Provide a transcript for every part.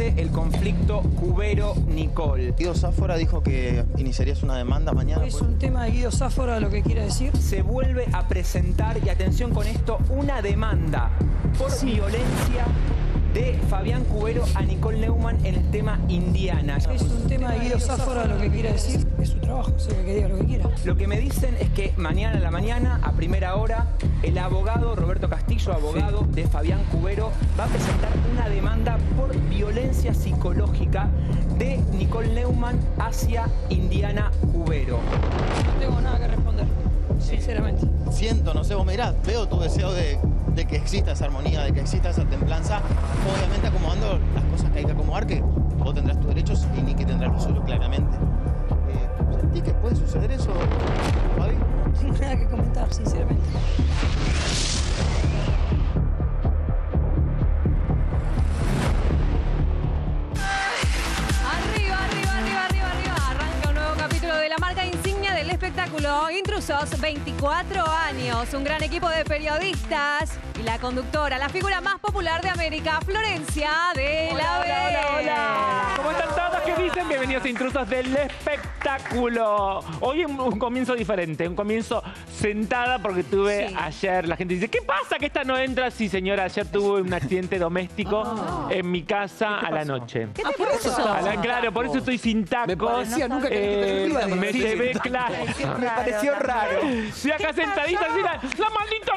vuelve el conflicto Cubero-Nicole. Guido Sáfora dijo que iniciarías una demanda mañana. Es un tema de Guido Sáfora lo que quiere decir. Se vuelve a presentar, y atención con esto, una demanda por violencia de Fabián Cubero a Nicole Neumann en el tema Indiana. Es un tema de Guido Sáfora lo que quiere decir. Es su trabajo, o sea, que diga lo que quiera. Lo que me dicen es que mañana a la mañana, a primera hora, el abogado Roberto Castillo, abogado de Fabián Cubero, va a presentar una demanda por violencia psicológica de Nicole Neumann hacia Indiana Cubero. No tengo nada que responder, sinceramente. Siento, no sé, vos me dirás, veo tu deseo de que exista esa armonía, de que exista esa templanza, obviamente acomodando las cosas que hay que acomodar, que vos tendrás tus derechos y Nicky tendrá los suyos, claramente. ¿Sentís que puede suceder eso, Fabi? No tengo nada que comentar, sinceramente. Espectáculo Intrusos, 24 años, un gran equipo de periodistas y la conductora, la figura más popular de América, Florencia de la B. Hola. ¿Cómo están todos? ¿Qué dicen? Bienvenidos a Intrusos del Espectáculo. Hoy un comienzo diferente, un comienzo sentada porque tuve ayer, la gente dice, ¿qué pasa que esta no entra? Sí, señora, ayer tuve un accidente doméstico en mi casa a la noche. ¿Qué te pasó? Claro, por eso estoy sin tacos. Me parecía nunca que me llevé, claro. Me pareció raro. Estoy acá sentadita así, la maldita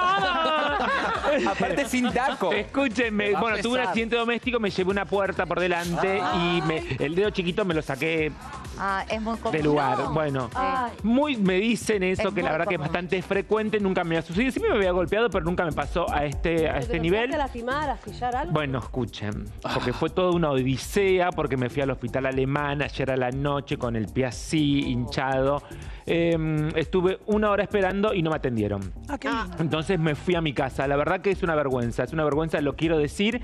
lisiada. Aparte sin taco. Escúchenme, bueno, tuve un accidente doméstico, me llevé una puerta por delante y el dedo chiquito me lo saqué es muy de lugar. Bueno, me dicen eso, que la verdad que es bastante frecuente, nunca me ha sucedido. Sí me había golpeado, pero nunca me pasó a este nivel. ¿Te lastimar, astillar algo? Bueno, escuchen, porque fue toda una odisea, porque me fui al hospital alemán ayer a la noche con el pie así, hinchado. Estuve una hora esperando y no me atendieron. Entonces me fui a mi casa. La verdad que es una vergüenza, lo quiero decir,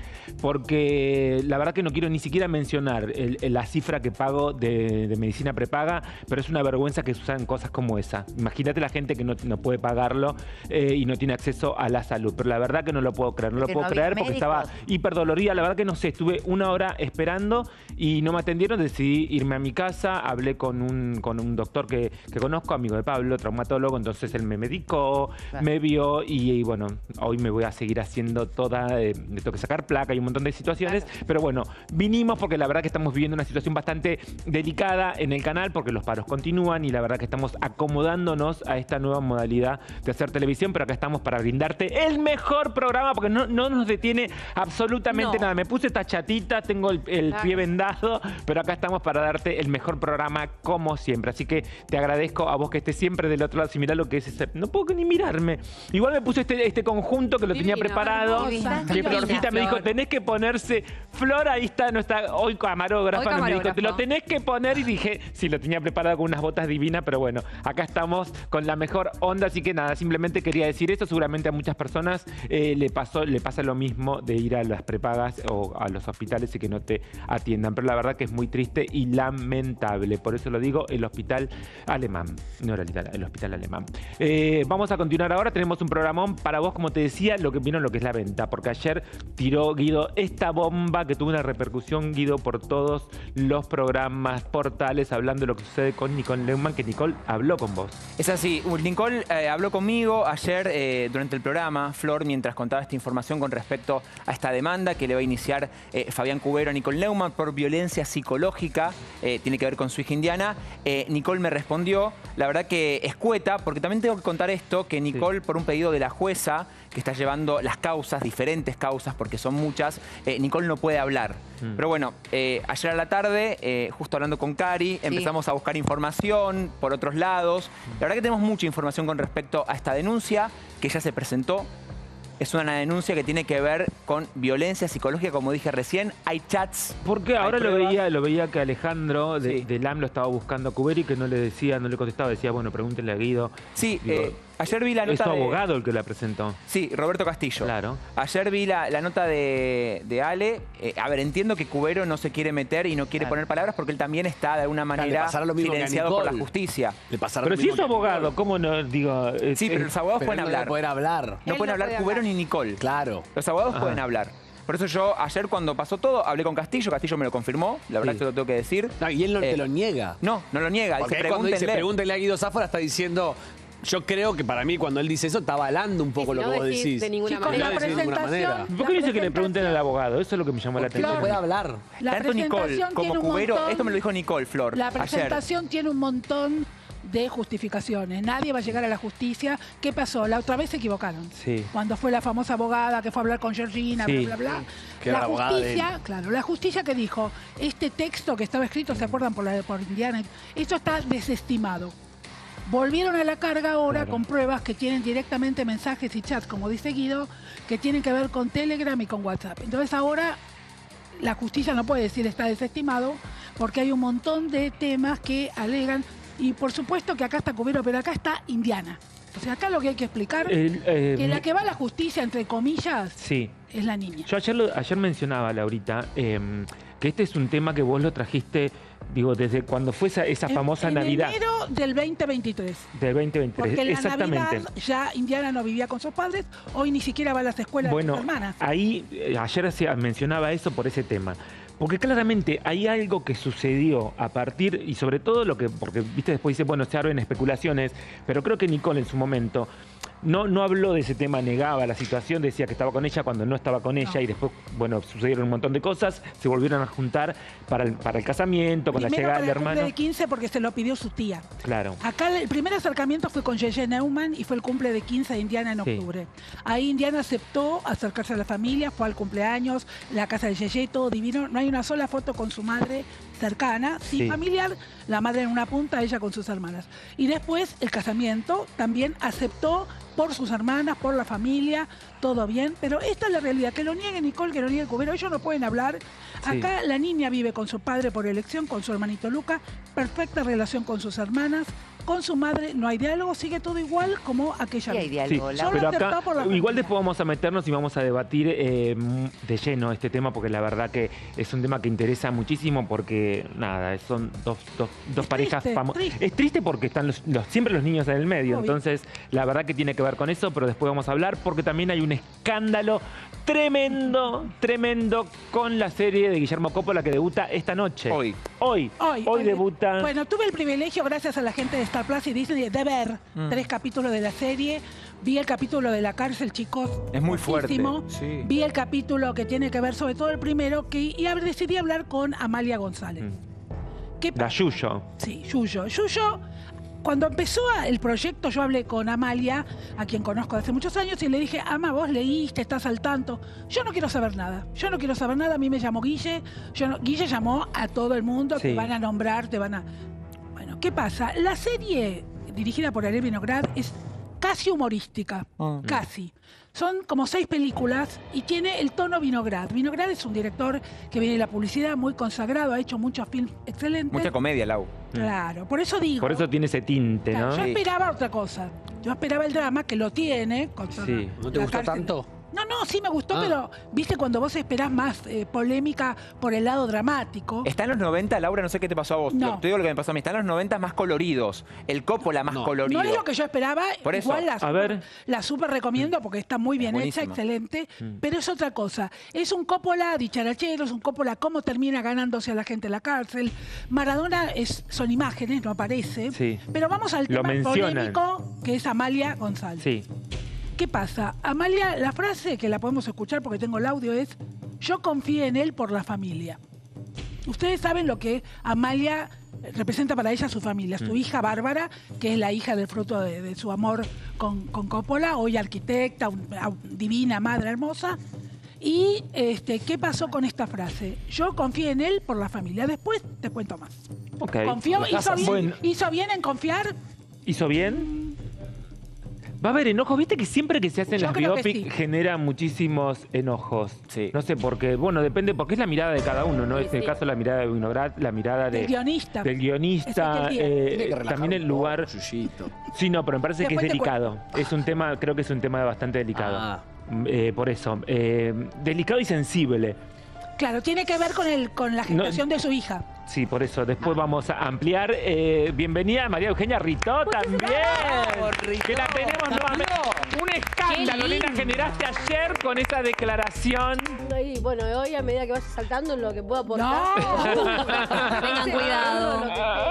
porque la verdad que no quiero ni siquiera mencionar la cifra que pago de medicina prepaga, pero es una vergüenza que se usan cosas como esa. Imagínate la gente que no puede pagarlo y no tiene acceso a la salud. Pero la verdad que no lo puedo creer, porque estaba hiperdolorida. La verdad que no sé, estuve una hora esperando y no me atendieron. Decidí irme a mi casa, hablé con un doctor que conozco, amigo de Pablo, traumatólogo, entonces él me medicó, me vio y bueno, hoy me voy a seguir haciendo me tengo que sacar placa y un montón de situaciones, pero bueno, vinimos porque la verdad que estamos viviendo una situación bastante delicada en el canal porque los paros continúan y la verdad que estamos acomodándonos a esta nueva modalidad de hacer televisión, pero acá estamos para brindarte el mejor programa porque no nos detiene absolutamente nada. Me puse esta chatita, tengo el pie vendado, pero acá estamos para darte el mejor programa como siempre, así que te agradezco a vos que estés siempre del otro lado. Si mirá lo que es ese... No puedo ni mirarme. Igual me puse este conjunto que lo tenía preparado. Que Florcita me dijo, tenés que ponerse... Flor, ahí está, no está... Hoy camarógrafa me dijo, te lo tenés que poner. Y dije, sí, lo tenía preparado con unas botas divinas, pero bueno, acá estamos con la mejor onda. Así que nada, simplemente quería decir eso. Seguramente a muchas personas le pasa lo mismo de ir a las prepagas o a los hospitales y que no te atiendan. Pero la verdad que es muy triste y lamentable. Por eso lo digo, el hospital alemán. No era el hospital alemán. Vamos a continuar ahora. Tenemos un programón para vos, como te decía, vieron lo que es la venta. Porque ayer tiró Guido esta bomba que tuvo una repercusión, Guido, por todos los programas, portales, hablando de lo que sucede con Nicole Neumann, que Nicole habló con vos. Es así. Nicole habló conmigo ayer durante el programa, Flor, mientras contaba esta información con respecto a esta demanda que le va a iniciar Fabián Cubero a Nicole Neumann por violencia psicológica. Tiene que ver con su hija Indiana. Nicole me respondió, la verdad que escueta, porque también tengo que contar esto, que Nicole, por un pedido de la jueza, que está llevando las causas, diferentes causas, porque son muchas, Nicole no puede hablar. Pero bueno, ayer a la tarde, justo hablando con Cari, empezamos a buscar información por otros lados. La verdad que tenemos mucha información con respecto a esta denuncia, que ya se presentó. Es una denuncia que tiene que ver con violencia psicológica, como dije recién. Hay chats. Porque ahora lo veía que Alejandro de LAM lo estaba buscando a Cubero y que no le contestaba. Decía, bueno, pregúntenle a Guido. Sí, ayer vi la nota es su abogado el que la presentó. Sí, Roberto Castillo. Claro. Ayer vi la nota de Ale. A ver, entiendo que Cubero no se quiere meter y no quiere poner palabras porque él también está de alguna manera silenciado por la justicia. Pero si es abogado, ¿cómo no? Digo, sí, pero los abogados pueden hablar. No pueden hablar. No pueden hablar Cubero ni Nicole. Claro. Los abogados pueden hablar. Por eso yo ayer cuando pasó todo, hablé con Castillo me lo confirmó, la verdad Sí. que lo tengo que decir. No, y él no te lo niega. No lo niega, Porque dice, él cuando dice pregúntenle. pregúntenle a Guido Sáfora está diciendo... Yo creo que para mí cuando él dice eso está avalando un poco Sí, lo no que vos decís decís. de ninguna Chicos, manera. la No decís de ninguna manera. presentación... ¿Por qué dice que le pregunten al abogado? Eso es lo que me llamó la Porque no atención. puede hablar. La Tanto Nicole presentación como tiene un Cubero, montón- esto me lo dijo Nicole, Flor, La ayer. presentación tiene un montón de justificaciones. Nadie va a llegar a la justicia. ¿Qué pasó? La otra vez se equivocaron. Sí. Cuando fue la famosa abogada que fue a hablar con Georgina, Sí. bla, bla, bla. Que era La la abogada de justicia, claro, la justicia que dijo, este texto que estaba escrito, ¿se acuerdan por Indiana? Esto está desestimado. Volvieron a la carga ahora Claro. con pruebas que tienen directamente mensajes y chats, como dice Guido, que tienen que ver con Telegram y con WhatsApp. Entonces ahora la justicia no puede decir está desestimado porque hay un montón de temas que alegan y por supuesto que acá está Cubero, pero acá está Indiana. O sea, acá lo que hay que explicar que la que va a la justicia, entre comillas, Sí. es la niña. Yo ayer mencionaba, Laurita, que este es un tema que vos lo trajiste, digo, desde cuando fue esa famosa en Navidad enero del 2023. del 2023. Porque en la Exactamente. Navidad ya Indiana no vivía con sus padres, hoy ni siquiera va a las escuelas de Bueno, sus hermanas. ahí ayer mencionaba eso por ese tema. Porque claramente hay algo que sucedió a partir, y sobre todo porque viste después dice, bueno, se abren especulaciones, pero creo que Nicole en su momento no habló de ese tema, negaba la situación, decía que estaba con ella cuando no estaba con ella y después, bueno, sucedieron un montón de cosas, se volvieron a juntar para el casamiento, con la Primero llegada para del el cumple hermano. de 15 porque se lo pidió su tía. Claro. Acá el primer acercamiento fue con Yeye Neumann y fue el cumple de 15 de Indiana en Sí. octubre. Ahí Indiana aceptó acercarse a la familia, fue al cumpleaños, la casa de Yeye, todo divino. No hay una sola foto con su madre cercana, sí, Sí. familiar, la madre en una punta, ella con sus hermanas. Y después el casamiento también aceptó por sus hermanas, por la familia, todo bien. Pero esta es la realidad, que lo niegue Nicole, que lo niegue Cubero, ellos no pueden hablar. Sí. Acá la niña vive con su padre por elección, con su hermanito Luca, perfecta relación con sus hermanas, con su madre no hay diálogo, sigue todo igual como aquella Sí hay vez. diálogo. Sí, Laura. pero aceptado acá por la igual familia. después vamos a meternos y vamos a debatir de lleno este tema porque la verdad que es un tema que interesa muchísimo porque nada, son dos Es parejas triste, famosas. triste. Es triste porque están siempre los niños en el medio, Obvio. entonces la verdad que tiene que ver con eso, pero después vamos a hablar porque también hay un escándalo tremendo con la serie de Guillermo Coppola que debuta esta noche. Hoy debuta. Bueno, tuve el privilegio, gracias a la gente de Star Plus y Disney, de ver 3 capítulos de la serie. Vi el capítulo de la cárcel, chicos. Es muy fuerte, fuertísimo. sí. Vi el capítulo que tiene que ver, sobre todo el primero, y decidí hablar con Amalia González. ¿Qué La pasa? Yuyo. Sí, Yuyo. Yuyo, cuando empezó el proyecto, yo hablé con Amalia, a quien conozco de hace muchos años, y le dije, Ama, vos leíste, estás al tanto. Yo no quiero saber nada. Yo no quiero saber nada. A mí me llamó Guille. Guille llamó a todo el mundo, Sí. te van a nombrar, te van a... Bueno, ¿qué pasa? La serie dirigida por Ariel Vinograd es casi humorística. Casi. Son como 6 películas y tiene el tono Vinograd. Vinograd es un director que viene de la publicidad, muy consagrado, ha hecho muchos films excelentes. Mucha comedia, Lau. Claro, por eso digo. Por eso tiene ese tinte, Claro, ¿no? yo Sí. esperaba otra cosa. Yo esperaba el drama, que lo tiene. Con toda Sí. ¿No te la gustó cárcel. tanto? No, sí me gustó, pero viste cuando vos esperás más polémica por el lado dramático. Está en los 90, Laura, no sé qué te pasó a vos. No. Te digo lo que me pasó a mí. Está en los 90 más coloridos. El Coppola más colorido. No es lo que yo esperaba. Por eso. Igual A ver. la super recomiendo porque está muy bien hecha, Buenísima. excelente. Pero es otra cosa. Es un Coppola dicharachero, es un Coppola cómo termina ganándose a la gente en la cárcel. Maradona son imágenes, no aparece. Sí. Pero vamos al Lo tema mencionan. polémico que es Amalia González. Sí. ¿Qué pasa? Amalia, la frase que la podemos escuchar porque tengo el audio es: yo confié en él por la familia. Ustedes saben lo que Amalia representa para ella su familia, su hija Bárbara, que es la hija del fruto de su amor con Coppola, hoy arquitecta, divina, madre hermosa. Y ¿qué pasó con esta frase? Yo confié en él por la familia. Después te cuento más. Ok. Confió, Bueno, hizo bien en confiar. ¿hizo bien? Va a haber enojos, viste que siempre que se hacen Yo las creo que biopic sí. genera muchísimos enojos. Sí. No sé por qué, bueno, depende, porque es la mirada de cada uno, ¿no? Sí, Es el sí. caso la mirada de Vinograd, la mirada Del guionista. del guionista, Ezequiel Díaz. Tiene que relajar también el un poco, lugar. Yuyito. Sí, no, pero me parece que es Después te delicado. Es un tema, creo que es un tema bastante delicado. Ah. Por eso, delicado y sensible. Claro, tiene que ver con la gestación de su hija. Sí, por eso. Después vamos a ampliar. Bienvenida a María Eugenia Ritó también. Que la tenemos nuevamente. Un escándalo, nena, generaste ayer con esa declaración. Y bueno, hoy a medida que vaya saltando en lo que pueda aportar. Tengan cuidado.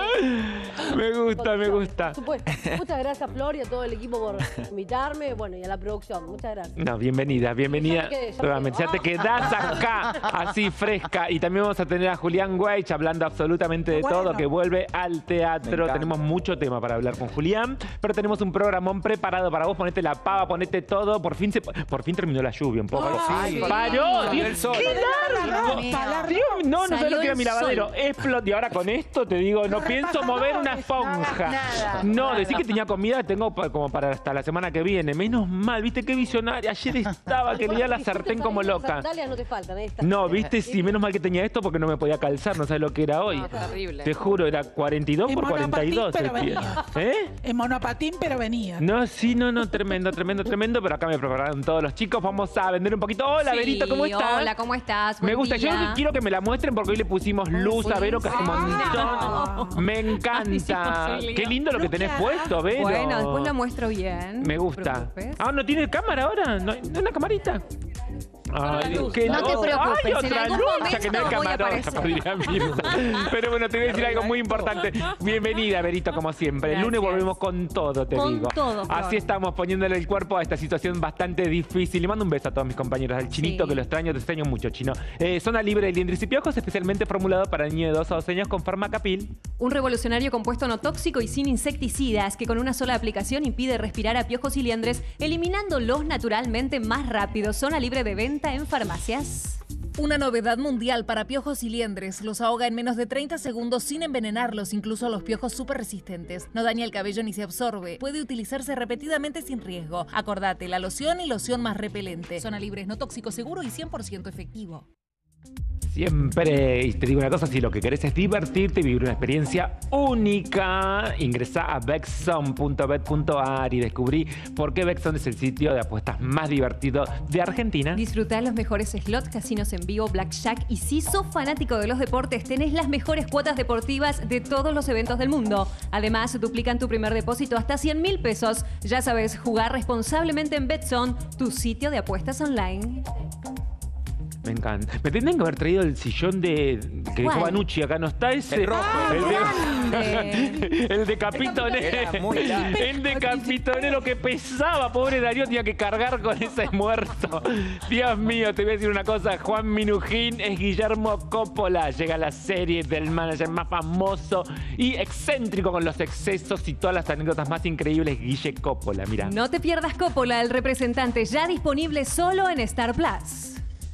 Me gusta. Por supuesto. Muchas gracias, Flor, y a todo el equipo por invitarme. Bueno, y a la producción. Muchas gracias. No, bienvenida. Nuevamente, ya te quedás acá, así fresca. Y también vamos a tener a Julián Weich hablando absolutamente de todo, que vuelve al teatro. Tenemos mucho tema para hablar con Julián, pero tenemos un programón preparado para vos. Ponete la pava, ponete todo. Por fin terminó la lluvia un poco. ¡Paró! Dios, ¡qué largo! No sé lo que era mi lavadero. Explotó. Y ahora con esto te digo, no pienso mover una esponja. No, decir que tenía comida tengo como para hasta la semana que viene. Menos mal, ¿viste qué visionaria? Ayer estaba que leía la sartén como loca. Las sandalias no te faltan, no, ¿viste? Sí, menos mal que tenía esto porque no me podía calzar. No sabes lo que era hoy. No, terrible. Te juro, era 42 por 42. En monopatín, pero venía. No, sí, no, tremendo. Pero acá me prepararon todos los chicos. Vamos a vender un poquito. Hola, Verito, ¿cómo estás? Hola, ¿cómo estás? Me gusta. Día. Yo quiero que me la muestren porque hoy le pusimos luz a Vero, que hace un montón. Me encanta. Qué lindo lo que tenés puesto, Vero. Bueno, después lo muestro bien. Me gusta. ¿No tiene cámara ahora? ¿No hay una camarita? Ay, no te preocupes, ay, otra en algún lucha que no hay momento voy a camarógrafo, aparecer. diría Mirta. Pero bueno, te voy a decir algo muy importante. Bienvenida, Verito, como siempre. El lunes volvemos con todo, te digo. Todo, Flor. Así estamos poniéndole el cuerpo a esta situación bastante difícil. Le mando un beso a todos mis compañeros. Al Chinito, que lo extraño, te extraño mucho, Chino. Zona libre de liendres y piojos, especialmente formulado para niños de 2 a 12 años con Farmacapil. Un revolucionario compuesto no tóxico y sin insecticidas que con una sola aplicación impide respirar a piojos y liendres, eliminándolos naturalmente más rápido. Zona libre de venta en farmacias. Una novedad mundial para piojos y liendres. Los ahoga en menos de 30 segundos sin envenenarlos, incluso a los piojos súper resistentes. No daña el cabello ni se absorbe. Puede utilizarse repetidamente sin riesgo. Acordate, la loción y loción más repelente. Zona libre es no tóxico, seguro y 100% efectivo. Siempre, y te digo una cosa, si lo que querés es divertirte y vivir una experiencia única, ingresá a Bexon.bet.ar y descubrí por qué Bexon es el sitio de apuestas más divertido de Argentina. Disfrutá los mejores slots, casinos en vivo, blackjack, y si sos fanático de los deportes, tenés las mejores cuotas deportivas de todos los eventos del mundo. Además, duplican tu primer depósito hasta 100.000 pesos. Ya sabes, jugar responsablemente en Betson, tu sitio de apuestas online. Me encanta. Me tendrían que haber traído el sillón que dejó Banucci. Acá no está ese. El rojo. El de Capitone. El de Capitone, lo que pesaba. Pobre Darío, tenía que cargar con ese muerto. Dios mío, te voy a decir una cosa. Juan Minujín es Guillermo Coppola. Llega a la serie del manager más famoso y excéntrico con los excesos y todas las anécdotas más increíbles. Guille Coppola, mira. No te pierdas Coppola, el representante, ya disponible solo en Star Plus.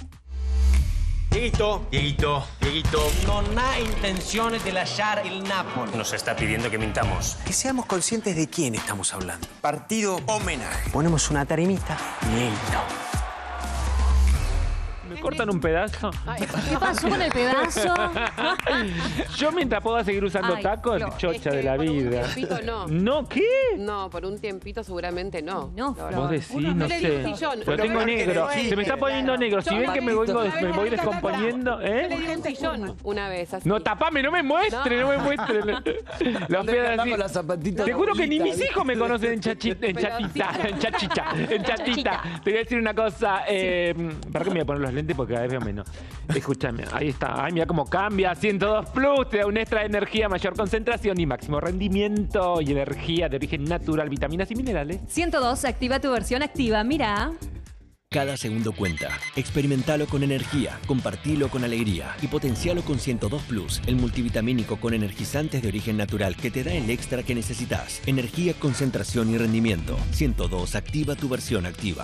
Dieguito, non ha intenciones de lasciare il Napoli. Nos está pidiendo que mintamos. Que seamos conscientes de quién estamos hablando. Partido homenaje. Ponemos una tarimita. Dieguito. ¿Me cortan un pedazo? ¿Qué pasó con el pedazo? Yo mientras pueda seguir usando tacos, chocha de la vida. Por un tiempito no. ¿No qué? No, por un tiempito seguramente no. No, vos decís, no sé. Sillón. Lo tengo negro. Se me está poniendo negro. Si ven que me voy descomponiendo, Le di un sillón una vez así. No, tapame, no me muestre, no me muestre. Los pies así. Te juro que ni mis hijos me conocen en chatita. Te voy a decir una cosa. ¿Para qué me voy a poner los lentes? Porque cada vez veo menos. Escúchame, ahí está. Ay, mira cómo cambia. 102 Plus te da un extra de energía, mayor concentración y máximo rendimiento y energía de origen natural, vitaminas y minerales. 102, activa tu versión activa. Mira. Cada segundo cuenta. Experimentalo con energía, compartilo con alegría y potencialo con 102 Plus, el multivitamínico con energizantes de origen natural que te da el extra que necesitas. Energía, concentración y rendimiento. 102, activa tu versión activa.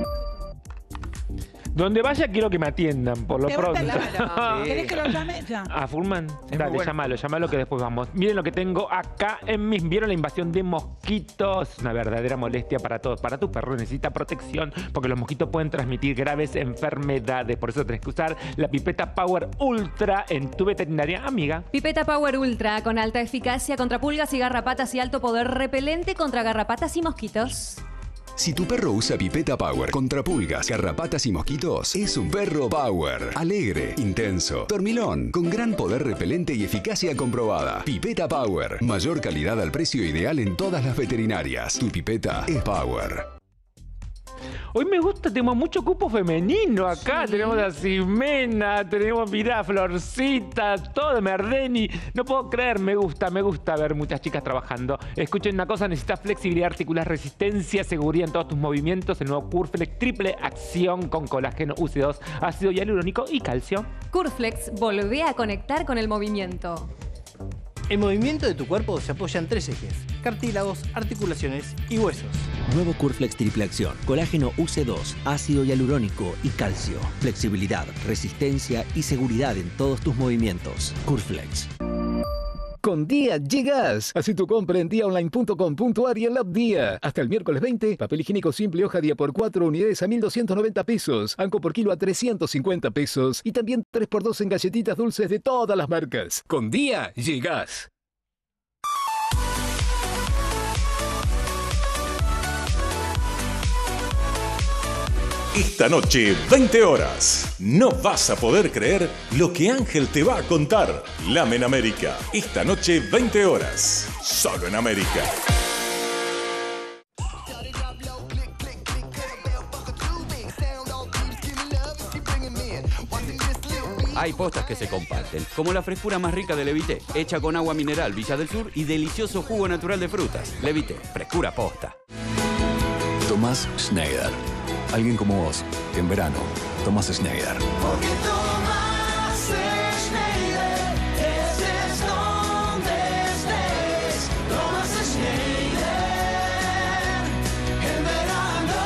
Donde vaya quiero que me atiendan, por lo pronto. ¿Querés que lo llame? Ya. ¿A Furman? Es Dale, muy bueno. llámalo que después vamos. Miren lo que tengo acá en mis... ¿Vieron la invasión de mosquitos? Una verdadera molestia para todos. Para tu perro necesita protección porque los mosquitos pueden transmitir graves enfermedades. Por eso tenés que usar la pipeta Power Ultra en tu veterinaria amiga. Pipeta Power Ultra con alta eficacia contra pulgas y garrapatas y alto poder repelente contra garrapatas y mosquitos. Si tu perro usa Pipeta Power contra pulgas, garrapatas y mosquitos, es un perro Power. Alegre, intenso, dormilón, con gran poder repelente y eficacia comprobada. Pipeta Power. Mayor calidad al precio ideal en todas las veterinarias. Tu pipeta es Power. Hoy me gusta, tenemos mucho cupo femenino acá. Sí. Tenemos a Ximena, tenemos, mirá, Florcita, todo, Merdeni. No puedo creer, me gusta ver muchas chicas trabajando. Escuchen una cosa, necesitas flexibilidad articular, resistencia, seguridad en todos tus movimientos. El nuevo Curflex, triple acción con colágeno, UC2, ácido hialurónico y calcio. Curflex, volvé a conectar con el movimiento. El movimiento de tu cuerpo se apoya en 3 ejes: cartílagos, articulaciones y huesos. Nuevo Curflex triple acción, colágeno UC2, ácido hialurónico y calcio. Flexibilidad, resistencia y seguridad en todos tus movimientos. Curflex. Con Día llegas. Haz tu compra en diaonline.com.ar y en la app Día. Hasta el miércoles 20, papel higiénico simple hoja día por 4 unidades a 1.290 pesos. Anco por kilo a 350 pesos. Y también 3x2 en galletitas dulces de todas las marcas. Con Día llegas. Esta noche, 20 horas. No vas a poder creer lo que Ángel te va a contar. Lamen América. Esta noche, 20 horas. Solo en América. Hay postas que se comparten, como la frescura más rica de Levité, hecha con agua mineral Villa del Sur y delicioso jugo natural de frutas. Levité, frescura posta. Tomás Schneider. Alguien como vos, que en verano tomás Schneider. Porque Tomás Schneider, estés donde estés. Tomás Schneider, en verano.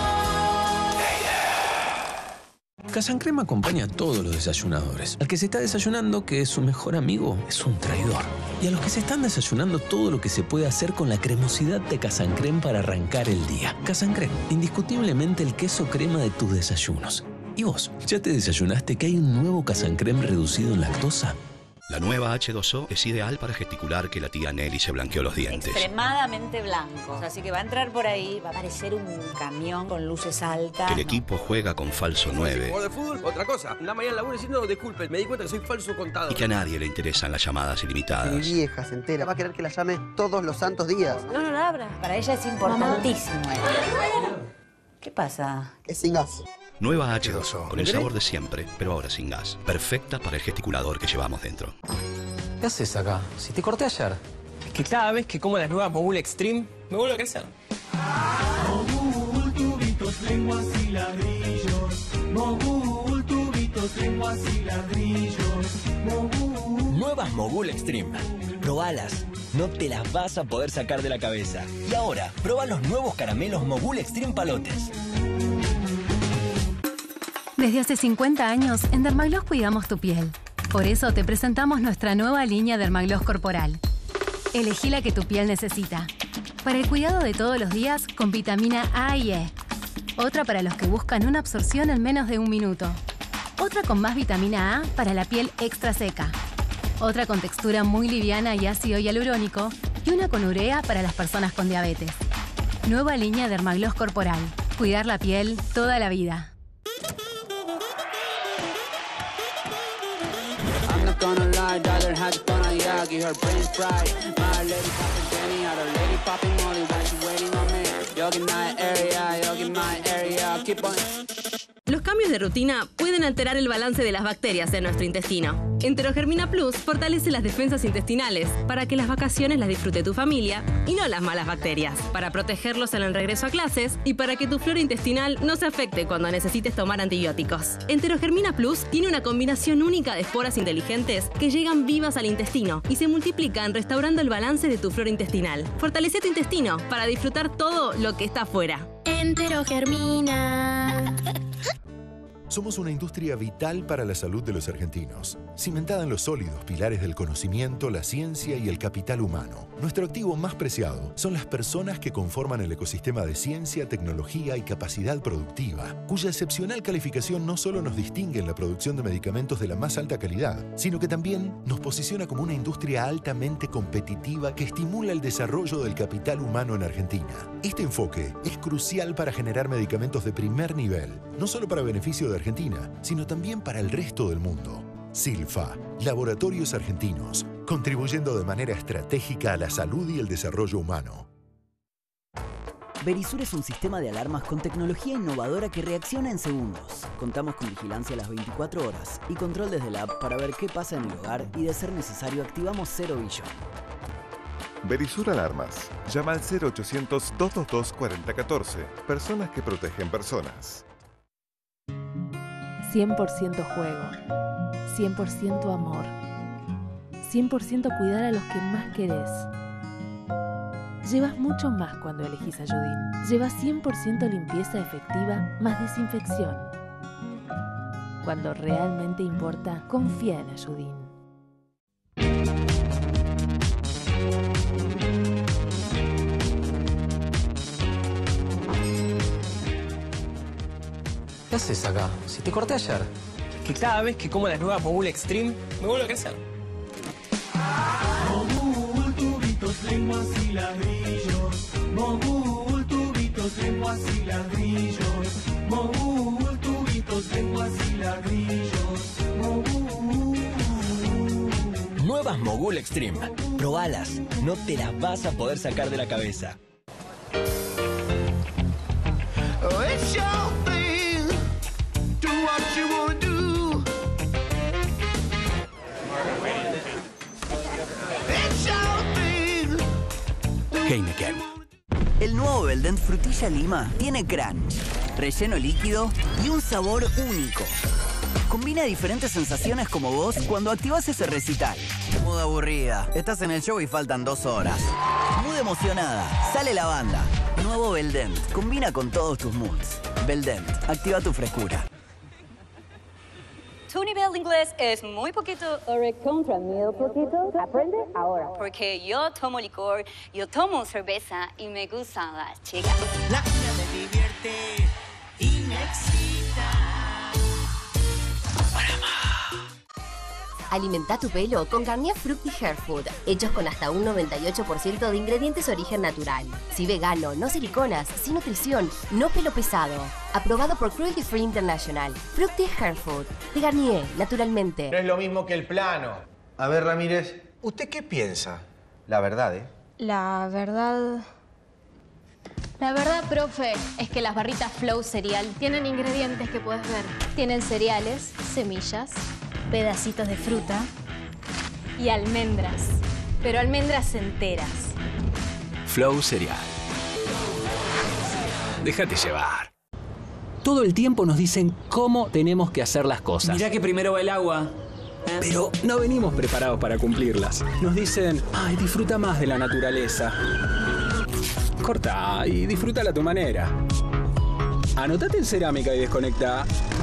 Casancrema acompaña a todos los desayunadores. Al que se está desayunando que es su mejor amigo es un traidor. Y a los que se están desayunando todo lo que se puede hacer con la cremosidad de Casancrem para arrancar el día. Casancrem, indiscutiblemente el queso crema de tus desayunos. ¿Y vos? ¿Ya te desayunaste que hay un nuevo Casancrem reducido en lactosa? La nueva H2O es ideal para gesticular que la tía Nelly se blanqueó los dientes. Extremadamente blancos, así que va a entrar por ahí, va a aparecer un camión con luces altas. El equipo juega con falso 9. Juego de fútbol, otra cosa. La mañana laburo diciendo, disculpen, me di cuenta que soy falso contador. Y que a nadie le interesan las llamadas ilimitadas. Mi vieja se entera, va a querer que la llame todos los santos días. No la abra. Para ella es importantísimo. ¿Qué pasa? Es sin gas. Nueva H2O, con el sabor de siempre, pero ahora sin gas. Perfecta para el gesticulador que llevamos dentro. ¿Qué haces acá? Si te corté ayer. Es que cada vez que como las nuevas Mogul Extreme, me vuelvo a crecer. Mogul, tubitos, lenguas y ladrillos. Mogul, tubitos, lenguas y ladrillos. Mogul. Nuevas Mogul Extreme. Probalas. No te las vas a poder sacar de la cabeza. Y ahora, prueba los nuevos caramelos Mogul Extreme Palotes. Desde hace 50 años, en Dermagloss cuidamos tu piel. Por eso te presentamos nuestra nueva línea Dermagloss Corporal. Elegí la que tu piel necesita. Para el cuidado de todos los días, con vitamina A y E. Otra para los que buscan una absorción en menos de 1 minuto. Otra con más vitamina A para la piel extra seca. Otra con textura muy liviana y ácido hialurónico. Y una con urea para las personas con diabetes. Nueva línea Dermagloss Corporal. Cuidar la piel toda la vida. Gonna lie, daughter had fun on Yagi, her brain's fried. My lady poppin' Jenny, other lady popping Molly, while she waiting on me. Yo get my area, keep on. Los cambios de rutina pueden alterar el balance de las bacterias en nuestro intestino. Enterogermina Plus fortalece las defensas intestinales para que las vacaciones las disfrute tu familia y no las malas bacterias, para protegerlos en el regreso a clases y para que tu flora intestinal no se afecte cuando necesites tomar antibióticos. Enterogermina Plus tiene una combinación única de esporas inteligentes que llegan vivas al intestino y se multiplican restaurando el balance de tu flora intestinal. Fortalece tu intestino para disfrutar todo lo que está afuera. Enterogermina. Somos una industria vital para la salud de los argentinos, cimentada en los sólidos pilares del conocimiento, la ciencia y el capital humano. Nuestro activo más preciado son las personas que conforman el ecosistema de ciencia, tecnología y capacidad productiva, cuya excepcional calificación no solo nos distingue en la producción de medicamentos de la más alta calidad, sino que también nos posiciona como una industria altamente competitiva que estimula el desarrollo del capital humano en Argentina. Este enfoque es crucial para generar medicamentos de primer nivel, no solo para beneficio de Argentina, sino también para el resto del mundo. Silfa, Laboratorios Argentinos, contribuyendo de manera estratégica a la salud y el desarrollo humano. Verisur es un sistema de alarmas con tecnología innovadora que reacciona en segundos. Contamos con vigilancia a las 24 horas y control desde la app para ver qué pasa en el hogar y, de ser necesario, activamos Zero Vision. Verisur Alarmas. Llama al 0800-222-4014. Personas que protegen personas. 100% juego, 100% amor, 100% cuidar a los que más querés. Llevas mucho más cuando elegís Ayudín. Llevas 100% limpieza efectiva más desinfección. Cuando realmente importa, confía en Ayudín. ¿Qué haces acá? Si te corté ayer. Que cada vez que como las nuevas Mogul Extreme, me vuelvo a crecer. Mogul, tubitos, lenguas y ladrillos. Mogul, tubitos, lenguas y ladrillos. Mogul, tubitos, lenguas y ladrillos. Mogul. Nuevas Mogul Extreme. Probalas. No te las vas a poder sacar de la cabeza. Oh, it's your thing. Do what you wanna do. It's your thing. Heineken. El nuevo Beldent Frutilla Lima tiene crunch, relleno líquido y un sabor único. Combina diferentes sensaciones como vos cuando activás ese recital. Mood aburrida, estás en el show y faltan 2 horas. Mood emocionada, sale la banda. Nuevo Beldent, combina con todos tus moods. Beldent, activa tu frescura. Tu nivel de inglés es muy poquito o recontra muy poquito. Aprende ahora. Porque yo tomo licor, yo tomo cerveza y me gustan las chicas. La vida me divierte y me excita. Alimenta tu pelo con Garnier Fructis Hair Food, hechos con hasta un 98% de ingredientes origen natural. Si vegano, no siliconas, sin nutrición, no pelo pesado. Aprobado por Cruelty Free International. Fructis Hair Food, de Garnier, naturalmente. No es lo mismo que el plano. A ver, Ramírez, ¿usted qué piensa? La verdad, ¿eh? La verdad, profe, es que las barritas Flow Cereal tienen ingredientes que puedes ver. Tienen cereales, semillas, pedacitos de fruta y almendras, pero almendras enteras. Flow Cereal. Déjate llevar. Todo el tiempo nos dicen cómo tenemos que hacer las cosas. Mirá que primero va el agua. Pero no venimos preparados para cumplirlas. Nos dicen, ay, disfruta más de la naturaleza. Corta y disfrútala a tu manera. Anotate en cerámica y desconecta.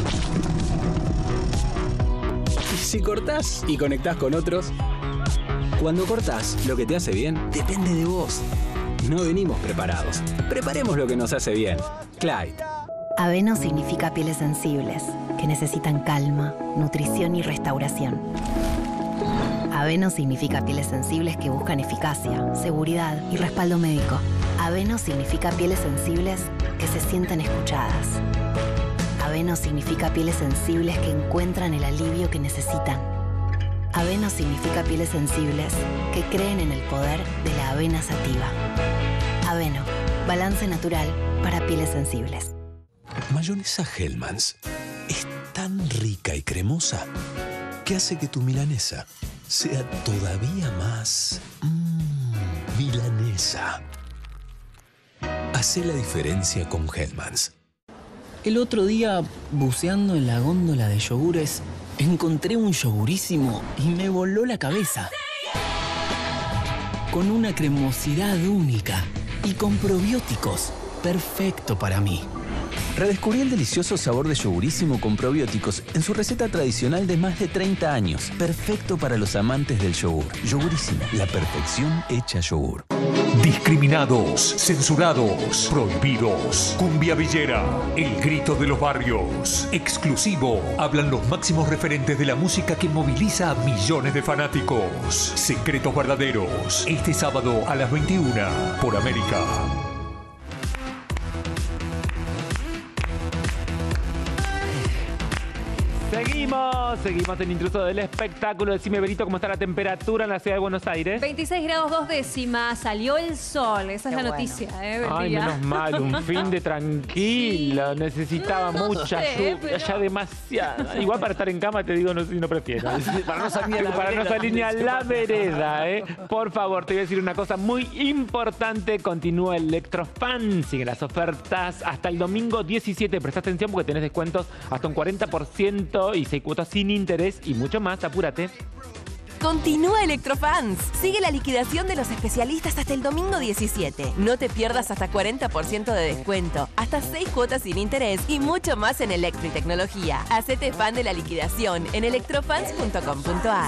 Y si cortás y conectás con otros, cuando cortás lo que te hace bien, depende de vos. No venimos preparados. Preparemos lo que nos hace bien. Clyde. Aveno significa pieles sensibles, que necesitan calma, nutrición y restauración. Aveno significa pieles sensibles que buscan eficacia, seguridad y respaldo médico. Aveno significa pieles sensibles que se sienten escuchadas. Aveno significa pieles sensibles que encuentran el alivio que necesitan. Aveno significa pieles sensibles que creen en el poder de la avena sativa. Aveno, balance natural para pieles sensibles. Mayonesa Hellmann's es tan rica y cremosa que hace que tu milanesa sea todavía más milanesa. Hacé la diferencia con Hellmann's. El otro día, buceando en la góndola de yogures, encontré un yogurísimo y me voló la cabeza. Con una cremosidad única y con probióticos, perfecto para mí. Redescubrí el delicioso sabor de Yogurísimo con probióticos en su receta tradicional de más de 30 años. Perfecto para los amantes del yogur. Yogurísimo, la perfección hecha yogur. Discriminados, censurados, prohibidos. Cumbia Villera, el grito de los barrios. Exclusivo, hablan los máximos referentes de la música que moviliza a millones de fanáticos. Secretos verdaderos, este sábado a las 21 por América. Seguimos en Intruso del Espectáculo. Decime, Berito, ¿cómo está la temperatura en la ciudad de Buenos Aires? 26 grados 2 décimas, salió el sol. Esa es la noticia del Ay, día. menos mal, un fin de tranquilo. Sí. Necesitaba mucha lluvia, ya demasiada. Igual para estar en cama te digo, no prefiero. Para no salir ni a la vereda, ¿eh? Por favor, te voy a decir una cosa muy importante. Continúa el Electrofan. Siguen las ofertas hasta el domingo 17. Presta atención porque tenés descuentos hasta un 40% y 6 cuotas sin interés y mucho más. Apúrate. Continúa Electrofans. Sigue la liquidación de los especialistas hasta el domingo 17. No te pierdas hasta 40% de descuento, hasta 6 cuotas sin interés y mucho más en Electro-Tecnología. Hacete fan de la liquidación en electrofans.com.ar.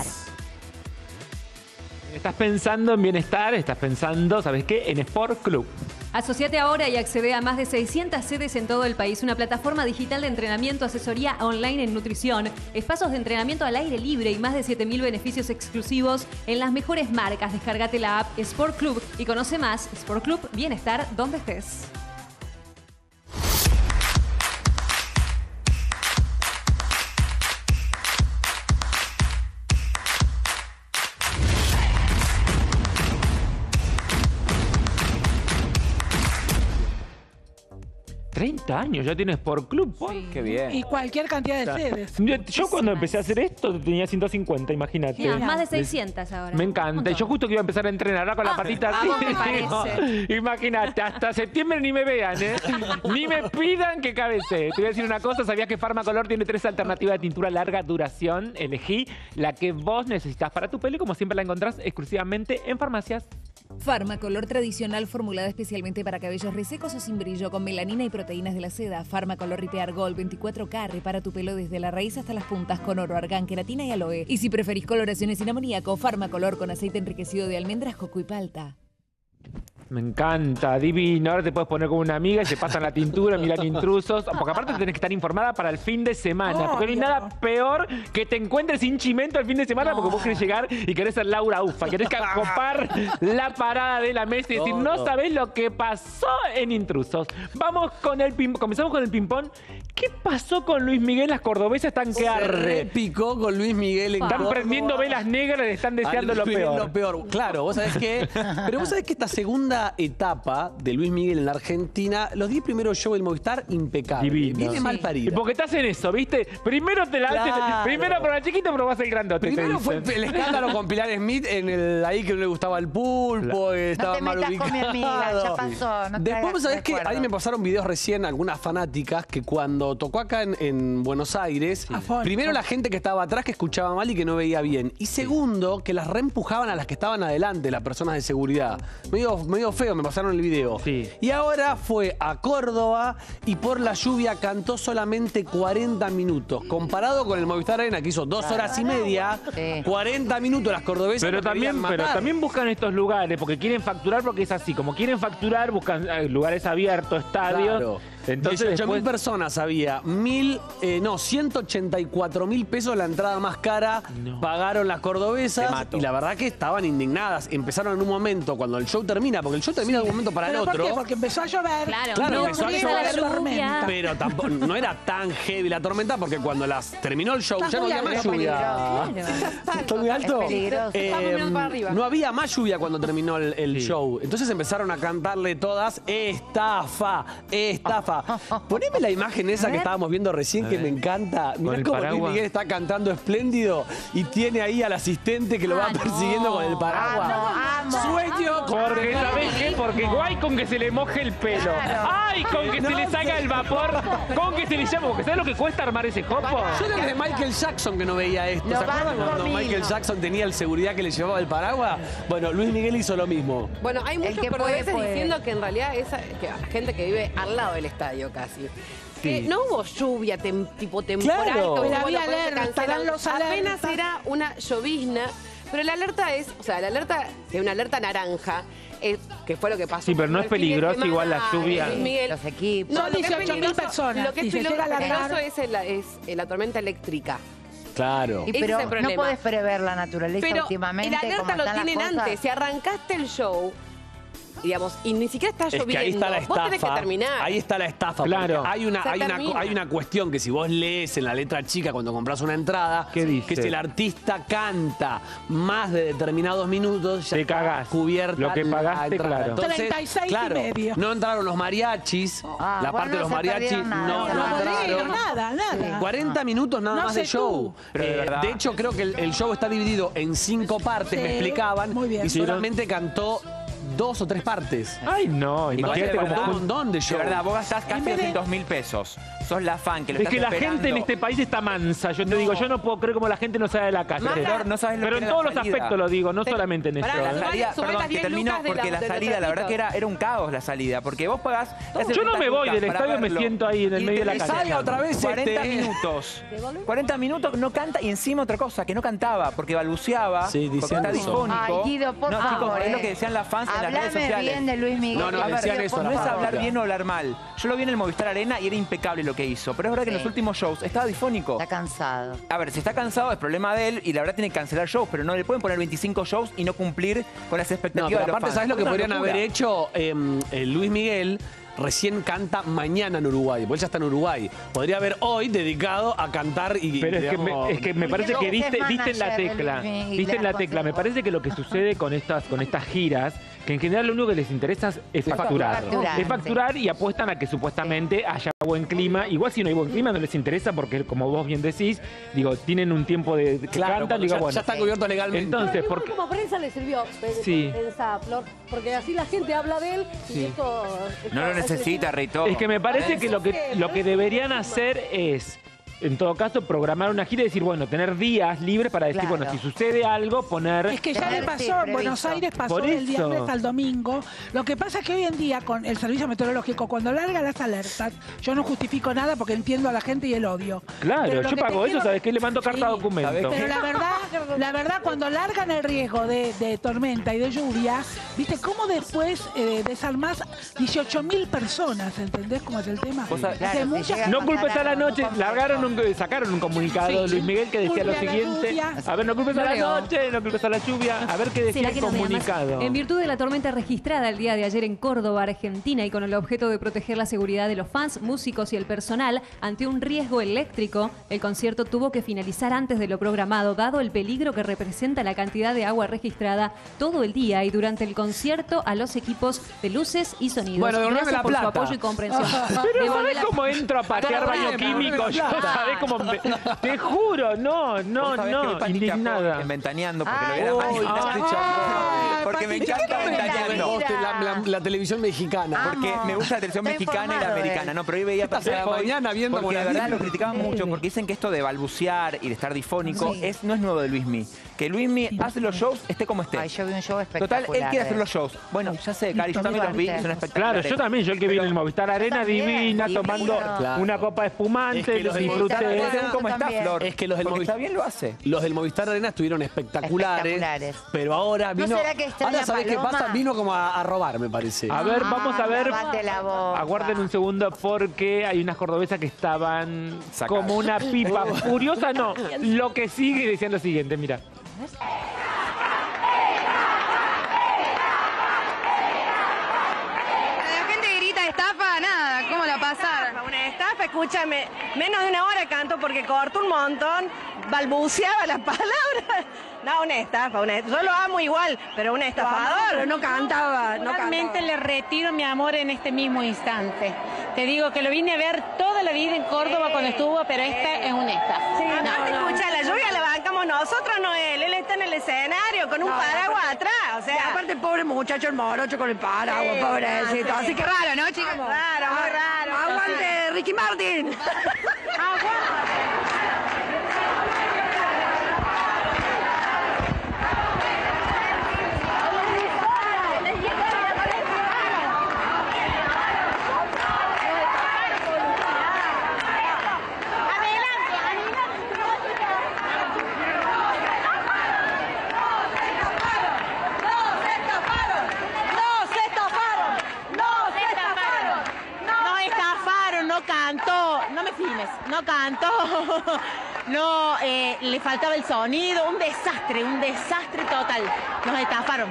¿Estás pensando en bienestar? ¿Estás pensando, sabes qué? En Sport Club. Asociate ahora y accede a más de 600 sedes en todo el país. Una plataforma digital de entrenamiento, asesoría online en nutrición, espacios de entrenamiento al aire libre y más de 7.000 beneficios exclusivos en las mejores marcas. Descárgate la app Sport Club y conoce más. Sport Club, bienestar donde estés. ¿30 años ya tienes Sport Club? Sí. Qué bien. Y cualquier cantidad de sedes. Yo cuando empecé a hacer esto tenía 150, imagínate. Sí, más de 600 ahora. Me encanta. Y yo justo que iba a empezar a entrenar ahora con la patita así. Me parece. Imagínate, hasta septiembre ni me vean, ¿eh? Ni me pidan que cabecee. Te voy a decir una cosa, ¿sabías que Farmacolor tiene 3 alternativas de tintura larga duración? Elegí la que vos necesitas para tu pelo y como siempre la encontrás exclusivamente en farmacias. Farmacolor tradicional formulada especialmente para cabellos resecos o sin brillo con melanina y proteínas de la seda. Farmacolor Repair Gold 24K repara tu pelo desde la raíz hasta las puntas con oro, argán, queratina y aloe. Y si preferís coloraciones sin amoníaco, Farmacolor con aceite enriquecido de almendras, coco y palta. Me encanta, divino. Ahora te puedes poner con una amiga y se pasan la tintura, miran Intrusos. Porque aparte tenés que estar informada para el fin de semana. Porque no hay nada peor que te encuentres sin chimento el fin de semana porque vos querés llegar y querés ser Laura Ufa. Querés copar la parada de la mesa y decir, no sabés lo que pasó en Intrusos. Vamos con el comenzamos con el ping-pong. ¿Qué pasó con Luis Miguel? Las cordobesas están que arre. Picó con Luis Miguel en Están prendiendo velas negras y le están deseando lo peor. Lo peor. Claro, vos sabés que. Pero vos sabés que esta segunda etapa de Luis Miguel en la Argentina, los 10 primeros shows del Movistar, impecable. Divino. Viene mal parido. ¿Y por qué estás en eso, viste? Primero te la haces, primero por la chiquita, pero vas el grandote. Primero fue el escándalo con Pilar Smith en el ahí que no le gustaba el pulpo, estaba mal ubicado. Con mi amiga, ya pasó. No Después, vos sabés que ahí me pasaron videos recién, algunas fanáticas, que cuando tocó acá en Buenos Aires, primero la gente que estaba atrás que escuchaba mal y que no veía bien. Y segundo, que las reempujaban a las que estaban adelante, las personas de seguridad. Medio feo, me pasaron el video. Sí. Y ahora fue a Córdoba y por la lluvia cantó solamente 40 minutos. Comparado con el Movistar Arena, que hizo 2 horas y media, 40 minutos las cordobesas. Pero también buscan estos lugares, porque quieren facturar, porque es así. Como quieren facturar, buscan lugares abiertos, estadios. Claro. Entonces 18.000 personas había. 184.000 pesos la entrada más cara. Pagaron las cordobesas. Y la verdad que estaban indignadas. Empezaron en un momento, cuando el show termina, porque el show termina de un momento para el otro. ¿Por qué? Porque empezó a llover. Claro, empezó a llover. La pero tampoco, no era tan heavy la tormenta, porque cuando terminó el show ya no había más lluvia. ¿Está muy alto? No había más lluvia cuando terminó el show. Entonces empezaron a cantarle todas estafa, estafa. Poneme la imagen esa que estábamos viendo recién, que me encanta. Mirá cómo Luis Miguel está cantando espléndido y tiene ahí al asistente que lo va persiguiendo con el paraguas. Sueño. Porque, ¿sabés qué? Porque guay con que se le moje el pelo. Ay, con que se le salga el vapor. Con que se le llame. Porque ¿sabes lo que cuesta armar ese jopo? Yo era de Michael Jackson que no veía esto. ¿Se acuerdan cuando Michael Jackson tenía el seguridad que le llevaba el paraguas? Bueno, Luis Miguel hizo lo mismo. Bueno, hay muchos cordobeses diciendo que en realidad es que gente que vive al lado del estadio estadio casi. Sí. No hubo lluvia tipo temporal. Claro. como, Pero bueno, había pues se alerta, cancelan. estaban los Apenas alertas. era una llovizna, pero la alerta es, o sea, la alerta es una alerta naranja, que fue lo que pasó. Sí, pero no es el fin de peligroso semana igual la en lluvia. Luis Miguel. Los equipos. No, Son lo que es 18.000 peligroso- personas. Lo que es Si se llega a peligroso alargar- es la tormenta eléctrica. Claro. Y Ese pero es el no problema. podés prever la naturaleza Pero últimamente. el como alerta lo están las tienen cosas. antes. Si arrancaste el show, digamos, y ni siquiera está Es lloviendo, que ahí está la vos tenés que estafa. terminar. Ahí está la estafa. Claro. porque Se termina. hay una cuestión que si vos lees en la letra chica cuando compras una entrada, ¿Qué dice? que si el artista canta más de determinados minutos, ya Te está cagás. cubierta Lo que la pagaste, entrada. claro. Entonces, 36 y claro, medio. no entraron los mariachis, Ah, la bueno, parte de no los se mariachis perdieron nada. no No, entraron. nada. 40 minutos nada No más sé de show. tú. Pero de verdad. De hecho, creo que el show está dividido en 5 partes, Sí, me explicaban, muy bien. y solamente cantó 2 o 3 partes. Ay, no, Y imagínate de como verdad, un montón de De show. verdad, vos gastás En casi vez de- 200.000 pesos. Sos la fan que lo Es estás que la esperando. gente en este país está mansa. Yo te digo, yo no puedo creer cómo la gente no sale de la calle. Flor, no sabes lo Pero que en era todos la los salida. aspectos lo digo, no solamente en Pará, esto. La ¿eh? salida, Sumá perdón, las que 10 terminó lucas de porque la- la de los salida, la verdad trapitos. que era un caos la salida, porque vos pagás... Yo no me voy del estadio, me siento ahí en el medio de la Y calle. salga otra vez 40 este. minutos. 40 minutos no canta, y encima otra cosa, que no cantaba, porque balbuceaba, Sí, porque diciendo está eso. difónico. Ay, Guido, por no, favor, chicos, es lo que decían las fans en las redes Hablame sociales. bien de Luis Miguel. No, no, A ver, decían eso, no por es favor. hablar bien o hablar mal. Yo lo vi en el Movistar Arena y era impecable lo que hizo. Pero es verdad que en los últimos shows estaba difónico. Está cansado. A ver, si está cansado es problema de él y la verdad tiene que cancelar shows, pero no le pueden poner 25 shows y no cumplir con las No, expectativas pero de los aparte, fans. ¿sabes lo que Es una podrían locura. haber hecho? Luis Miguel recién canta mañana en Uruguay, porque él ya está en Uruguay. Podría haber hoy dedicado a cantar y... Pero digamos, es que me parece que diste en la tecla. y Diste en la la tecla. Me cosa- parece que lo que sucede con estas giras, que en general lo único que les interesa es facturar. facturar, Es facturar y apuestan a que supuestamente haya buen clima. Igual si no hay buen clima no les interesa porque, como vos bien decís, digo, tienen un tiempo de que Claro, cantan, digo, ya, bueno. ya está cubierto legalmente. Entonces, Igual porque como prensa le sirvió Sí. prensa, Flor, porque así la gente habla de él y Sí. esto... No lo necesita, Rito. es que me parece que lo que deberían hacer es, en todo caso, programar una gira y decir, bueno, tener días libres para decir, Claro. bueno, si sucede algo, poner... Es que ya Tener, le pasó sí, en Buenos previsto. Aires, pasó Por del eso. viernes al domingo. Lo que pasa es que hoy en día con el servicio meteorológico, cuando larga las alertas, yo no justifico nada porque entiendo a la gente y el odio. Claro, Pero lo yo que pago te eso, quiero- ¿sabes qué? Le mando carta Sí, documento. Pero la verdad, cuando largan el riesgo de tormenta y de lluvia, ¿viste cómo después desarmás 18.000 personas? ¿Entendés cómo es el tema? Vos sabés- Hace Claro, mucha- si llega No a culpes pasar a la algo, noche, no sacaron un comunicado de Sí. Luis Miguel que decía lo Culpe a la siguiente. lluvia. A ver, no culpes a la Leo. noche, no culpes a la lluvia. A ver qué decía ¿Será el que no me amas? comunicado. En virtud de la tormenta registrada el día de ayer en Córdoba, Argentina, y con el objeto de proteger la seguridad de los fans, músicos y el personal ante un riesgo eléctrico, el concierto tuvo que finalizar antes de lo programado, dado el peligro que representa la cantidad de agua registrada todo el día y durante el concierto a los equipos de luces y sonidos. Bueno, devolveme Gracias la por su plata. apoyo y comprensión. Pero Devolvé ¿sabés la- cómo entro a patear baño químico? Yo, ¿sabés cómo? Te juro, no, Vos sabés que voy paniqueado indignada. en Ventaneando porque Ay, lo era ay, más. Porque me encanta Ventaneando. La televisión mexicana. Porque me gusta la televisión Está mexicana y la informado americana, él. ¿no? Pero hoy veía Estás pasar en mañana viendo porque la Monaguillo. verdad lo criticaban mucho porque dicen que esto de balbucear y de estar difónico Sí. no es nuevo de Luismi. Que Luismi hace los shows esté como esté. Ay, yo vi un show Total, espectacular. él quiere hacer los shows. Bueno, ya sé, Cari, yo también los vi, son Claro, espectaculares. yo también, yo el que vi en el Movistar Arena, también, divina, divino. tomando Claro. una copa de espumante, Es que los del disfruté. Puede ser como está, también. Flor. Es que los del Porque Movistar está bien lo hace. Los del Movistar Arena estuvieron espectaculares. Espectaculares. Pero ahora ¿No vino. será que está ahora la ¿sabés qué paloma? pasa? Vino como a robar, me parece. A ver, vamos a ver. Cállate la boca. Aguarden un segundo porque hay unas cordobesas que estaban Sacadas. como una pipa. Furiosa no. Lo que sigue decían lo siguiente, mira. La gente grita estafa, nada, ¿cómo la pasaron? Una estafa, escúchame, menos de una hora canto porque corto un montón, balbuceaba las palabras. No, una estafa, yo lo amo igual, pero un estafador. Pero no cantaba, Realmente le retiro mi amor en este mismo instante. Te digo que lo vine a ver toda la vida en Córdoba cuando estuvo, pero esta es una estafa. Escucha, la lluvia la bancamos nosotros, no él está en el escenario con un paraguas atrás, o sea. aparte, pobre muchacho, el morocho con el paraguas, Sí, pobrecito. sí. Así que Raro, ¿no, chicos? Raro, muy raro. ¡Aguante, Ricky Martin! no cantó, no, le faltaba el sonido, un desastre total. Nos estafaron.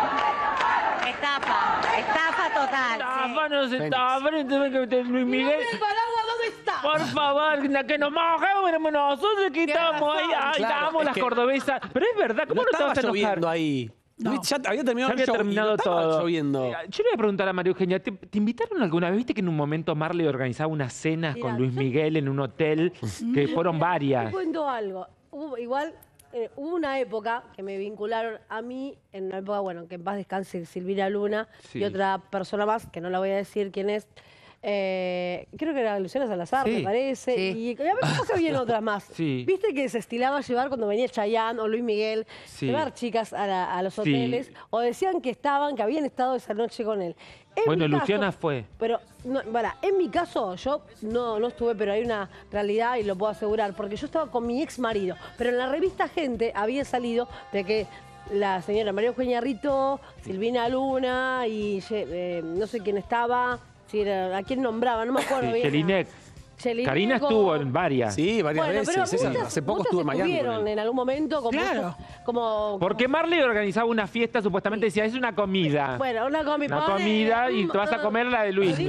Estafa total. Estafa, nos estafa, entonces Luis Miguel. ¿Dónde está? Por favor, que nos mojamos nosotros que estábamos ahí, estábamos las cordobesas. Pero es verdad, ¿cómo no te vas a enojar? Lloviendo ahí. No. Ya había terminado, Ya había terminado todo. lloviendo. Yo le voy a preguntar a María Eugenia, ¿te invitaron alguna vez? ¿Viste que en un momento Marley organizaba unas cenas con Luis Miguel en un hotel? Que fueron varias. Te cuento algo. Hubo una época que me vincularon a mí, en una época, bueno, que en paz descanse Silvina Luna y otra persona más, que no la voy a decir quién es. Creo que era Luciana Salazar, me parece. Y a veces habían otras más. Viste que se estilaba llevar cuando venía Chayanne o Luis Miguel, llevar chicas a los hoteles, o decían que habían estado esa noche con él. Bueno, Luciana fue. Pero, en mi caso, yo no estuve, pero hay una realidad y lo puedo asegurar, porque yo estaba con mi ex marido, pero en la revista Gente había salido de que la señora María Eugenia Rito, Silvina Luna y no sé quién estaba, a quién nombraba, no me acuerdo bien. Jelinek. Karina estuvo en varias. Sí, varias veces. Pero hace poco estuvo en Miami. Estuvieron en algún momento como Porque Marley organizaba una fiesta, supuestamente decía, es una comida. Bueno, una comida. Una comida y te vas a comer la de Luis.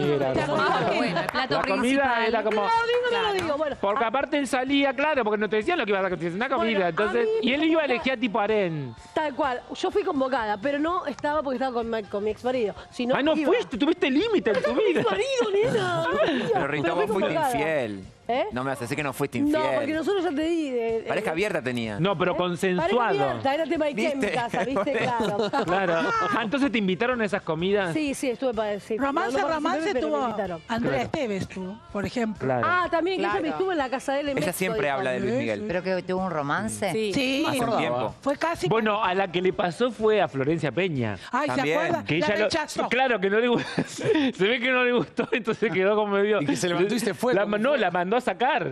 La comida era como... Porque aparte él salía, claro, porque no te decían lo que ibas a comer, una comida. Entonces, y él iba a elegir tipo harén. Tal cual. Yo fui convocada, pero no estaba porque estaba con mi ex marido. No fuiste, tuviste límite en tu vida. Mi marido, nena. Pero Rita, vos fuiste infiel. No me vas a decir que no fuiste infiel. No, porque nosotros ya te di... Pareja abierta tenía. No, pero consensuado. Pareja abierta, era tema de en mi casa, ¿viste? Claro. Claro. Entonces te invitaron a esas comidas. Sí, estuve para decir. Romance tuvo Andrea Esteves, por ejemplo. Claro. También que ella me estuvo en la casa de él en Ella México, siempre habla de Luis Miguel. ¿Pero que tuvo un romance? Sí. Hace un tiempo. Fue casi... Bueno, a la que le pasó fue a Florencia Peña. Ay, ¿se acuerdan? Que la ella rechazó. Claro, que no le gustó. Se ve que no le gustó, entonces quedó como medio... Y que se levantó y se fue. La mandó a sacar.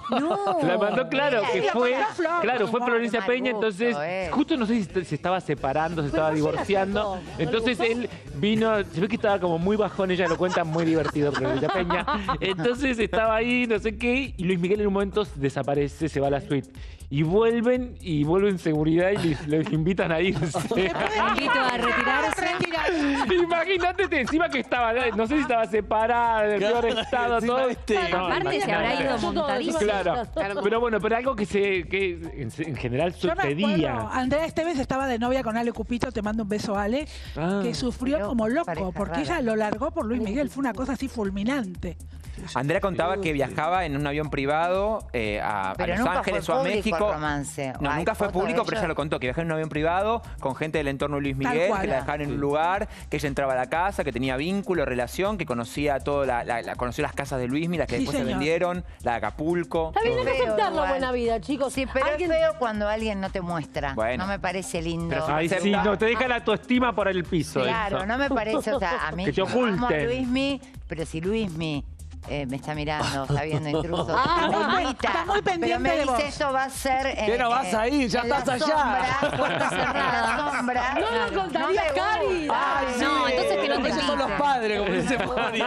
La mandó, claro, que fue... Claro, fue Florencia Peña, entonces... Justo no sé si se estaba separando, se estaba divorciando. Entonces él vino... Se ve que estaba como muy bajón, ella lo cuenta muy divertido, Florencia Peña. Entonces estaba ahí, no sé qué, y Luis Miguel en un momento desaparece, se va a la suite. Y vuelven seguridad y les invitan a irse. Invito a retirarse. Imagínate encima que estaba, no sé si estaba separada, de peor estado, todo. Aparte se habrá ido montadísimo. Claro. Pero bueno, pero algo que en general sucedía. Andrea Esteves estaba de novia con Ale Cupito, te mando un beso, Ale, que sufrió como loco, porque ella lo largó por Luis Miguel, fue una cosa así fulminante. Andrea contaba que viajaba en un avión privado a Los Ángeles o a México. No, nunca fue público, pero ella lo contó, que viajaba en un avión privado con gente del entorno de Luis Miguel, que la dejaban en un lugar, que ella entraba a la casa, que tenía vínculo, relación, que conocía conoció las casas de Luis Miguel, las que después se vendieron, la de Acapulco. Está bien, hay que aceptar la buena vida, chicos. Sí, pero es feo cuando alguien no te muestra. Bueno. No me parece lindo. Ay, sí, no, te deja la autoestima por el piso. Claro, eso. no me parece, o sea, a mí que te amo a oculten. Luismi, pero si Luismi me está mirando, está viendo intrusos. Está muy pendiente pero me de dice, vos. esto va a ser... ¿Qué no vas a ir? Ya estás allá. Puerta cerrada, sombra. No lo contaría, Cari. No, entonces que no te Esos son los padres, como dice Fabio.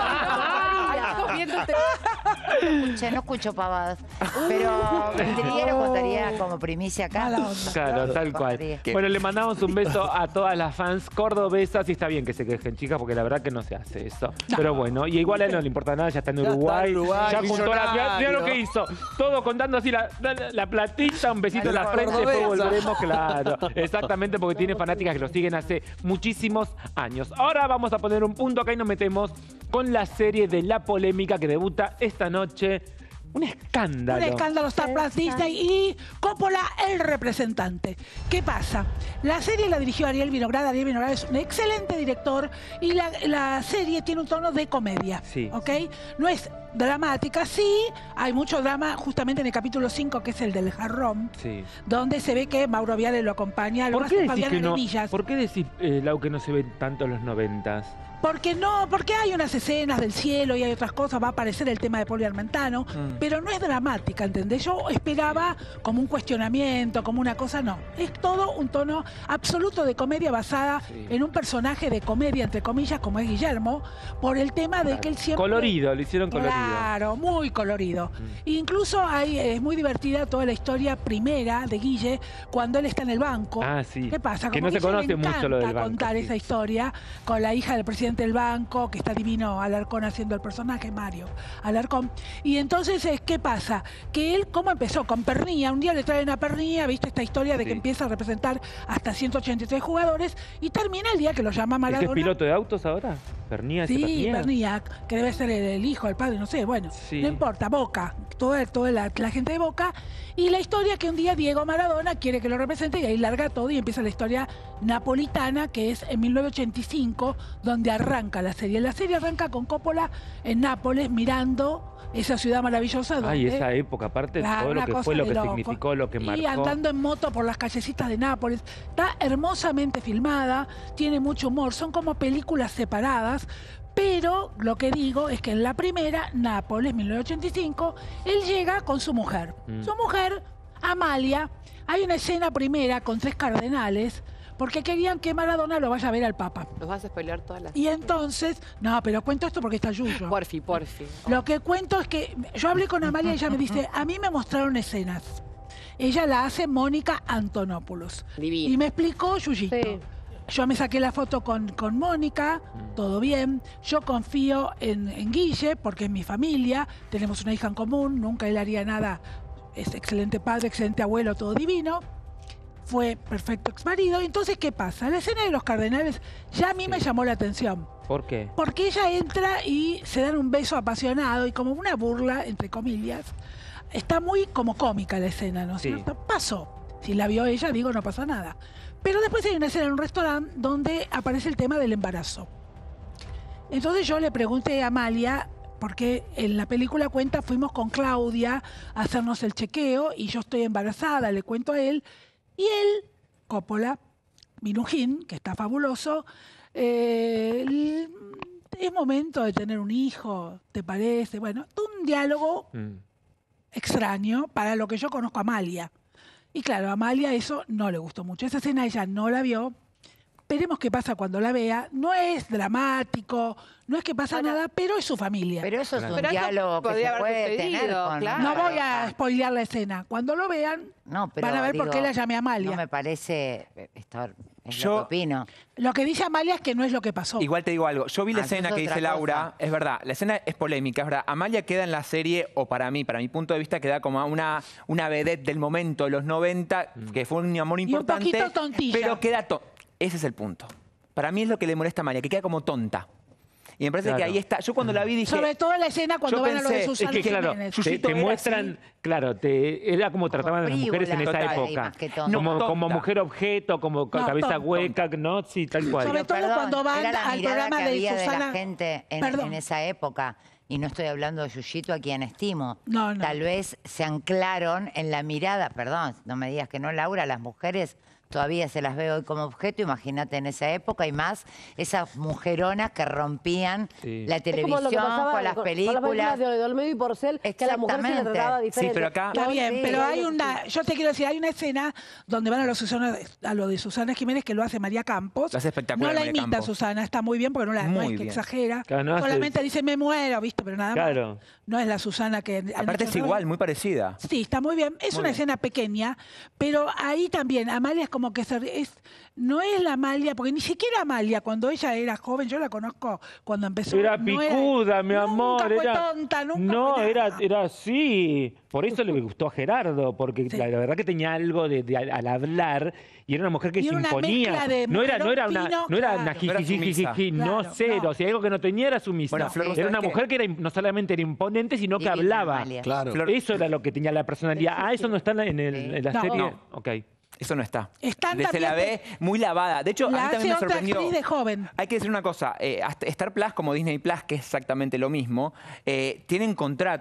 No escucho pavadas. Pero vendría, contaría como primicia acá. Claro, tal cual. Bueno, le mandamos un beso a todas las fans cordobesas y está bien que se quejen, chicas, porque la verdad que no se hace eso. Pero bueno, y igual a él no le importa nada, ya está en Uruguay. Ya juntó la plata. Mirá lo que hizo. Todo contando así la platita, un besito en la frente, después volveremos, claro. Exactamente, porque tiene fanáticas que lo siguen hace muchísimos años. Ahora vamos a poner un punto acá y nos metemos con la serie de La Polémica que debuta esta noche. Un escándalo. Un escándalo, Star Plus, Disney y Coppola, el representante. ¿Qué pasa? La serie la dirigió Ariel Vinograd. Ariel Vinograd es un excelente director y la serie tiene un tono de comedia. Sí. ¿Ok? No es dramática, sí, hay mucho drama justamente en el capítulo 5, que es el del jarrón, Sí. donde se ve que Mauro Viale lo acompaña. ¿Por qué decís que no? ¿Por qué decís, Lau, que no se ven tanto en los 90s? Porque hay unas escenas del cielo y hay otras cosas, va a aparecer el tema de Poli Armentano, pero no es dramática, ¿entendés? Yo esperaba como un cuestionamiento, como una cosa, no. Es todo un tono absoluto de comedia basada en un personaje de comedia, entre comillas, como es Guillermo, por el tema de que él siempre... Colorido, lo hicieron colorido. Claro, muy colorido. Incluso es muy divertida toda la historia primera de Guille, cuando él está en el banco. Ah, sí. ¿Qué pasa? Que Como no se conoce mucho lo del banco. Contar esa historia con la hija del presidente del banco, que está divino Alarcón haciendo el personaje, Mario Alarcón. Y entonces, ¿qué pasa? Que él, ¿cómo empezó? Con Pernía. Un día le traen a Pernía, ¿viste esta historia de que empieza a representar hasta 183 jugadores y termina el día que lo llama Maradona. ¿Es que es piloto de autos ahora? ¿Pernía? Sí, Pernía, que debe ser el hijo, el padre, no sé, bueno, no importa, Boca, toda la gente de Boca. Y la historia que un día Diego Maradona quiere que lo represente y ahí larga todo y empieza la historia napolitana, que es en 1985, donde arranca la serie. La serie arranca con Coppola en Nápoles mirando esa ciudad maravillosa. Donde, ay, esa época, aparte de todo lo que fue, lo que significó, lo que marcó. Y andando en moto por las callecitas de Nápoles. Está hermosamente filmada, tiene mucho humor, son como películas separadas. Pero lo que digo es que en la primera, Nápoles, 1985, él llega con su mujer. Su mujer, Amalia, hay una escena primera con 3 cardenales, porque querían que Maradona lo vaya a ver al Papa. Nos vas a spoilear todas las... Y entonces, no, pero cuento esto porque está Yuyo. Porfi. Lo que cuento es que yo hablé con Amalia y ella me dice, a mí me mostraron escenas. Ella la hace Mónica Antonopoulos. Divina. Y me explicó Yuyito. Sí. Yo me saqué la foto con Mónica, todo bien. Yo confío en Guille, porque es mi familia, tenemos una hija en común, nunca él haría nada. Es excelente padre, excelente abuelo, todo divino. Fue perfecto exmarido. Entonces, ¿qué pasa? La escena de los cardenales ya a mí me llamó la atención. ¿Por qué? Porque ella entra y se dan un beso apasionado y como una burla, entre comillas. Está muy como cómica la escena, ¿no es cierto? Pasó. Si la vio ella, digo, no pasa nada. Pero después hay una escena en un restaurante donde aparece el tema del embarazo. Entonces yo le pregunté a Amalia, porque en la película cuenta, fuimos con Claudia a hacernos el chequeo y yo estoy embarazada, le cuento a él. Y él, Coppola, Minujín, que está fabuloso, es momento de tener un hijo, ¿te parece? Bueno, un diálogo extraño para lo que yo conozco a Amalia. Y claro, a Amalia eso no le gustó mucho. Esa escena ella no la vio. Veremos qué pasa cuando la vea. No es dramático, no es que pasa nada, pero es su familia. Pero eso es un diálogo que se puede tener con... Claro. No voy a spoilear la escena. Cuando lo vean, van a ver por qué la llamé Amalia. No me parece... Es lo que opino. Lo que dice Amalia es que no es lo que pasó. Igual te digo algo. Yo vi la escena que dice Laura. Es verdad, la escena es polémica, es verdad. Amalia queda en la serie, o para mi punto de vista, queda como una vedette del momento de los 90, que fue un amor importante. Y un poquito tontilla. Pero queda... Ese es el punto. Para mí es lo que le molesta a Amalia, que queda como tonta. Y me parece que ahí está. Yo cuando la vi dije... Sobre todo en la escena cuando van a lo de Susana Jiménez. Te muestran, era como trataban a las mujeres en esa época. Como mujer objeto, como cabeza hueca, ¿no? Sí, tal cual. Sobre todo cuando van al programa de Susana... la gente en esa época. Y no estoy hablando de Yuyito, a quien estimo. No. Tal vez se anclaron en la mirada, perdón, no me digas que no, Laura, las mujeres todavía se las ve hoy como objeto, imagínate en esa época, y más esas mujeronas que rompían la televisión con las películas. Con las películas de Olmedo y Porcel, que a la mujer se le trataba diferente. Sí, pero acá... Está bien, pero hay yo te quiero decir, hay una escena donde van a lo de Susana Jiménez, que lo hace María Campos. Lo hace espectacular. No la imita Susana, está muy bien, porque no es que exagera. Claro, no solamente dice, me muero, ¿viste? Pero nada más. No es la Susana que... Aparte es igual, muy parecida. Sí, está muy bien. Es una escena pequeña, pero ahí también, Amalia es como que no es la Amalia, porque ni siquiera Amalia, cuando ella era joven, yo la conozco cuando empezó. Era picuda, mi amor. Nunca fue tonta, nunca era así. Por eso le gustó a Gerardo, porque la verdad que tenía algo al hablar, y era una mujer que se imponía. No era una jiji, no, cero. Si algo que no tenía era sumisa. Era una mujer que no solamente era imponente, sino que hablaba. Claro. Eso era lo que tenía la personalidad. Eso no está en la serie. No. Ok. Eso no está. Se la ve muy lavada. De hecho, a mí también me sorprendió. De joven. Hay que decir una cosa. Star Plus, como Disney Plus, que es exactamente lo mismo, tienen contrato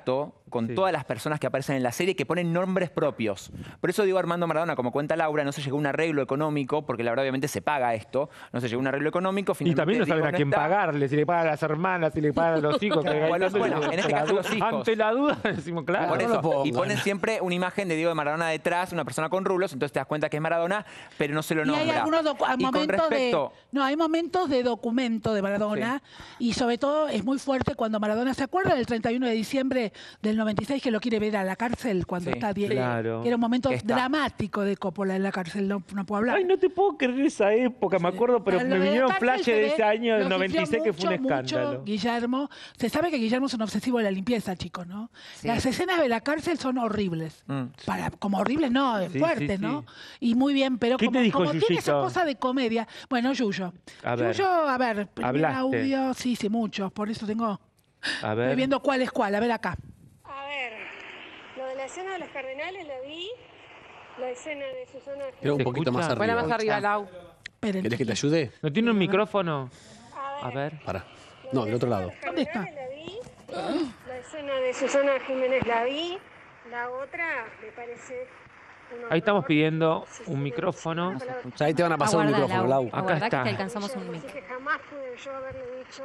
con todas las personas que aparecen en la serie, que ponen nombres propios. Por eso digo Armando Maradona, como cuenta Laura, no se llegó a un arreglo económico, porque la verdad obviamente se paga esto, no se llegó a un arreglo económico. Y también no saben a quién pagarle, si le pagan a las hermanas, si le pagan a los hijos. Bueno, en este caso los hijos. Ante la duda decimos, claro. Por eso, y ponen siempre una imagen de Diego de Maradona detrás, una persona con rulos, entonces te das cuenta que es Maradona, pero no se lo nombra. Y hay algunos hay momentos de documento de Maradona, y sobre todo es muy fuerte cuando Maradona se acuerda del 31 de diciembre del 96 que lo quiere ver a la cárcel cuando está Diego. Claro. Que era un momento dramático de Coppola en la cárcel, no puedo hablar. Ay, no te puedo creer esa época, me acuerdo, pero me vinieron flashes de ese año del 96 que fue un escándalo. Mucho, Guillermo, se sabe que Guillermo es un obsesivo de la limpieza, chicos, ¿no? Sí. Las escenas de la cárcel son horribles. Como horribles, no, fuertes, ¿no? Y muy bien, pero como tiene esa cosa de comedia. Bueno, Yuyo. Yuyo, a ver, primer audio, sí, muchos, por eso tengo... A ver. Estoy viendo cuál es cuál, a ver acá. A ver, lo de la escena de los cardenales la vi, la escena de Susana... Quiero un poquito más arriba. Bueno, más arriba, Lau. ¿Querés que te ayude? ¿No tiene un micrófono? A ver. Pará. No, del otro lado. ¿Dónde está? La escena de Susana Jiménez la vi, la otra me parece... Ahí estamos pidiendo un micrófono. O sea, ahí te van a pasar un micrófono, Lau. Acá está. Que alcanzamos un micrófono. Así que jamás pude yo haberle dicho...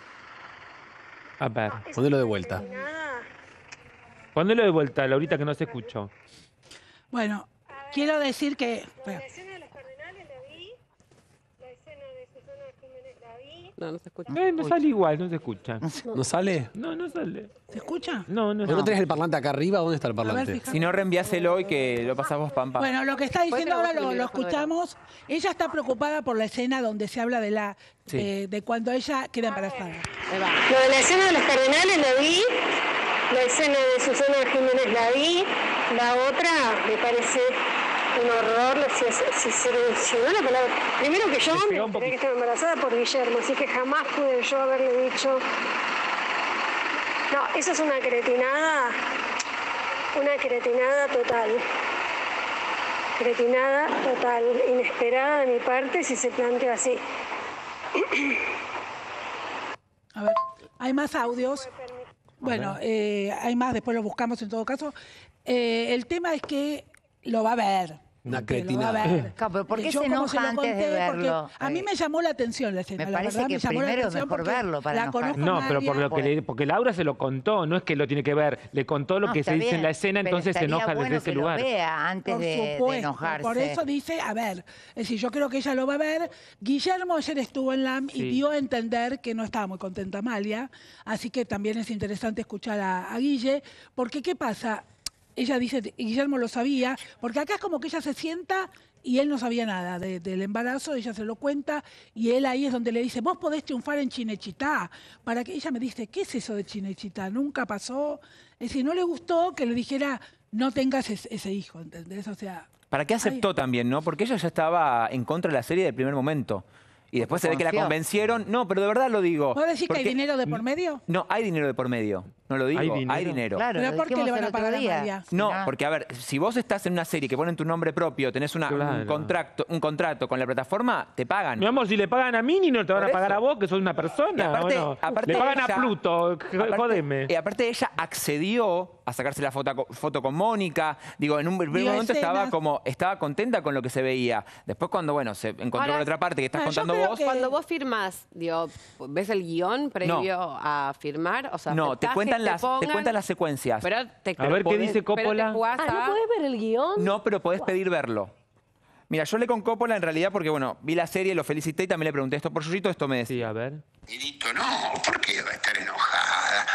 A ver. Ponelo de vuelta. Ponelo de vuelta, Laurita, que no se escuchó. Bueno, quiero decir que... La escena de los cardenales la vi, la escena de Susana Jiménez la vi. No se escucha. No sale igual, no se escucha. ¿No sale? No sale. ¿Se escucha? No. ¿No tenés el parlante acá arriba? ¿Dónde está el parlante? Si no, reenviáselo y que lo pasás vos, Pampa. Bueno, lo que está diciendo ahora lo escuchamos. Ella está preocupada por la escena donde se habla de cuando ella queda embarazada. Lo de la escena de los cardenales la vi, la escena de Susana Jiménez la vi, la otra me parece un horror, si no la palabra. Primero que yo me enteré que estaba embarazada por Guillermo, así que jamás pude yo haberle dicho... No, eso es una cretinada total. Cretinada total, inesperada de mi parte si se plantea así. A ver, hay más audios. Bueno, hay más, después los buscamos en todo caso. El tema es que lo va a ver. Una cretinada. Pero ¿por qué Yo se como enoja lo antes conté, de verlo? porque a mí me llamó la atención la escena. Me la parece verdad, que me llamó la primero es atención mejor porque verlo para la enojarse. conozco No, pero porque Laura se lo contó, no es que lo tiene que ver. Le contó lo que está se dice bien, en la escena, pero entonces se enoja estaría desde bueno ese que lo lugar. vea antes de enojarse. Por eso dice, a ver, es decir, yo creo que ella lo va a ver. Guillermo ayer estuvo en LAM y dio a entender que no estaba muy contenta Amalia, así que también es interesante escuchar a Guille, porque ¿qué pasa? Ella dice, Guillermo lo sabía, porque acá es como que ella se sienta y él no sabía nada del embarazo, ella se lo cuenta y él ahí es donde le dice, vos podés triunfar en Chinechitá. Para que ella me dice, ¿qué es eso de Chinechitá? Nunca pasó. Es decir, no le gustó que le dijera, no tengas ese hijo, ¿entendés? O sea... ¿Para qué aceptó también, no? Porque ella ya estaba en contra de la serie del primer momento. Y después se ve que la convencieron. No, pero de verdad lo digo. ¿Vos decís que hay dinero de por medio? No, hay dinero de por medio. No lo digo. Hay dinero. Claro, ¿pero por qué le van a pagar a Amalia? No, porque a ver, si vos estás en una serie que ponen tu nombre propio, tenés un contrato con la plataforma, te pagan. Mi amor, si le pagan a Mini, no te van a pagar a vos, que sos una persona. Aparte le pagan ella, a Pluto, jodeme. Y aparte ella accedió a sacarse la foto con Mónica. Digo, en un primer momento estaba contenta con lo que se veía. Después cuando, se encontró con otra parte que estás contando vos. Cuando vos firmás, digo, ¿ves el guión previo a firmar? O sea, no, te cuentan las secuencias. Pero a ver qué dice Coppola. ¿No podés ver el guión? No, pero podés pedir verlo. Mira, yo hablé con Coppola en realidad porque, vi la serie, lo felicité y también le pregunté esto por Yuyito, esto me decía. Sí, a ver. Edito, no, ¿por qué va a estar enojada?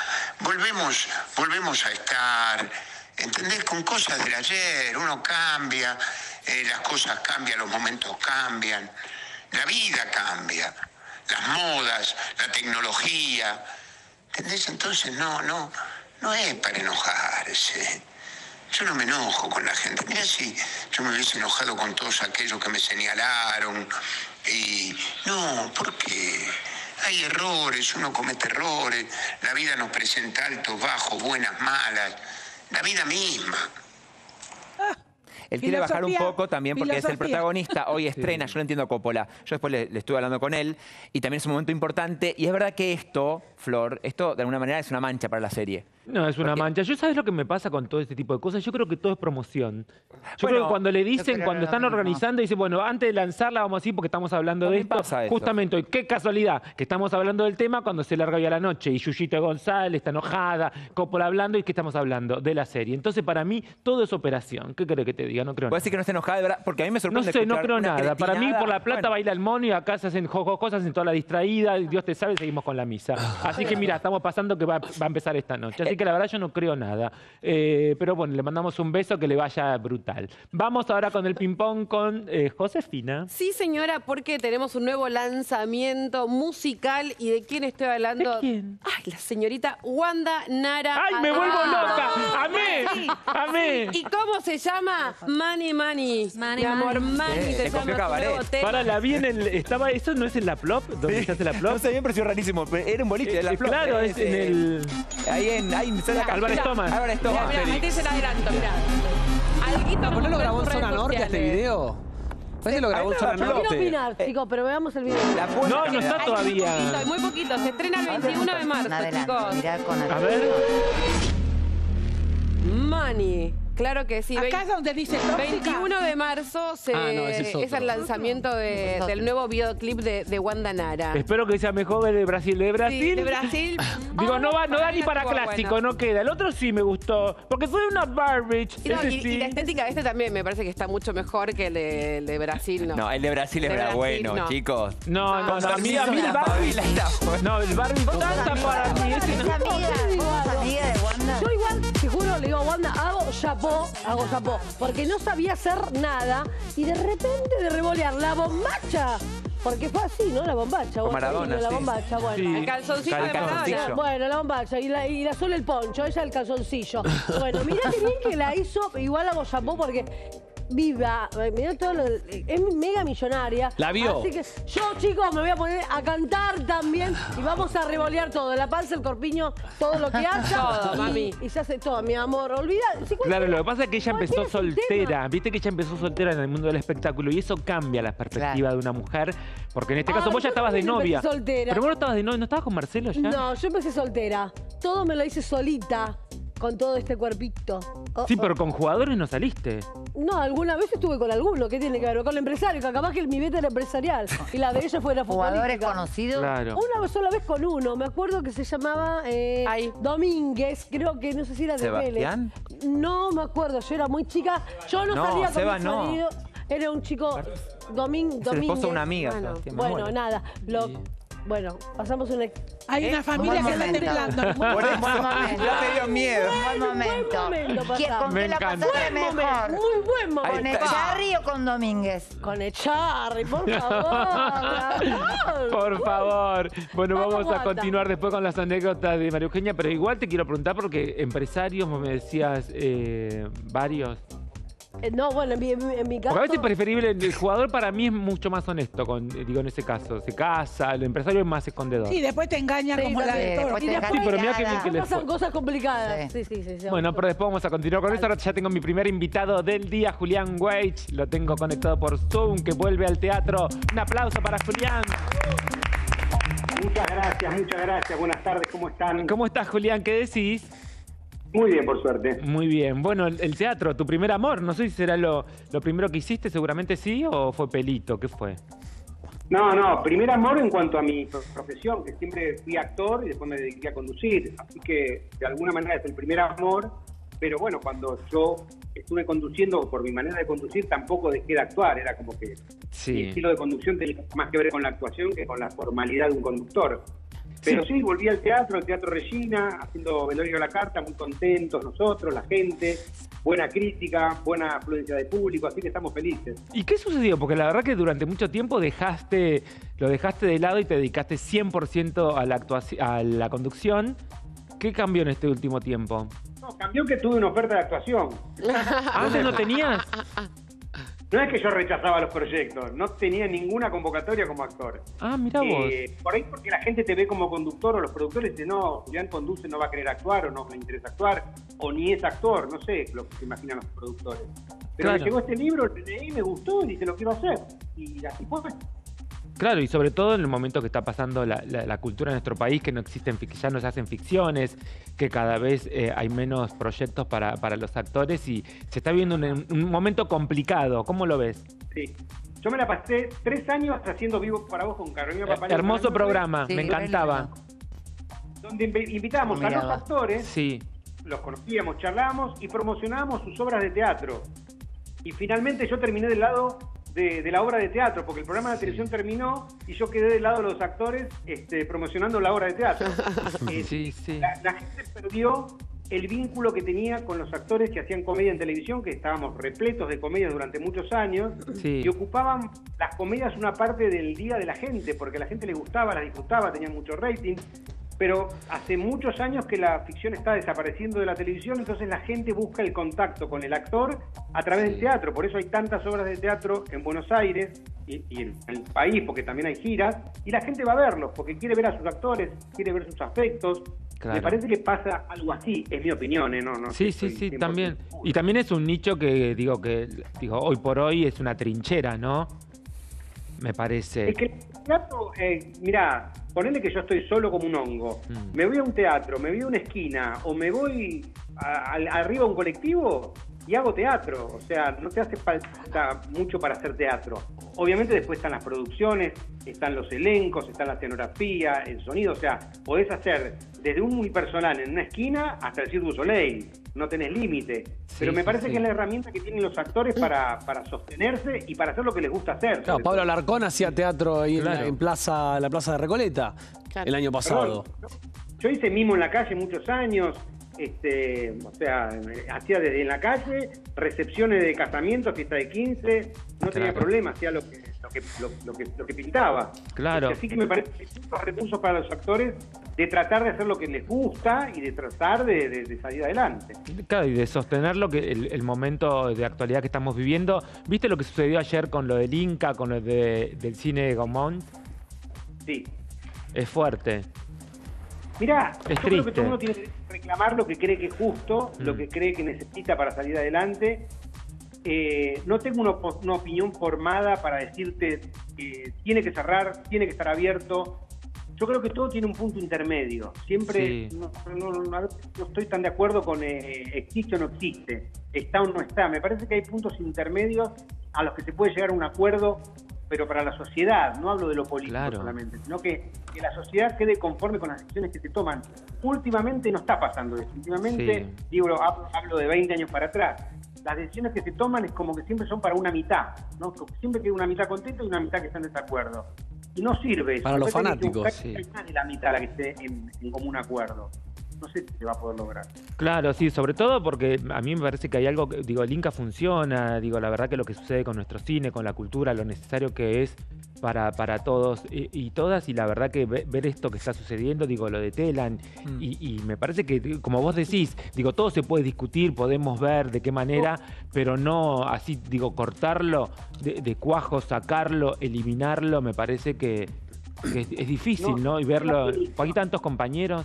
Volvemos a estar, ¿entendés? Con cosas del ayer, uno cambia, las cosas cambian, los momentos cambian, la vida cambia, las modas, la tecnología, ¿entendés? Entonces no es para enojarse. Yo no me enojo con la gente. Mira si yo me hubiese enojado con todos aquellos que me señalaron. Y no, porque hay errores, uno comete errores. La vida nos presenta altos, bajos, buenas, malas. La vida misma. Él quiere bajar un poco también porque es el protagonista. Hoy estrena, yo lo entiendo a Coppola. Yo después le estuve hablando con él y también es un momento importante. Y es verdad que esto, Flor, esto de alguna manera es una mancha para la serie. No, es una mancha. ¿Yo sabes lo que me pasa con todo este tipo de cosas? Yo creo que todo es promoción. Yo creo que cuando le dicen, cuando están organizando, dicen, bueno, antes de lanzarla vamos así porque estamos hablando de esto. Justamente hoy, qué casualidad, que estamos hablando del tema cuando se larga ya la noche y Yuyito González está enojada, Coppola hablando y ¿qué estamos hablando? De la serie. Entonces, para mí, todo es operación. ¿Qué querés que te diga? No creo nada. ¿Puedes decir que no esté enojada de verdad? Porque a mí me sorprende. No sé, no creo nada. Para mí, por la plata baila el mono y acá se hacen cosas en toda la distraída. Dios te sabe, seguimos con la misa. Así que mira, estamos pasando que va a empezar esta noche. Así que la verdad yo no creo nada. Pero bueno, le mandamos un beso, que le vaya brutal. Vamos ahora con el ping-pong con Josefina. Sí, señora, porque tenemos un nuevo lanzamiento musical. ¿Y de quién estoy hablando? ¿De quién? Ay, la señorita Wanda Nara. ¡Ay, me vuelvo loca! ¡Amé! ¡Amé! ¿Y cómo se llama? Money. Mi amor, Money, te llama tu nuevo tema. Para, la vi en el... ¿Eso no es en la Plop? ¿Dónde se hace la Plop? No sé, bien, pareció rarísimo. Era un boliche de la Plop. Claro, es en el... Ahí Álvarez Thomas. Mirá, ahí se la adelanto, mirá. Alguito ¿No lo grabó en Zona Norte este video? Parece que lo grabó en Zona Norte. No quiero opinar, chicos, pero veamos el video. No está todavía. Muy poquito. Se estrena el 21 de marzo, chicos. Mirá con A ver. Money. Claro que sí. Acá es donde dice tóxica. 21 de marzo es el lanzamiento del nuevo videoclip de Wanda Nara. Espero que sea mejor el de Brasil. ¿De Brasil? Sí, de Brasil. Digo, no da ni para clásico, no queda. El otro sí me gustó, porque soy una Barbie. Y la estética de este también me parece que está mucho mejor que el de Brasil, ¿no? No, el de Brasil es bueno, chicos. No, a mí el Barbie... No, el Barbie tanta para mí. amiga de Wanda. Yo igual, te juro, le digo a Wanda, hago chapó, porque no sabía hacer nada y de repente de revolear la bombacha. Porque fue así, ¿no? La bombacha. Con Maradona, la bombacha, bueno. Sí. El calzoncillo de Maradona. Bueno, la bombacha. Y la sola el poncho, ella el calzoncillo. Bueno, mirá qué bien que la hizo. Igual hago chapó porque... Viva, mirá todo es mega millonaria. ¿La vio? Así que yo, chicos, me voy a poner a cantar también y vamos a revolear todo. La panza, el corpiño, todo lo que haya. Todo, mami. Y se hace todo, mi amor. Olvida. Claro, lo que pasa es que ella empezó soltera. Viste que ella empezó soltera en el mundo del espectáculo y eso cambia la perspectiva de una mujer. Porque en este caso vos ya estabas de novia. Soltera. Pero vos no estabas de novia, ¿no estabas con Marcelo ya? No, yo empecé soltera. Todo me lo hice solita. Con todo este cuerpito. Sí, pero con jugadores no saliste. No, alguna vez estuve con alguno. ¿Qué tiene que ver? Con el empresario, que capaz que mi beta era empresarial. Y la de ella fue la ¿Jugadores conocidos? Claro. Una sola vez con uno. Me acuerdo que se llamaba Domínguez. Creo que no sé si era de ¿Sebastián? Vélez. No me acuerdo. Yo era muy chica. Yo no salía con Seba mi marido. Era un chico Domínguez. Es el esposo de una amiga. Bueno, nada. Bueno, pasamos una... Hay una familia que está temblando. Por eso ya me dio miedo. Buen momento. ¿Con qué la pasaste mejor? Muy buen momento. ¿Con Echarri o con Domínguez? Con Echarri, por favor. Por favor. Bueno, vamos a continuar después con las anécdotas de María Eugenia, pero igual te quiero preguntar porque empresarios, vos me decías, varios. No, bueno, en mi caso... Porque a veces es preferible, el jugador para mí es mucho más honesto, digo en ese caso. Se casa, el empresario es más escondedor. Sí, después te engañan como la de todo. Y después sí, pero mirá qué bien que le pasan fue. cosas complicadas. Sí. Bueno, pero después vamos a continuar con eso. Ahora ya tengo mi primer invitado del día, Julián Weich. Lo tengo conectado por Zoom, que vuelve al teatro. Un aplauso para Julián. Muchas gracias. Buenas tardes, ¿cómo están? ¿Cómo estás, Julián? ¿Qué decís? Muy bien, por suerte. Muy bien. Bueno, el teatro, tu primer amor, no sé si será lo primero que hiciste, seguramente sí, o fue pelito, ¿qué fue? No, primer amor en cuanto a mi profesión, que siempre fui actor y después me dediqué a conducir, así que de alguna manera es el primer amor, pero bueno, cuando yo estuve conduciendo, por mi manera de conducir, tampoco dejé de actuar, era como que mi estilo de conducción tenía más que ver con la actuación que con la formalidad de un conductor. Pero sí, volví al Teatro Regina, haciendo Velorio a la Carta, muy contentos nosotros, la gente, buena crítica, buena afluencia de público, así que estamos felices. ¿Y qué sucedió? Porque la verdad que durante mucho tiempo lo dejaste de lado y te dedicaste 100% a la conducción. ¿Qué cambió en este último tiempo? No, cambió que tuve una oferta de actuación. ¿Antes no tenías? No es que yo rechazaba los proyectos, no tenía ninguna convocatoria como actor. Ah, mira vos. Por ahí porque la gente te ve como conductor o los productores dicen, no, Julián conduce, no va a querer actuar o no le interesa actuar, o ni es actor, no sé lo que se imaginan los productores. Pero me llegó este libro, lo leí, me gustó y dije, lo quiero hacer. Y así fue. Claro, y sobre todo en el momento que está pasando la cultura en nuestro país, que ya no se hacen ficciones, que cada vez hay menos proyectos para los actores y se está viviendo un momento complicado. ¿Cómo lo ves? Sí. Yo me la pasé 3 años haciendo Vivo para Vos con Carolina Papaleo. Hermoso programa, me encantaba. Donde invitábamos a los actores, sí, los conocíamos, charlábamos y promocionábamos sus obras de teatro. Y finalmente yo terminé del lado de la obra de teatro, porque el programa de la televisión terminó y yo quedé del lado de los actores promocionando la obra de teatro. La gente perdió el vínculo que tenía con los actores que hacían comedia en televisión, que estábamos repletos de comedias durante muchos años, y ocupaban las comedias una parte del día de la gente, porque a la gente le gustaba, las disfrutaba, tenían mucho rating. Pero hace muchos años que la ficción está desapareciendo de la televisión, entonces la gente busca el contacto con el actor a través del teatro. Por eso hay tantas obras de teatro en Buenos Aires y en el país, porque también hay giras, y la gente va a verlos, porque quiere ver a sus actores, quiere ver sus afectos. Claro. Me parece que pasa algo así, es mi opinión, ¿no? Sí, también. Y también es un nicho que digo hoy por hoy es una trinchera, ¿no? Me parece. Es que el teatro, mirá, ponele que yo estoy solo como un hongo. Me voy a un teatro, me voy a una esquina o me voy arriba a un colectivo y hago teatro. O sea, no te hace falta mucho para hacer teatro. Obviamente después están las producciones, están los elencos, está la escenografía, el sonido. O sea, podés hacer desde un unipersonal en una esquina hasta el Cirque du Soleil. No tenés límite. Pero me parece que es la herramienta que tienen los actores para sostenerse y para hacer lo que les gusta hacer. Claro, Pablo Alarcón hacía teatro ahí en la plaza de Recoleta el año pasado. Yo hice mimo en la calle muchos años. O sea, hacía desde en la calle, recepciones de casamientos, fiesta de 15, no tenía problema, hacía lo que pintaba. Claro. Así que me parece que hay muchos recursos para los actores de tratar de hacer lo que les gusta y de tratar de salir adelante. Claro, y de sostener el momento de actualidad que estamos viviendo. ¿Viste lo que sucedió ayer con lo del Inca, con lo del cine de Gaumont? Sí. Es fuerte. Mirá, yo creo que todo uno tiene que reclamar lo que cree que es justo, lo que cree que necesita para salir adelante. No tengo una opinión formada para decirte que tiene que cerrar, tiene que estar abierto. Yo creo que todo tiene un punto intermedio. Siempre no estoy tan de acuerdo con existe o no existe, está o no está. Me parece que hay puntos intermedios a los que se puede llegar a un acuerdo, pero para la sociedad, no hablo de lo político solamente, sino que la sociedad quede conforme con las decisiones que se toman. Últimamente no está pasando eso. Últimamente, hablo de 20 años para atrás. Las decisiones que se toman es como que siempre son para una mitad, ¿no? Siempre queda una mitad contenta y una mitad que está en desacuerdo. Y no sirve eso. Para los fanáticos, sí. Hay más de la mitad la que esté en común acuerdo. No sé si se va a poder lograr. Claro, sí, sobre todo porque a mí me parece que hay algo, el Inca funciona, la verdad que lo que sucede con nuestro cine, con la cultura, lo necesario que es para todos y todas, y la verdad que ver esto que está sucediendo, lo de Telan, y me parece que, como vos decís, todo se puede discutir, podemos ver de qué manera, pero no así, cortarlo de cuajo, sacarlo, eliminarlo, me parece que es difícil, ¿no? Y verlo, porque hay tantos compañeros.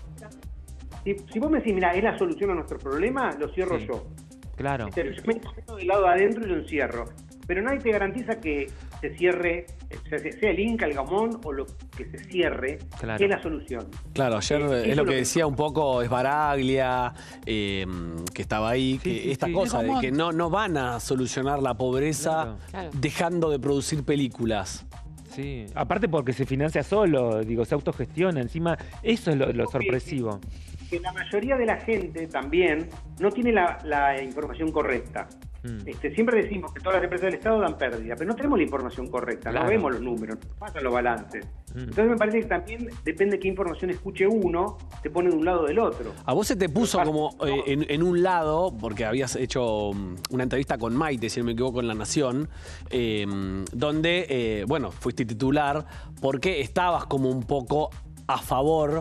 Si vos me decís, mira, es la solución a nuestro problema, lo cierro yo. Claro. Yo me meto del lado de adentro y lo encierro. Pero nadie te garantiza que se cierre, sea el Inca, el Gaumont o lo que se cierre, que es la solución. Claro, ayer es lo que decía un poco Esbaraglia, que estaba ahí, que esta cosa de que no van a solucionar la pobreza dejando de producir películas. Sí, aparte porque se financia solo, se autogestiona, encima eso es lo sorpresivo. Que la mayoría de la gente también no tiene la información correcta. Siempre decimos que todas las empresas del Estado dan pérdida, pero no tenemos la información correcta, no vemos los números, no pasan los balances. Entonces me parece que también depende de qué información escuche uno, te pone de un lado o del otro. A vos se te puso como en un lado, porque habías hecho una entrevista con Maite, si no me equivoco, en La Nación, donde, fuiste titular, porque estabas como un poco a favor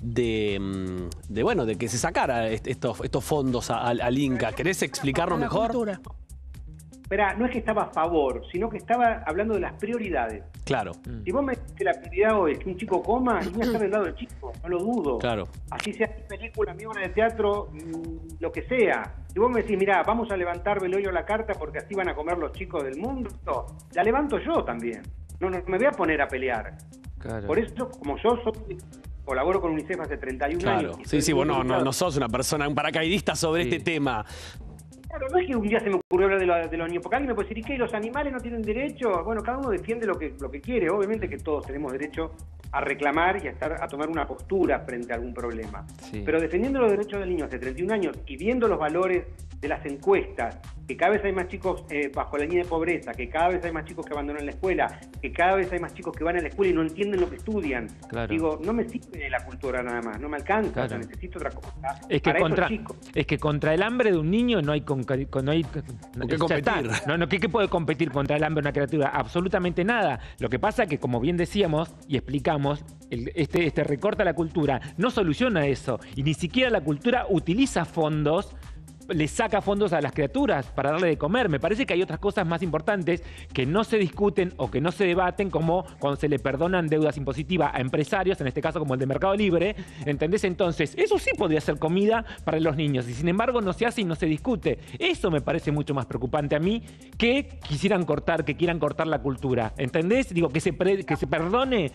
de que se sacara estos fondos al Inca. ¿Querés explicarlo mejor? Espera, no es que estaba a favor, sino que estaba hablando de las prioridades. Claro. Si vos me decís que la prioridad hoy es que un chico coma, yo voy a estar del lado del chico, no lo dudo. Claro. Así sea mi película, mi obra de teatro, lo que sea. Si vos me decís, mirá, vamos a levantar velorio a la carta porque así van a comer los chicos del mundo, la levanto yo también. No me voy a poner a pelear. Claro. Por eso, como yo colaboro con UNICEF hace 31 años. Sí, vos no sos una persona, un paracaidista sobre este tema. Claro, no es que un día se me ocurrió hablar de los niños, porque alguien me puede decir, ¿y qué? ¿Los animales no tienen derecho? Bueno, cada uno defiende lo que quiere. Obviamente que todos tenemos derecho a reclamar y a tomar una postura frente a algún problema. Sí. Pero defendiendo los derechos del niño hace 31 años y viendo los valores de las encuestas, que cada vez hay más chicos bajo la línea de pobreza, que cada vez hay más chicos que abandonan la escuela, que cada vez hay más chicos que van a la escuela y no entienden lo que estudian. Claro. Digo, no me sirve la cultura nada más, no me alcanza, claro. O sea, necesito otra cosa. Es que contra el hambre de un niño no hay ¿qué competir? ¿Qué puede competir contra el hambre de una criatura? Absolutamente nada. Lo que pasa es que, como bien decíamos y explicamos, este recorte a la cultura no soluciona eso. Y ni siquiera la cultura utiliza fondos, le saca fondos a las criaturas para darle de comer. Me parece que hay otras cosas más importantes que no se discuten o que no se debaten, como cuando se le perdonan deudas impositivas a empresarios, en este caso como el de Mercado Libre, ¿entendés? Entonces, eso sí podría ser comida para los niños y sin embargo no se hace y no se discute. Eso me parece mucho más preocupante a mí que quieran cortar la cultura, ¿entendés? Digo, que se perdone.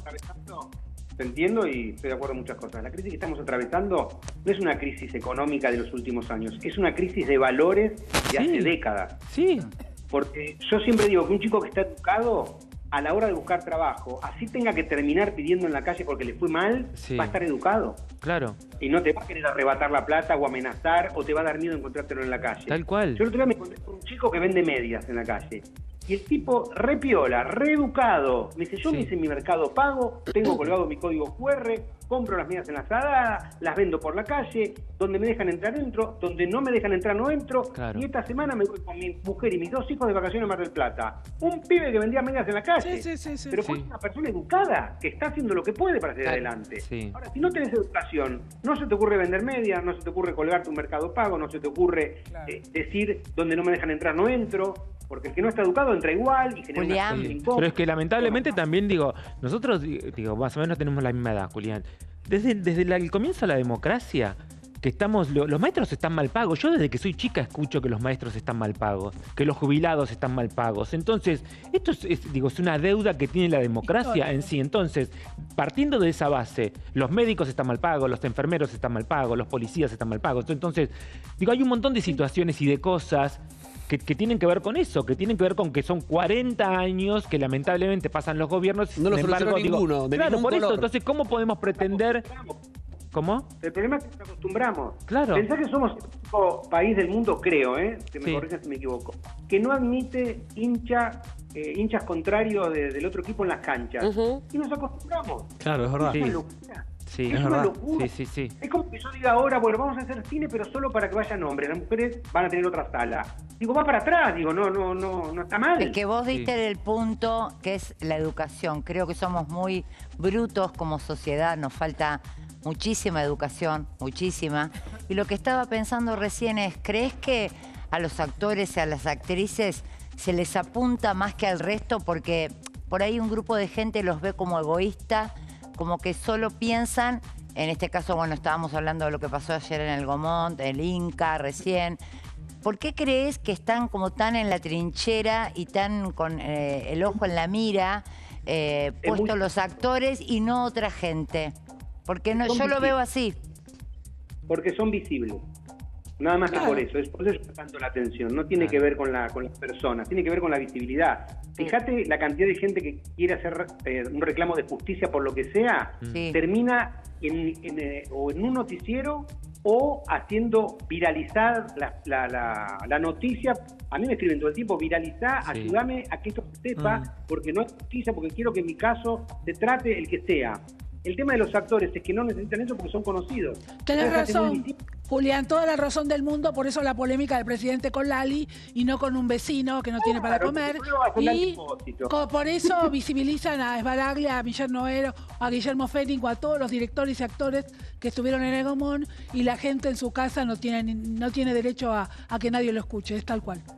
Te entiendo y estoy de acuerdo en muchas cosas. La crisis que estamos atravesando no es una crisis económica de los últimos años, es una crisis de valores de hace décadas. Sí. Porque yo siempre digo que un chico que está educado, a la hora de buscar trabajo, así tenga que terminar pidiendo en la calle porque le fue mal, va a estar educado. Claro. Y no te va a querer arrebatar la plata o amenazar o te va a dar miedo encontrártelo en la calle. Tal cual. Yo el otro día me encontré con un chico que vende medias en la calle. Y el tipo, re piola, re educado, me dice, yo me hice mi Mercado Pago, tengo colgado mi código QR, compro las medias enlazadas, las vendo por la calle, donde me dejan entrar entro, donde no me dejan entrar no entro, y esta semana me voy con mi mujer y mis 2 hijos de vacaciones a Mar del Plata. Un pibe que vendía medias en la calle, pero fue una persona educada, que está haciendo lo que puede para seguir adelante. Ahora, si no tenés educación, no se te ocurre vender medias, no se te ocurre colgarte un Mercado Pago, no se te ocurre decir, donde no me dejan entrar no entro, porque el que no está educado entra igual y genera una situación incómoda. Pero es que lamentablemente también, nosotros, más o menos tenemos la misma edad, Julián. Desde el comienzo de la democracia, que los maestros están mal pagos. Yo desde que soy chica escucho que los maestros están mal pagos, que los jubilados están mal pagos. Entonces, esto es una deuda que tiene la democracia en sí. Entonces, partiendo de esa base, los médicos están mal pagos, los enfermeros están mal pagos, los policías están mal pagos. Entonces, hay un montón de situaciones y de cosas que tienen que ver con eso, que tienen que ver con que son 40 años que lamentablemente pasan los gobiernos. No lo solucionó ninguno, de claro, ningún por color. eso, entonces, ¿cómo podemos pretender? ¿Cómo? El problema es que nos acostumbramos. Claro. Pensá que somos el único país del mundo, creo, que me corrijas si me equivoco, que no admite hinchas contrarios del otro equipo en las canchas. Y nos acostumbramos. Claro, es verdad. Es una locura. Sí, es una locura. Sí. Es como que yo diga ahora, bueno, vamos a hacer cine, pero solo para que vayan hombres. Las mujeres van a tener otra sala. Digo, va para atrás. Digo, no está mal. Es que vos diste el punto que es la educación. Creo que somos muy brutos como sociedad. Nos falta muchísima educación, muchísima. Y lo que estaba pensando recién es, ¿crees que a los actores y a las actrices se les apunta más que al resto? Porque por ahí un grupo de gente los ve como egoístas, como que solo piensan, en este caso, bueno, estábamos hablando de lo que pasó ayer en el Gomont, el Inca, recién. ¿Por qué crees que están como tan en la trinchera y tan con el ojo en la mira, puestos los actores y no otra gente? Porque no, yo lo veo así. Porque son visibles. Nada más que por eso. Es por eso tanto la atención. No tiene que ver con las personas, tiene que ver con la visibilidad. Fíjate la cantidad de gente que quiere hacer un reclamo de justicia por lo que sea, termina o en un noticiero o haciendo viralizar la noticia. A mí me escriben todo el tiempo, viralizá, ayúdame a que esto se sepa, porque no es justicia, porque quiero que en mi caso se trate el que sea. El tema de los actores es que no necesitan eso porque son conocidos. Tenés razón, Julián, toda la razón del mundo, por eso la polémica del presidente con Lali y no con un vecino que no tiene para comer. Y por eso visibilizan a Esbaraglia, a Guillermo Noero, a Guillermo Fénix, a todos los directores y actores que estuvieron en el Gomón, y la gente en su casa no tiene derecho a que nadie lo escuche, es tal cual.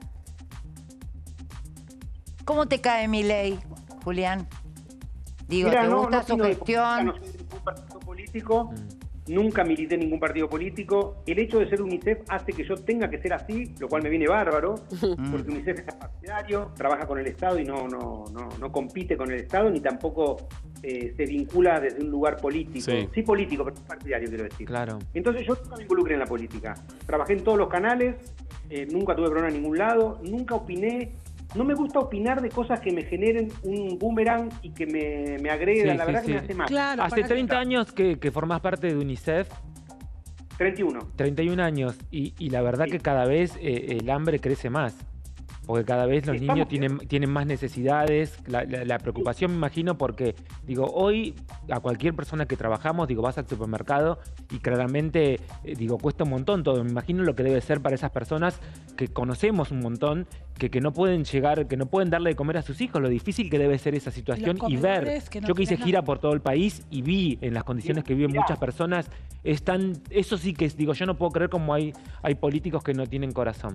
¿Cómo te cae Milei, Julián? Digo, Mira, ¿te gusta su gestión? No soy de ningún partido político, nunca milité en ningún partido político. El hecho de ser UNICEF hace que yo tenga que ser así, lo cual me viene bárbaro, porque UNICEF es partidario, trabaja con el Estado y no compite con el Estado, ni tampoco se vincula desde un lugar político. Sí político, pero no partidario, quiero decir. Claro. Entonces yo nunca me involucré en la política. Trabajé en todos los canales, nunca tuve problema en ningún lado, nunca opiné. No me gusta opinar de cosas que me generen un boomerang y que me agredan, la verdad que me hace mal. Claro, hace 30 años que formás parte de UNICEF. 31. 31 años. Y la verdad que cada vez el hambre crece más. Porque cada vez los niños tienen más necesidades. La preocupación, me imagino, porque, digo, hoy a cualquier persona que trabajamos, digo, vas al supermercado y claramente, digo, cuesta un montón todo. Me imagino lo que debe ser para esas personas que conocemos un montón, que no pueden llegar, que no pueden darle de comer a sus hijos, lo difícil que debe ser esa situación y ver. Yo que hice gira por todo el país y vi en las condiciones que viven muchas personas, eso sí que, digo, yo no puedo creer cómo hay políticos que no tienen corazón.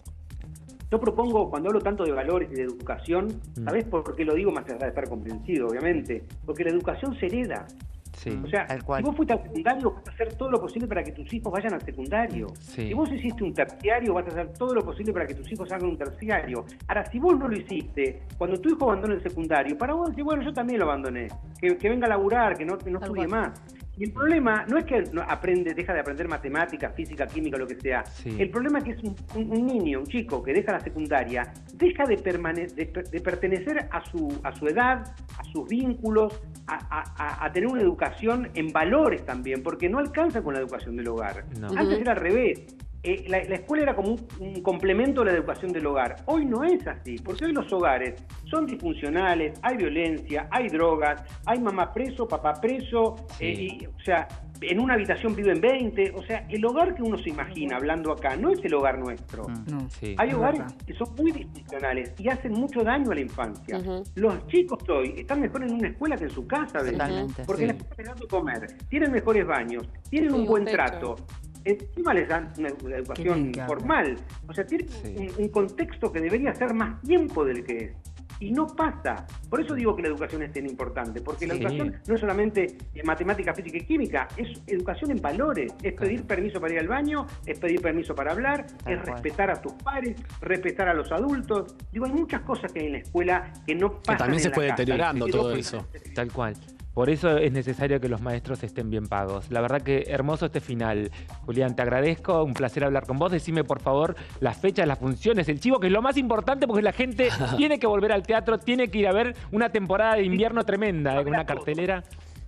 Yo propongo, cuando hablo tanto de valores y de educación, ¿sabés por qué lo digo más allá de estar convencido, obviamente? Porque la educación se hereda. Sí, o sea, si vos fuiste al secundario, vas a hacer todo lo posible para que tus hijos vayan al secundario. Sí. Si vos hiciste un terciario, vas a hacer todo lo posible para que tus hijos hagan un terciario. Ahora, si vos no lo hiciste, cuando tu hijo abandone el secundario, para vos decir, bueno, yo también lo abandoné. Que venga a laburar, que no estudie más. Y el problema no es que deja de aprender matemáticas, física, química, lo que sea. Sí. El problema es que es un niño, un chico que deja la secundaria, deja de pertenecer a su edad, a sus vínculos, a tener una educación en valores también, porque no alcanza con la educación del hogar. No. Antes era al revés. La escuela era como un complemento de la educación del hogar. Hoy no es así, porque hoy los hogares son disfuncionales, hay violencia, hay drogas, hay mamá preso, papá preso, o sea, en una habitación viven 20, o sea, el hogar que uno se imagina hablando acá no es el hogar nuestro. Hay hogares que son muy disfuncionales y hacen mucho daño a la infancia. Los chicos hoy están mejor en una escuela que en su casa, porque en la escuela les dan de comer, tienen mejores baños, tienen un buen trato. Encima les dan una educación formal. O sea, tienen un contexto que debería ser más tiempo del que es. Y no pasa. Por eso digo que la educación es tan importante. Porque la educación no es solamente matemática, física y química. Es educación en valores. Es pedir permiso para ir al baño, es pedir permiso para hablar, es respetar a tus pares, respetar a los adultos. Digo, hay muchas cosas que hay en la escuela que no pasan. Que también se fue deteriorando todo eso. Tal cual. Por eso es necesario que los maestros estén bien pagos. La verdad que hermoso este final. Julián, te agradezco, un placer hablar con vos. Decime, por favor, las fechas, las funciones, el chivo, que es lo más importante porque la gente tiene que volver al teatro, tiene que ir a ver una temporada de invierno tremenda, con una cartelera.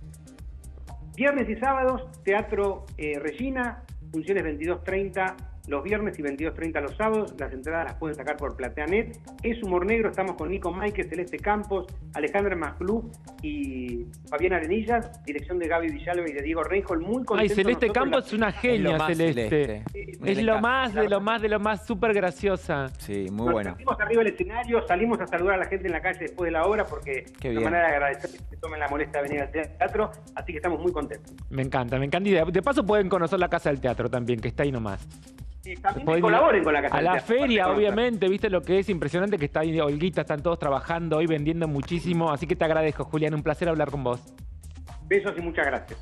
Viernes y sábados, Teatro Regina, funciones 22:30 los viernes y 22:30 los sábados. Las entradas las pueden sacar por Plateanet. Es humor negro, estamos con Nico Maike, Celeste Campos, Alejandra Masclú y Fabián Arenillas, dirección de Gaby Villalba y de Diego Reinhold. Muy contento. Ay, Celeste Campos es una genia, Celeste. Es lo más de lo más súper graciosa. Sí, muy buena. Salimos arriba del escenario, salimos a saludar a la gente en la calle después de la obra porque es una manera de agradecer que se tomen la molestia de venir al teatro, así que estamos muy contentos. Me encanta. Y de paso pueden conocer la Casa del Teatro también, que está ahí nomás. También colaboren con la Casa a del la Teatro, feria, obviamente, viste lo que es impresionante, que está ahí Olguita, están todos trabajando hoy, vendiendo muchísimo, así que te agradezco, Julián, un placer hablar con vos. Besos y muchas gracias.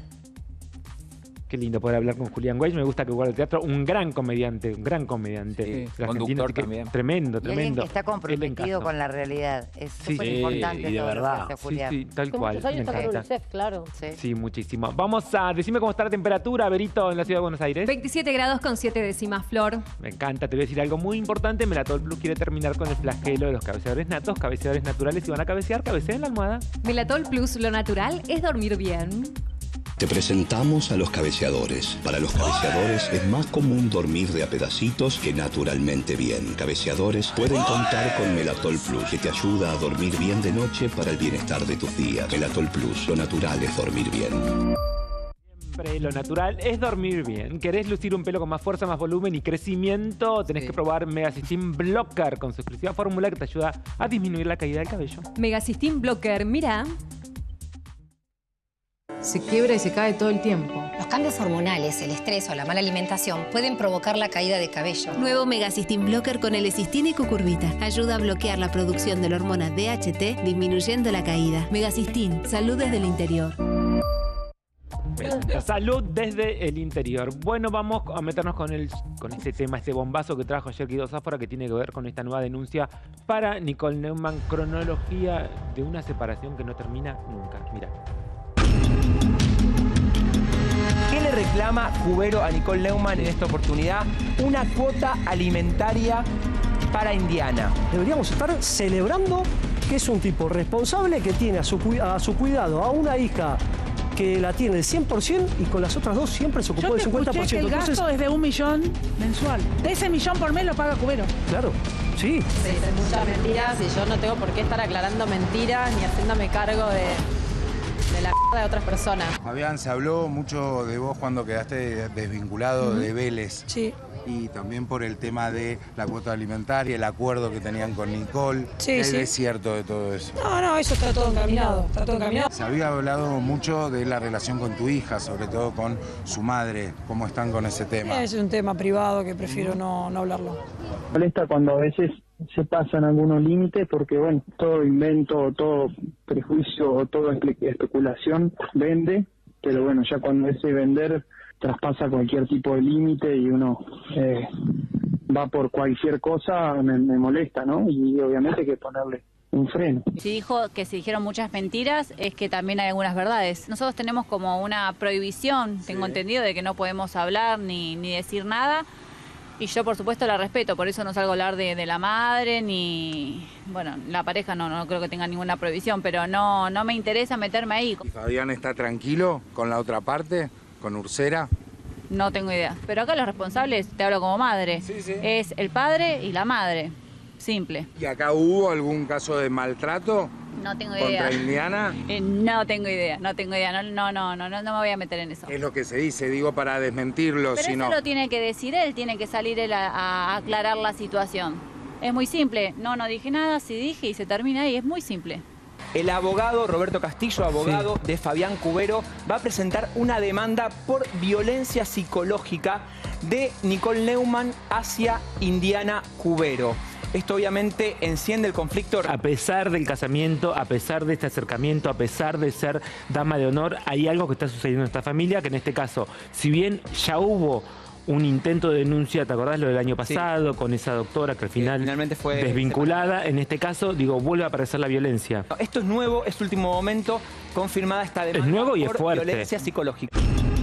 Qué lindo poder hablar con Julián Weich, me gusta que vuelva al teatro, un gran comediante. Sí, conductor también. Tremendo. Y alguien que está comprometido con la realidad, es súper importante y de todo verdad. lo que hace Julián. Sí, tal cual. Muchos años está con UNICEF, claro. Sí, muchísimo. Vamos a, decime cómo está la temperatura, Berito, en la ciudad de Buenos Aires. 27 grados con 7 décimas, Flor. Me encanta, te voy a decir algo muy importante. Melatol Plus quiere terminar con el flagelo de los cabeceadores natos, cabeceadores naturales. Si van a cabecear, cabeceen en la almohada. Melatol Plus, lo natural es dormir bien. Te presentamos a los cabeceadores. Para los cabeceadores es más común dormir de a pedacitos que naturalmente bien. Cabeceadores pueden contar con Melatol Plus, que te ayuda a dormir bien de noche para el bienestar de tus días. Melatol Plus, lo natural es dormir bien. Siempre lo natural es dormir bien. ¿Querés lucir un pelo con más fuerza, más volumen y crecimiento? Tenés que probar Megasystem Blocker con su exclusiva fórmula que te ayuda a disminuir la caída del cabello. Megasystem Blocker, mira. Se quiebra y se cae todo el tiempo. Los cambios hormonales, el estrés o la mala alimentación pueden provocar la caída de cabello. Nuevo Megasystem Blocker con L-cistina y cucurbita. Ayuda a bloquear la producción de la hormona DHT, disminuyendo la caída. Megasystem, salud desde el interior. Gracias. Salud desde el interior. Bueno, vamos a meternos con este tema, este bombazo que trajo ayer Guido Sáfora, que tiene que ver con esta nueva denuncia para Nicole Neumann, cronología de una separación que no termina nunca. Mira. ¿Qué le reclama Cubero a Nicole Neumann en esta oportunidad? Una cuota alimentaria para Indiana. Deberíamos estar celebrando que es un tipo responsable que tiene a su cuidado a una hija que la tiene del 100% y con las otras dos siempre se ocupó del 50%. Yo te escuché que el gasto es de 1 millón mensual. De ese millón por mes lo paga Cubero. Claro, sí. Se dicen muchas mentiras y yo no tengo por qué estar aclarando mentiras ni haciéndome cargo de la de otras personas. Fabián, se habló mucho de vos cuando quedaste desvinculado de Vélez. Sí. Y también por el tema de la cuota alimentaria, el acuerdo que tenían con Nicole. Sí, ¿Qué sí. es cierto de todo eso? No, eso está todo encaminado. Está todo encaminado. Se había hablado mucho de la relación con tu hija, sobre todo con su madre. ¿Cómo están con ese tema? Es un tema privado que prefiero no hablarlo. Molesta cuando a veces se pasan algunos límites porque, bueno, todo invento, todo prejuicio, toda especulación vende, pero bueno, ya cuando ese vender traspasa cualquier tipo de límite y uno va por cualquier cosa, me molesta, ¿no? Y obviamente hay que ponerle un freno. Si dijo que se dijeron muchas mentiras, es que también hay algunas verdades. Nosotros tenemos como una prohibición, tengo entendido, de que no podemos hablar ni decir nada. Y yo, por supuesto, la respeto, por eso no salgo a hablar de la madre, ni... Bueno, la pareja no creo que tenga ninguna prohibición, pero no me interesa meterme ahí. ¿Y Fabián está tranquilo con la otra parte, con Ursera? No tengo idea. Pero acá los responsables, te hablo como madre, es el padre y la madre. Simple. ¿Y acá hubo algún caso de maltrato? No tengo idea. ¿Contra Indiana? No tengo idea. No me voy a meter en eso. Es lo que se dice, digo, para desmentirlo. Pero eso lo tiene que decir él, tiene que salir él a aclarar la situación. Es muy simple. No dije nada, sí dije y se termina ahí. Es muy simple. El abogado Roberto Castillo, abogado de Fabián Cubero, va a presentar una demanda por violencia psicológica de Nicole Neumann hacia Indiana Cubero. Esto obviamente enciende el conflicto. A pesar del casamiento, a pesar de este acercamiento, a pesar de ser dama de honor, hay algo que está sucediendo en esta familia, que en este caso, si bien ya hubo un intento de denuncia, ¿te acordás lo del año pasado? Con esa doctora que al final finalmente fue desvinculada. En este caso, vuelve a aparecer la violencia. Esto es nuevo, es último momento, confirmada esta demanda es nuevo y por es fuerte. Violencia psicológica.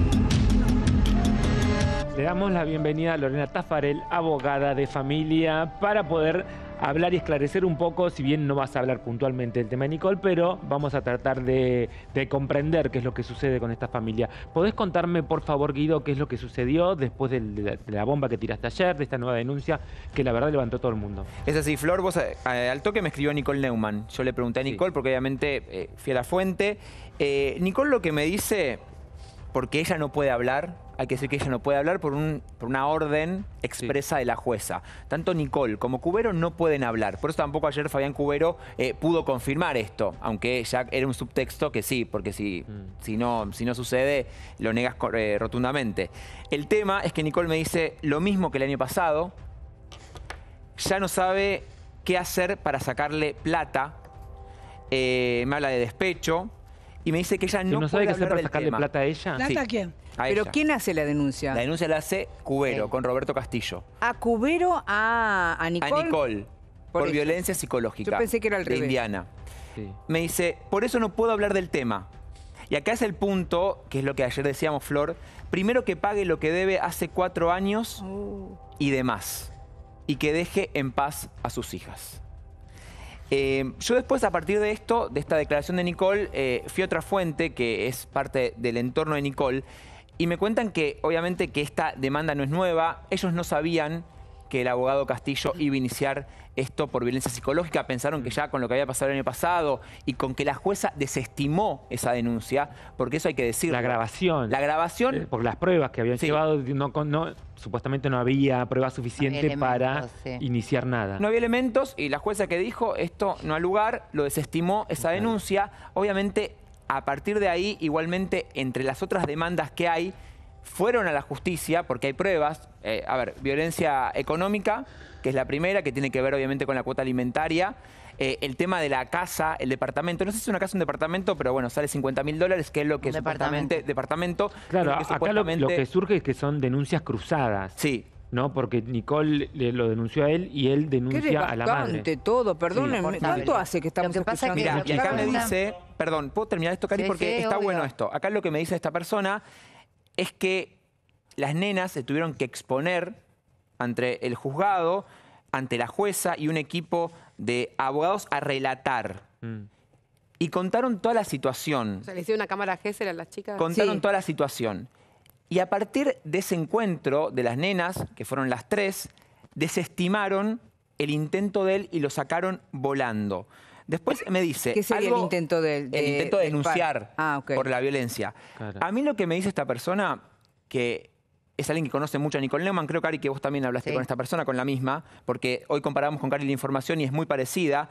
Le damos la bienvenida a Lorena Tafarel, abogada de familia, para poder hablar y esclarecer un poco, si bien no vas a hablar puntualmente del tema de Nicole, pero vamos a tratar de comprender qué es lo que sucede con esta familia. ¿Podés contarme, por favor, Guido, qué es lo que sucedió después de la bomba que tiraste ayer, de esta nueva denuncia, que la verdad levantó a todo el mundo? Es así, Flor, vos al toque me escribió Nicole Neumann. Yo le pregunté a Nicole, porque obviamente fui a la fuente. Nicole lo que me dice, porque ella no puede hablar, hay que decir que ella no puede hablar por una orden expresa de la jueza. Tanto Nicole como Cubero no pueden hablar. Por eso tampoco ayer Fabián Cubero pudo confirmar esto, aunque ya era un subtexto que sí, porque si no sucede, lo negas rotundamente. El tema es que Nicole me dice lo mismo que el año pasado, ya no sabe qué hacer para sacarle plata, me habla de despecho, y me dice que ella no sabe puede qué hacer hablar para del sacarle tema. plata a ella. ¿Plata a quién? ¿Pero ella. quién hace la denuncia? La denuncia la hace Cubero, con Roberto Castillo. ¿A Cubero, a Nicole? A Nicole, por violencia psicológica. Yo pensé que era al revés. De Indiana. Me dice, por eso no puedo hablar del tema. Y acá es el punto, que es lo que ayer decíamos, Flor. Primero que pague lo que debe hace 4 años y demás. Y que deje en paz a sus hijas. Yo después, a partir de esto, de esta declaración de Nicole, fui a otra fuente que es parte del entorno de Nicole y me cuentan que, obviamente, que esta demanda no es nueva. Ellos no sabían que el abogado Castillo iba a iniciar esto por violencia psicológica. Pensaron que ya con lo que había pasado el año pasado y con que la jueza desestimó esa denuncia, porque eso hay que decirlo. La grabación. La grabación. Por las pruebas que habían llevado, supuestamente no había pruebas suficientes para iniciar nada. No había elementos y la jueza que dijo esto no ha lugar, lo desestimó esa denuncia. Obviamente, a partir de ahí, igualmente, entre las otras demandas que hay, fueron a la justicia porque hay pruebas. A ver, violencia económica, que es la primera, que tiene que ver obviamente con la cuota alimentaria. El tema de la casa, el departamento, no sé si es una casa o un departamento, pero bueno, sale $50.000, que es lo que supuestamente... Departamento. Claro, que acá supuestamente... lo que surge es que son denuncias cruzadas. Sí. ¿No? Porque Nicole lo denunció a él y él denuncia a la madre. Todo, perdónenme. ¿Cuánto hace que estamos escuchando? Mira, y acá me dice... Perdón, ¿puedo terminar esto, Cari? Porque está bueno esto. Acá lo que me dice esta persona es que las nenas se tuvieron que exponer ante el juzgado, ante la jueza y un equipo de abogados a relatar. Y contaron toda la situación. O sea, le hicieron una cámara Gesser a las chicas. Contaron toda la situación. Y a partir de ese encuentro de las nenas, que fueron las 3, desestimaron el intento de él y lo sacaron volando. Después me dice... ¿Qué sería el intento de él? El intento de denunciar por la violencia. Claro. A mí lo que me dice esta persona, que es alguien que conoce mucho a Nicole Neumann, creo, Cari, que vos también hablaste con esta persona, con la misma, porque hoy comparamos con Cari la información y es muy parecida,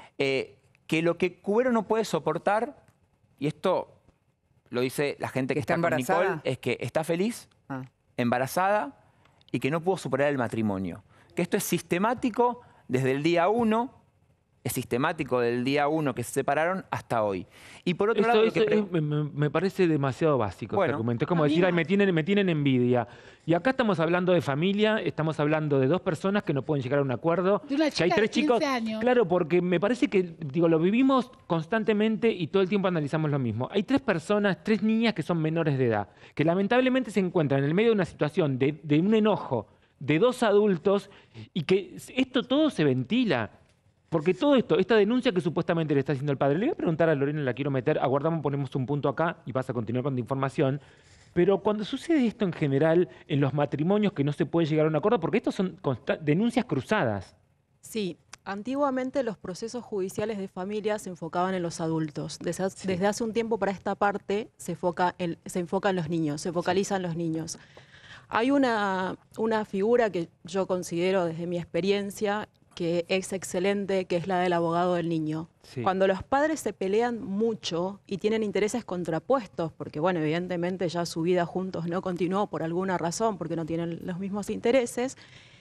que lo que Cubero no puede soportar, y esto lo dice la gente que está con Nicole, es que está feliz, embarazada, y que no pudo superar el matrimonio. Que esto es sistemático desde el día 1, es sistemático del día 1 que se separaron hasta hoy. Y por otro lado... me parece demasiado básico este argumento. Es como decir, ay, me tienen envidia. Y acá estamos hablando de familia, estamos hablando de 2 personas que no pueden llegar a un acuerdo. De una chica que hay 3 de 15 chicos. años. Claro, porque me parece que, digo, lo vivimos constantemente y todo el tiempo analizamos lo mismo. Hay 3 personas, 3 niñas que son menores de edad, que lamentablemente se encuentran en el medio de una situación de un enojo de 2 adultos y que esto todo se ventila. Porque todo esto, esta denuncia que supuestamente le está haciendo el padre, le voy a preguntar a Lorena, la quiero meter, aguardamos, ponemos un punto acá y vas a continuar con la información. Pero cuando sucede esto en general, en los matrimonios que no se puede llegar a un acuerdo, porque estos son denuncias cruzadas. Sí, antiguamente los procesos judiciales de familia se enfocaban en los adultos. Desde hace un tiempo para esta parte se enfoca en los niños, se focalizan los niños. Hay una figura que yo considero desde mi experiencia que es excelente, que es la del abogado del niño. Sí. Cuando los padres se pelean mucho y tienen intereses contrapuestos, porque bueno, evidentemente ya su vida juntos no continuó por alguna razón, porque no tienen los mismos intereses,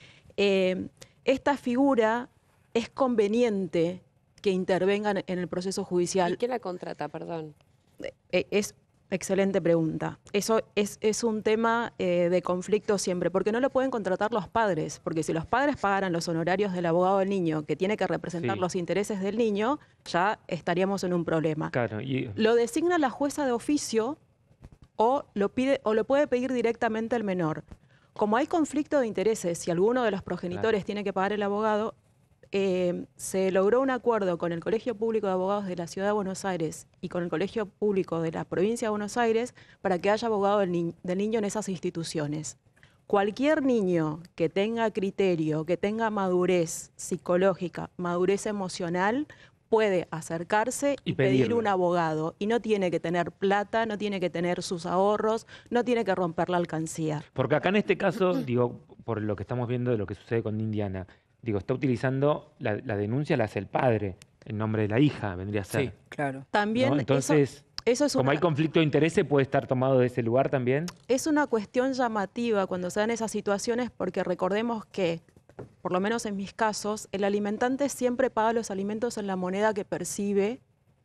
esta figura es conveniente que intervengan en el proceso judicial. ¿Y quién la contrata, perdón? Es excelente pregunta. Eso es un tema de conflicto siempre, porque no lo pueden contratar los padres, porque si los padres pagaran los honorarios del abogado del niño, que tiene que representar los intereses del niño, ya estaríamos en un problema. Claro, lo designa la jueza de oficio o lo puede pedir directamente el menor. Como hay conflicto de intereses, si alguno de los progenitores tiene que pagar el abogado, se logró un acuerdo con el Colegio Público de Abogados de la Ciudad de Buenos Aires y con el Colegio Público de la Provincia de Buenos Aires para que haya abogado del niño en esas instituciones. Cualquier niño que tenga criterio, que tenga madurez psicológica, madurez emocional, puede acercarse y pedir un abogado. Y no tiene que tener plata, no tiene que tener sus ahorros, no tiene que romper la alcancía. Porque acá en este caso, digo, por lo que estamos viendo de lo que sucede con Indiana, digo, está utilizando la denuncia, la hace el padre, en nombre de la hija, vendría a ser. Sí, claro. También, ¿no? Entonces, eso es como hay conflicto de intereses, ¿puede estar tomado de ese lugar también? Es una cuestión llamativa cuando se dan esas situaciones, porque recordemos que, por lo menos en mis casos, el alimentante siempre paga los alimentos en la moneda que percibe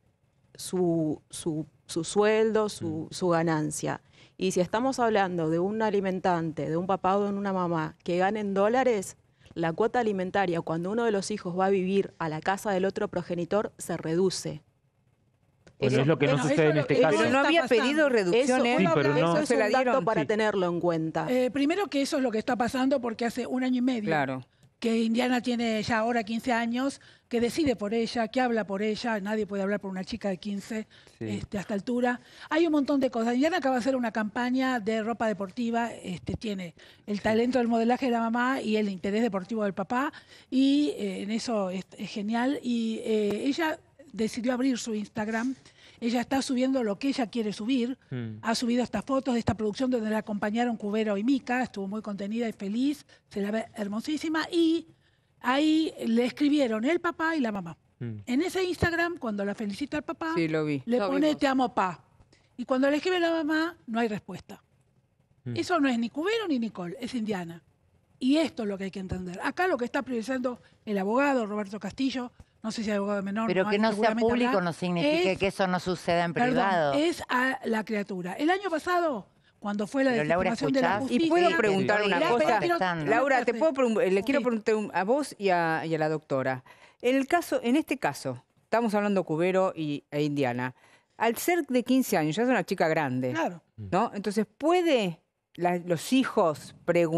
su sueldo, su ganancia. Y si estamos hablando de un alimentante, de un papá o de una mamá que ganen dólares, la cuota alimentaria, cuando uno de los hijos va a vivir a la casa del otro progenitor, se reduce. Bueno, es lo que no sucede en este caso. Pero no había pedido reducciones. Eso es un dato para tenerlo en cuenta. Primero que eso es lo que está pasando porque hace 1 año y medio que Indiana tiene ya ahora 15 años, que decide por ella, que habla por ella, nadie puede hablar por una chica de 15 a esta altura. Hay un montón de cosas. Indiana acaba de hacer una campaña de ropa deportiva, tiene el talento del modelaje de la mamá y el interés deportivo del papá, y en eso es genial. Y ella decidió abrir su Instagram. Ella está subiendo lo que ella quiere subir. Ha subido estas fotos de esta producción donde la acompañaron Cubero y Mica. Estuvo muy contenida y feliz. Se la ve hermosísima. Y ahí le escribieron el papá y la mamá. En ese Instagram, cuando la felicita el papá, le pone te amo, pa. Y cuando le escribe la mamá, no hay respuesta. Eso no es ni Cubero ni Nicole, es Indiana. Y esto es lo que hay que entender. Acá lo que está priorizando el abogado Roberto Castillo, no sé si es abogado de menor. Pero que no sea público no significa que eso no suceda en privado. Es a la criatura. El año pasado, cuando fue la desestimación de la justicia... Y puedo preguntar una cosa. Laura, le quiero Sí. preguntar a vos y a la doctora. En este caso, estamos hablando Cubero e Indiana. Al ser de 15 años, ya es una chica grande. Claro. ¿No? Entonces, ¿puede los hijos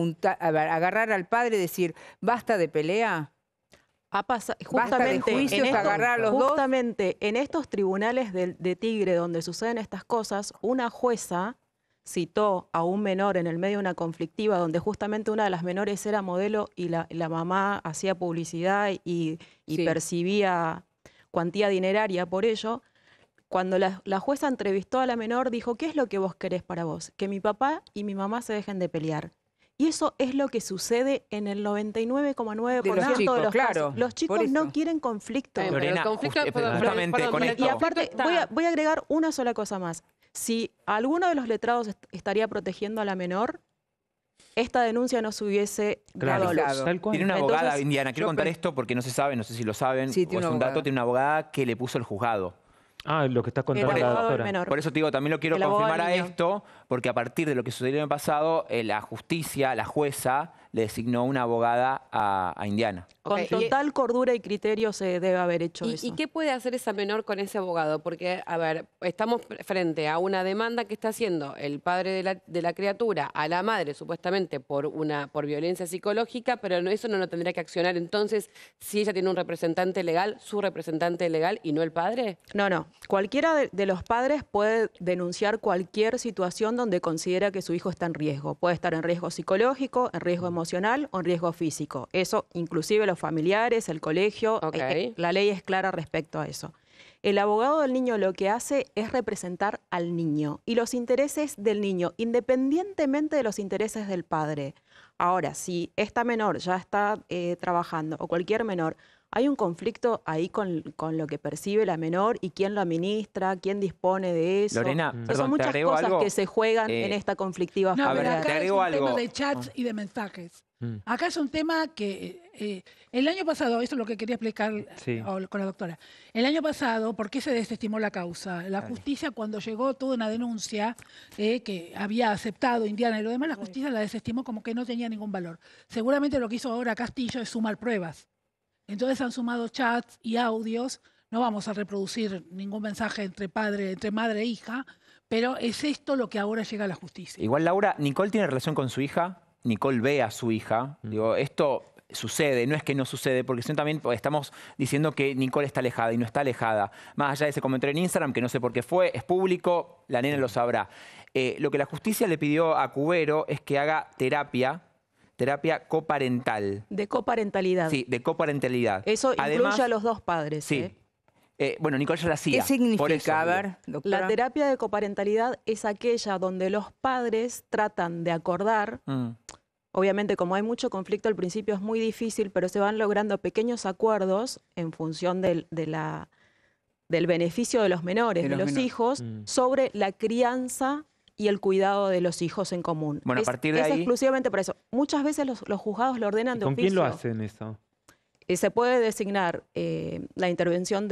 agarrar al padre y decir, basta de pelea? Basta de justamente juicios, agarrar a los dos. justamente en estos tribunales de Tigre donde suceden estas cosas, una jueza citó a un menor en el medio de una conflictiva donde justamente una de las menores era modelo y la mamá hacía publicidad y Sí. percibía cuantía dineraria por ello. Cuando la jueza entrevistó a la menor, dijo, ¿qué es lo que vos querés para vos? Que mi papá y mi mamá se dejen de pelear. Y eso es lo que sucede en el 99,9% de los chicos, los claro, casos. Los chicos no quieren conflicto. Lorena, justamente con esto. Y aparte, voy a agregar una sola cosa más. Si alguno de los letrados estaría protegiendo a la menor, esta denuncia no se hubiese dado a luz. Tiene una abogada, Indiana, quiero contar esto porque no se sabe, no sé si lo saben, Sí, o tiene es una un dato, abogada. tiene una abogada que le puso el juzgado. Ah, lo que está contando la doctora. Por eso te digo, también lo quiero El abogado confirmar a del niño. esto, porque a partir de lo que sucedió en el pasado, la justicia, la jueza, le designó una abogada a Indiana. Con total cordura y criterio se debe haber hecho eso. ¿Y qué puede hacer esa menor con ese abogado? Porque, a ver, estamos frente a una demanda que está haciendo el padre de la criatura a la madre, supuestamente por violencia psicológica, pero eso no lo tendría que accionar entonces si ella tiene un representante legal, su representante legal y no el padre. No. Cualquiera de los padres puede denunciar cualquier situación donde considera que su hijo está en riesgo. Puede estar en riesgo psicológico, en riesgo emocional o en riesgo físico. Eso, inclusive los familiares, el colegio, la ley es clara respecto a eso. El abogado del niño lo que hace es representar al niño y los intereses del niño, independientemente de los intereses del padre. Ahora, si esta menor ya está trabajando, o cualquier menor, hay un conflicto ahí con lo que percibe la menor y quién lo administra, quién dispone de eso. Lorena, Son perdón, te muchas agrego cosas algo. que se juegan en esta conflictiva No, familiar. pero acá te es agrego un algo. tema de chats y de mensajes. Acá es un tema que el año pasado, esto es lo que quería explicar con la doctora. El año pasado, ¿por qué se desestimó la causa? La justicia, cuando llegó toda una denuncia que había aceptado Indiana y lo demás, la justicia la desestimó como que no tenía ningún valor. Seguramente lo que hizo ahora Castillo es sumar pruebas. Entonces han sumado chats y audios. No vamos a reproducir ningún mensaje entre madre e hija, pero es esto lo que ahora llega a la justicia. Igual, Laura, Nicole tiene relación con su hija, Nicole ve a su hija. Digo, esto sucede, no es que no sucede, porque también estamos diciendo que Nicole está alejada y no está alejada. Más allá de ese comentario en Instagram, que no sé por qué fue, es público, la nena lo sabrá. Lo que la justicia le pidió a Cubero es que haga terapia coparental. De coparentalidad. Sí, de coparentalidad. Eso Además, incluye a los dos padres. Sí. Bueno, Nicole ya la hacía. ¿Qué significa? Por eso, A digo. ver, doctora. La terapia de coparentalidad es aquella donde los padres tratan de acordar. Obviamente, como hay mucho conflicto al principio es muy difícil, pero se van logrando pequeños acuerdos en función del beneficio de los menores, de los hijos, sobre la crianza y el cuidado de los hijos en común. Bueno, a partir de es ahí... exclusivamente para eso. Muchas veces los juzgados lo ordenan de ¿Con oficio. quién lo hacen eso? Se puede designar la intervención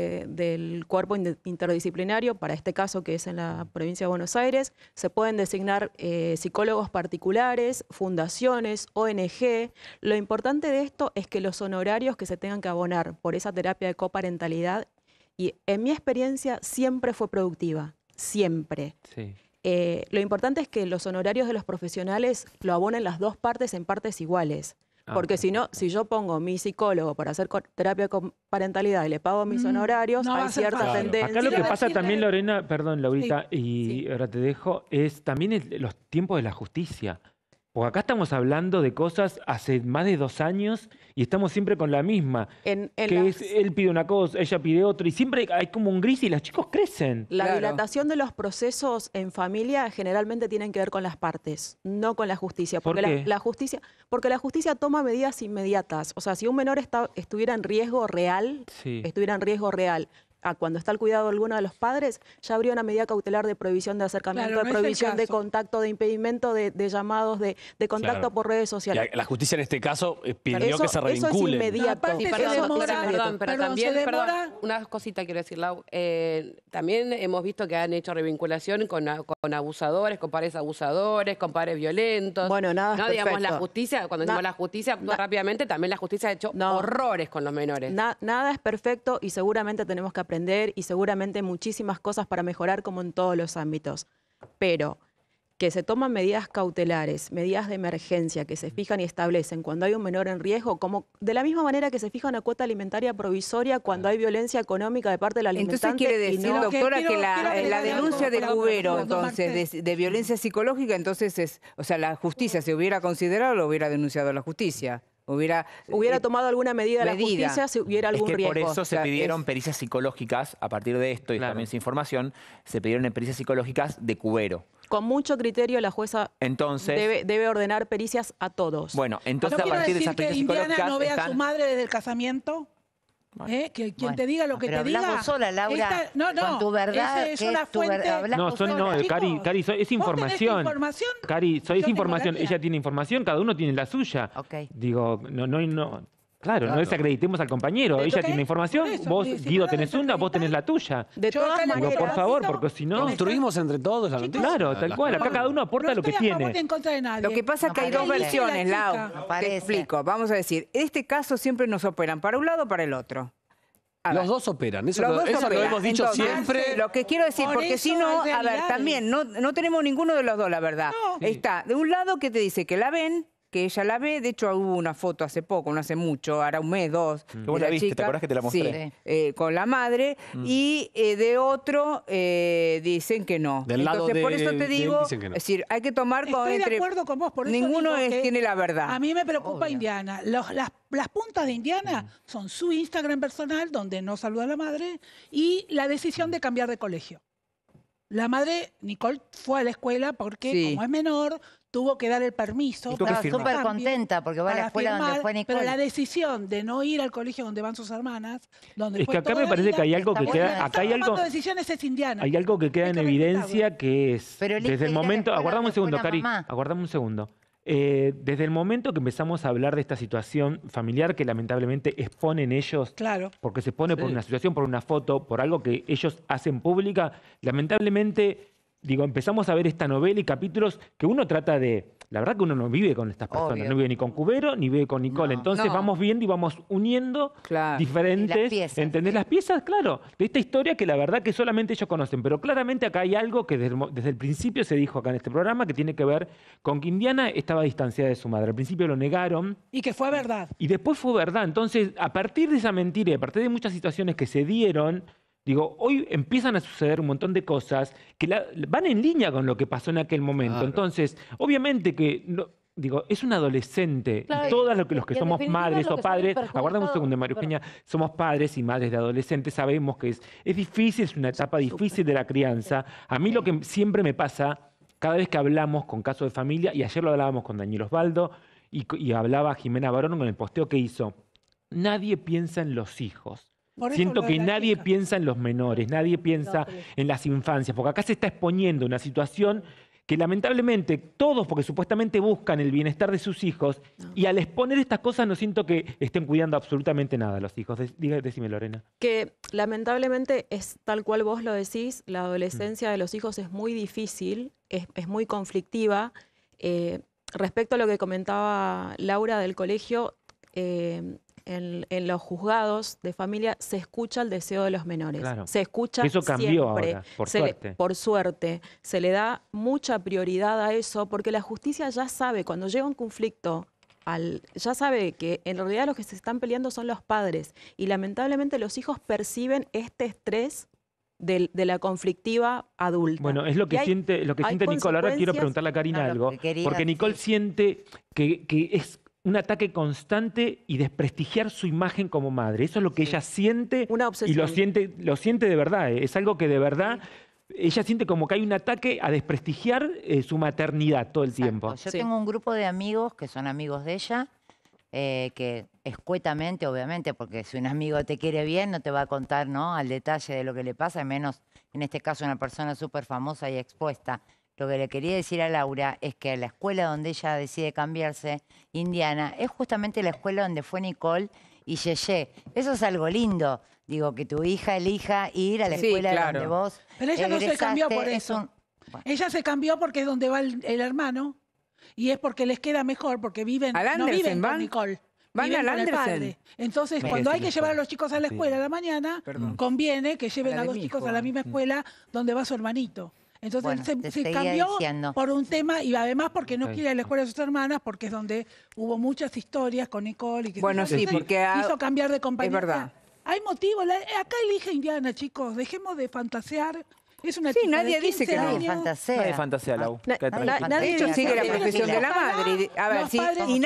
del cuerpo interdisciplinario, para este caso que es en la provincia de Buenos Aires. Se pueden designar psicólogos particulares, fundaciones, ONG. Lo importante de esto es que los honorarios que se tengan que abonar por esa terapia de coparentalidad, y en mi experiencia siempre fue productiva, siempre. Sí. Lo importante es que los honorarios de los profesionales lo abonen las dos partes en partes iguales. Porque si no, si yo pongo mi psicólogo para hacer terapia con parentalidad y le pago mis honorarios, no va hay a ser cierta fácil. tendencia. Acá lo que pasa también, Lorena, perdón, Laurita, y ahora te dejo, es también los tiempos de la justicia. Porque acá estamos hablando de cosas hace más de 2 años y estamos siempre con la misma. Él pide una cosa, ella pide otra y siempre hay como un gris y los chicos crecen. La dilatación de los procesos en familia generalmente tienen que ver con las partes, no con la justicia. Porque ¿Por qué? Porque la justicia toma medidas inmediatas. O sea, si un menor estuviera en riesgo real, cuando está el cuidado de alguno de los padres, ya habría una medida cautelar de prohibición de acercamiento, Claro, no de es el prohibición de caso. contacto, de impedimento de llamados, de contacto Claro. por redes sociales. La justicia en este caso pidió Eso- que se eso es revincule. inmediato. Aparte, Sí, se perdón, demora- perdón, pero perdón, también, se demora- una cosita quiero decir, Lau. También hemos visto que han hecho revinculación con abusadores, con padres abusadores, con padres violentos. Bueno, nada es no, digamos, la perfecto. justicia, cuando decimos la justicia actúa rápidamente, también la justicia ha hecho horrores con los menores. Nada es perfecto y seguramente tenemos que aprender y seguramente muchísimas cosas para mejorar como en todos los ámbitos. Pero que se toman medidas cautelares, medidas de emergencia que se fijan y establecen cuando hay un menor en riesgo, como de la misma manera que se fija una cuota alimentaria provisoria cuando hay violencia económica de parte del alimentante. Entonces quiere y decir, no- doctora, quiero- que quiero la agregar denuncia algo de para- Cubero, para entonces, de violencia psicológica, entonces es, o sea, la justicia se hubiera considerado, lo hubiera denunciado la justicia. Hubiera tomado alguna medida la justicia si hubiera algún es que riesgo. por eso O se sea, pidieron es- pericias psicológicas, a partir de esto y también esa información, se pidieron pericias psicológicas de Cubero. Con mucho criterio la jueza Entonces, debe ordenar pericias a todos. bueno, entonces ¿No a quiere partir de decir esas que pericias Indiana psicológicas no vea a su están... madre desde el casamiento? Que quien te diga lo que pero te hablá diga. vos sola, Laura, no, con tu verdad, es que una es tu fuente. verdad. No, Cari, es ¿Vos información. tenés información? Cari, Yo es tengo información. la mía. Ella tiene información, cada uno tiene la suya. Digo, claro, no desacreditemos al compañero. Pero Ella ¿qué? tiene información, Por eso, vos, si Guido, no la tenés una, vos tenés la tuya. De Yo todas acá le Digo, voy a por dar favor, ratito. porque si no... Construimos entre todos la noticia. Claro, tal cual. Acá cada uno aporta lo que estoy a favor tiene. ni en contra de nadie. Lo que pasa es que hay dos parece. versiones, La Lau. chica. Te explico. Vamos a decir, en este caso siempre nos operan para un lado o para el otro. A Los ver. dos operan, eso, Los lo, dos eso lo operan. hemos dicho Entonces, siempre. Lo que quiero decir, Por porque eso si no, hay a ver, realidades. también no tenemos ninguno de los dos, la verdad. No. Está de un lado que te dice que la ven, que ella la ve, de hecho hubo una foto hace poco, no hace mucho, ahora un mes, dos. Que vos la viste, ¿te acordás que te la mostré? Sí, con la madre. Y de otro dicen que no. Del lado Entonces, por de- eso te de él digo, dicen que no. es decir, hay que tomar con Estoy de entre... acuerdo con vos, por eso Ninguno digo que tiene la verdad. A mí me preocupa Indiana. Las puntas de Indiana son su Instagram personal, donde no saluda a la madre, y la decisión de cambiar de colegio. La madre, Nicole, fue a la escuela porque, Sí. como es menor, tuvo que dar el permiso. Estaba para que súper cambie, contenta porque va a la para escuela donde firmar, fue Nicole. Pero la decisión de no ir al colegio donde van sus hermanas, donde Es fue que acá toda me la parece vida, que hay algo que está queda... buena. Acá hay Está algo... tomando decisiones es Indiana. Hay algo que queda en evidencia que es, Pero elige desde el ir a la momento, escuela aguardame un donde fue segundo, la Cari, mamá. aguardame un segundo. Desde el momento que empezamos a hablar de esta situación familiar que lamentablemente exponen ellos, Claro. porque se expone por Sí. una situación, por una foto, por algo que ellos hacen pública, lamentablemente, digo, empezamos a ver esta novela y capítulos que uno trata de... La verdad que uno no vive con estas personas, Obvio. no vive ni con Cubero, ni vive con Nicole. Entonces no. vamos viendo y vamos uniendo Claro. diferentes... Las piezas. ¿Entendés? Las piezas, claro, de esta historia que la verdad que solamente ellos conocen. Pero claramente acá hay algo que desde el principio se dijo acá en este programa que tiene que ver con que Indiana estaba distanciada de su madre. Al principio lo negaron Y que fue verdad. y después fue verdad. Entonces, a partir de esa mentira y a partir de muchas situaciones que se dieron... Digo, hoy empiezan a suceder un montón de cosas que van en línea con lo que pasó en aquel momento. Claro. Entonces, obviamente que... Digo, es un adolescente. Claro, y todos los y que en somos definitiva madres lo o que sale padres, perjudicado- aguardame un segundo, María Eugenia, somos padres y madres de adolescentes, sabemos que es difícil, es una etapa difícil de la crianza. A mí lo que siempre me pasa, cada vez que hablamos con casos de familia, y ayer lo hablábamos con Daniel Osvaldo, y hablaba Jimena Barón con el posteo que hizo, nadie piensa en los hijos. Por eso Siento lo de que la nadie chica. piensa en los menores, nadie piensa en las infancias, porque acá se está exponiendo una situación que lamentablemente todos, porque supuestamente buscan el bienestar de sus hijos, y al exponer estas cosas no siento que estén cuidando absolutamente nada a los hijos. Decime, Lorena. Que lamentablemente es tal cual vos lo decís, la adolescencia de los hijos es muy difícil, es muy conflictiva. Respecto a lo que comentaba Laura del colegio, en los juzgados de familia se escucha el deseo de los menores. Claro. Se escucha Eso cambió siempre. ahora, por Se le- suerte. por suerte. Se le da mucha prioridad a eso porque la justicia ya sabe, cuando llega un conflicto, ya sabe que en realidad los que se están peleando son los padres. Y lamentablemente los hijos perciben este estrés de la conflictiva adulta. Bueno, es lo que Y hay- siente hay Nicole. Ahora quiero consecuencias- preguntarle a Karina No, lo algo, que quería porque Nicole decir. siente que es un ataque constante y desprestigiar su imagen como madre. Eso es lo que ella siente Una y obsesión. lo siente de verdad. Es algo que de verdad ella siente como que hay un ataque a desprestigiar su maternidad todo el tiempo. Yo tengo un grupo de amigos que son amigos de ella que escuetamente, obviamente, porque si un amigo te quiere bien, no te va a contar, ¿no?, al detalle de lo que le pasa, menos en este caso una persona súper famosa y expuesta. Lo que le quería decir a Laura es que la escuela donde ella decide cambiarse, Indiana, es justamente la escuela donde fue Nicole y Yeye. Eso es algo lindo. Digo, que tu hija elija ir a la escuela donde vos Pero ella no se cambió por eso. Ella se cambió porque es donde va el hermano y es porque les queda mejor, porque viven, no viven con Nicole. Van al Andersen. Entonces, cuando hay que llevar a los chicos a la escuela a la mañana, conviene que lleven a los chicos a la misma escuela donde va su hermanito. Entonces se cambió por un tema y además porque no quiere ir a la escuela de sus hermanas, porque es donde hubo muchas historias con Nicole y que porque hizo cambiar de compañía. Es verdad. Hay motivos. Acá elige Indiana, chicos. Dejemos de fantasear. Es una chica nadie de 15 dice que años. Nadie fantasea, Lau. De hecho, sigue la profesión de la madre. A ver, si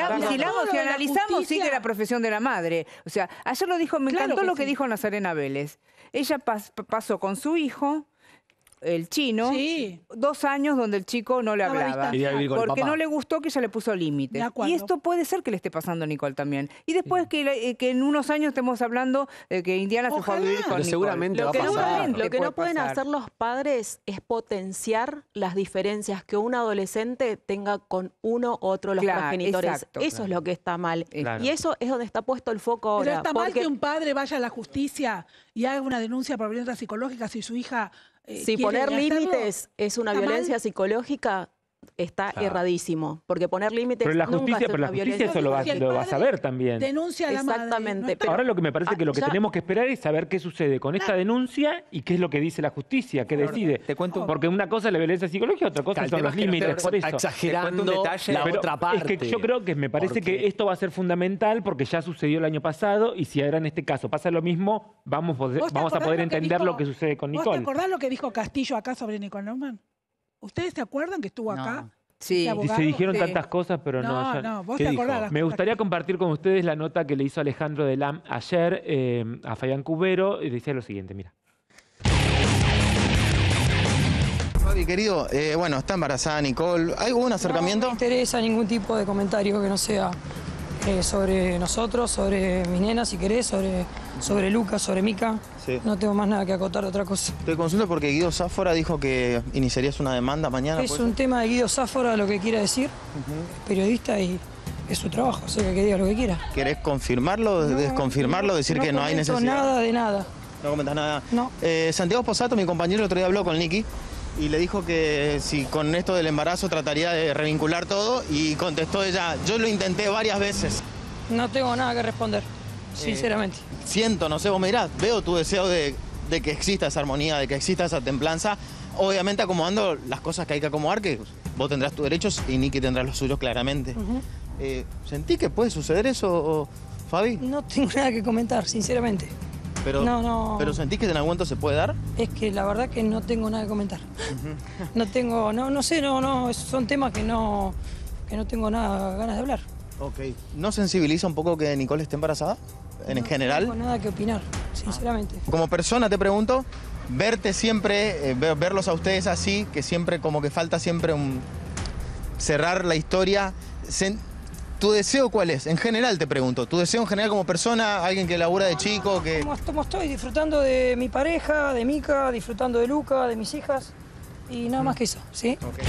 analizamos, sigue la profesión de la madre. O sea, ayer lo dijo, me encantó lo que dijo Nazarena Vélez. Ella pasó con su hijo, el chino, 2 años donde el chico no le hablaba. Porque no le gustó que ella le puso límites. Y esto puede ser que le esté pasando a Nicole también. Y después que en unos años estemos hablando de que Indiana se fue a vivir con Nicole. Seguramente va a pasar. Lo que no pueden hacer los padres es potenciar las diferencias que un adolescente tenga con uno u otro de los progenitores. Eso es lo que está mal. Y eso es donde está puesto el foco ahora. Pero está mal que un padre vaya a la justicia y haga una denuncia por violencia psicológica si su hija... Si poner límites es una violencia psicológica, está erradísimo. Porque poner límites pero la nunca justicia, es una violencia. Eso lo va a saber también. Denuncia a la Exactamente. Madre. Ahora lo que me parece que lo que tenemos que esperar es saber qué sucede con esta denuncia y qué es lo que dice la justicia, qué decide. Te cuento. Porque una cosa es la violencia psicológica, otra cosa son los límites. Por eso. Exagerando la otra parte. Es que yo creo que me parece que esto va a ser fundamental porque ya sucedió el año pasado y si ahora en este caso pasa lo mismo, vamos a poder entender lo que sucede con Nicole. ¿Vos te acordás lo que dijo Castillo acá sobre Nicole Neumann? ¿Ustedes se acuerdan que estuvo acá? Sí, y se dijeron tantas cosas, pero no. Vos te acordás. Me gustaría compartir con ustedes la nota que le hizo Alejandro Delam ayer a Fabián Cubero y decía lo siguiente, mira. Fabi, querido, bueno, está embarazada Nicole. ¿Hay algún acercamiento? No me interesa ningún tipo de comentario que no sea sobre nosotros, sobre mi nena, si querés, sobre Lucas, sobre Mica. Sí. No tengo más nada que acotar otra cosa. Te consulto porque Guido Sáfora dijo que iniciarías una demanda mañana. Es un tema de Guido Sáfora, lo que quiera decir. Periodista y es su trabajo, o sea, que diga lo que quiera. ¿Querés confirmarlo, desconfirmarlo, decir que no hay necesidad? No nada de nada. No comentas nada. No. Santiago Posato, mi compañero, el otro día habló con Nicky y le dijo que si con esto del embarazo trataría de revincular todo y contestó ella, yo lo intenté varias veces. No tengo nada que responder, sinceramente. Siento, no sé, vos me dirás, veo tu deseo de que exista esa armonía, de que exista esa templanza, obviamente acomodando las cosas que hay que acomodar, que vos tendrás tus derechos y Nicky tendrá los suyos claramente. ¿Sentí que puede suceder eso, Fabi? No tengo nada que comentar, sinceramente. Pero, ¿Pero sentís que en algún momento se puede dar? Es que la verdad que no tengo nada que comentar. No tengo, no sé, son temas que no tengo nada ganas de hablar. Ok. ¿No sensibiliza un poco que Nicole esté embarazada? En general. No tengo nada que opinar, sinceramente. Como persona te pregunto, verte siempre, verlos a ustedes así, que siempre como que falta siempre cerrar la historia. ¿Tu deseo cuál es? En general te pregunto. ¿Tu deseo en general como persona, alguien que labura de chico? Como estoy, disfrutando de mi pareja, de Mica, disfrutando de Luca, de mis hijas y nada más que eso, ¿sí? Okay.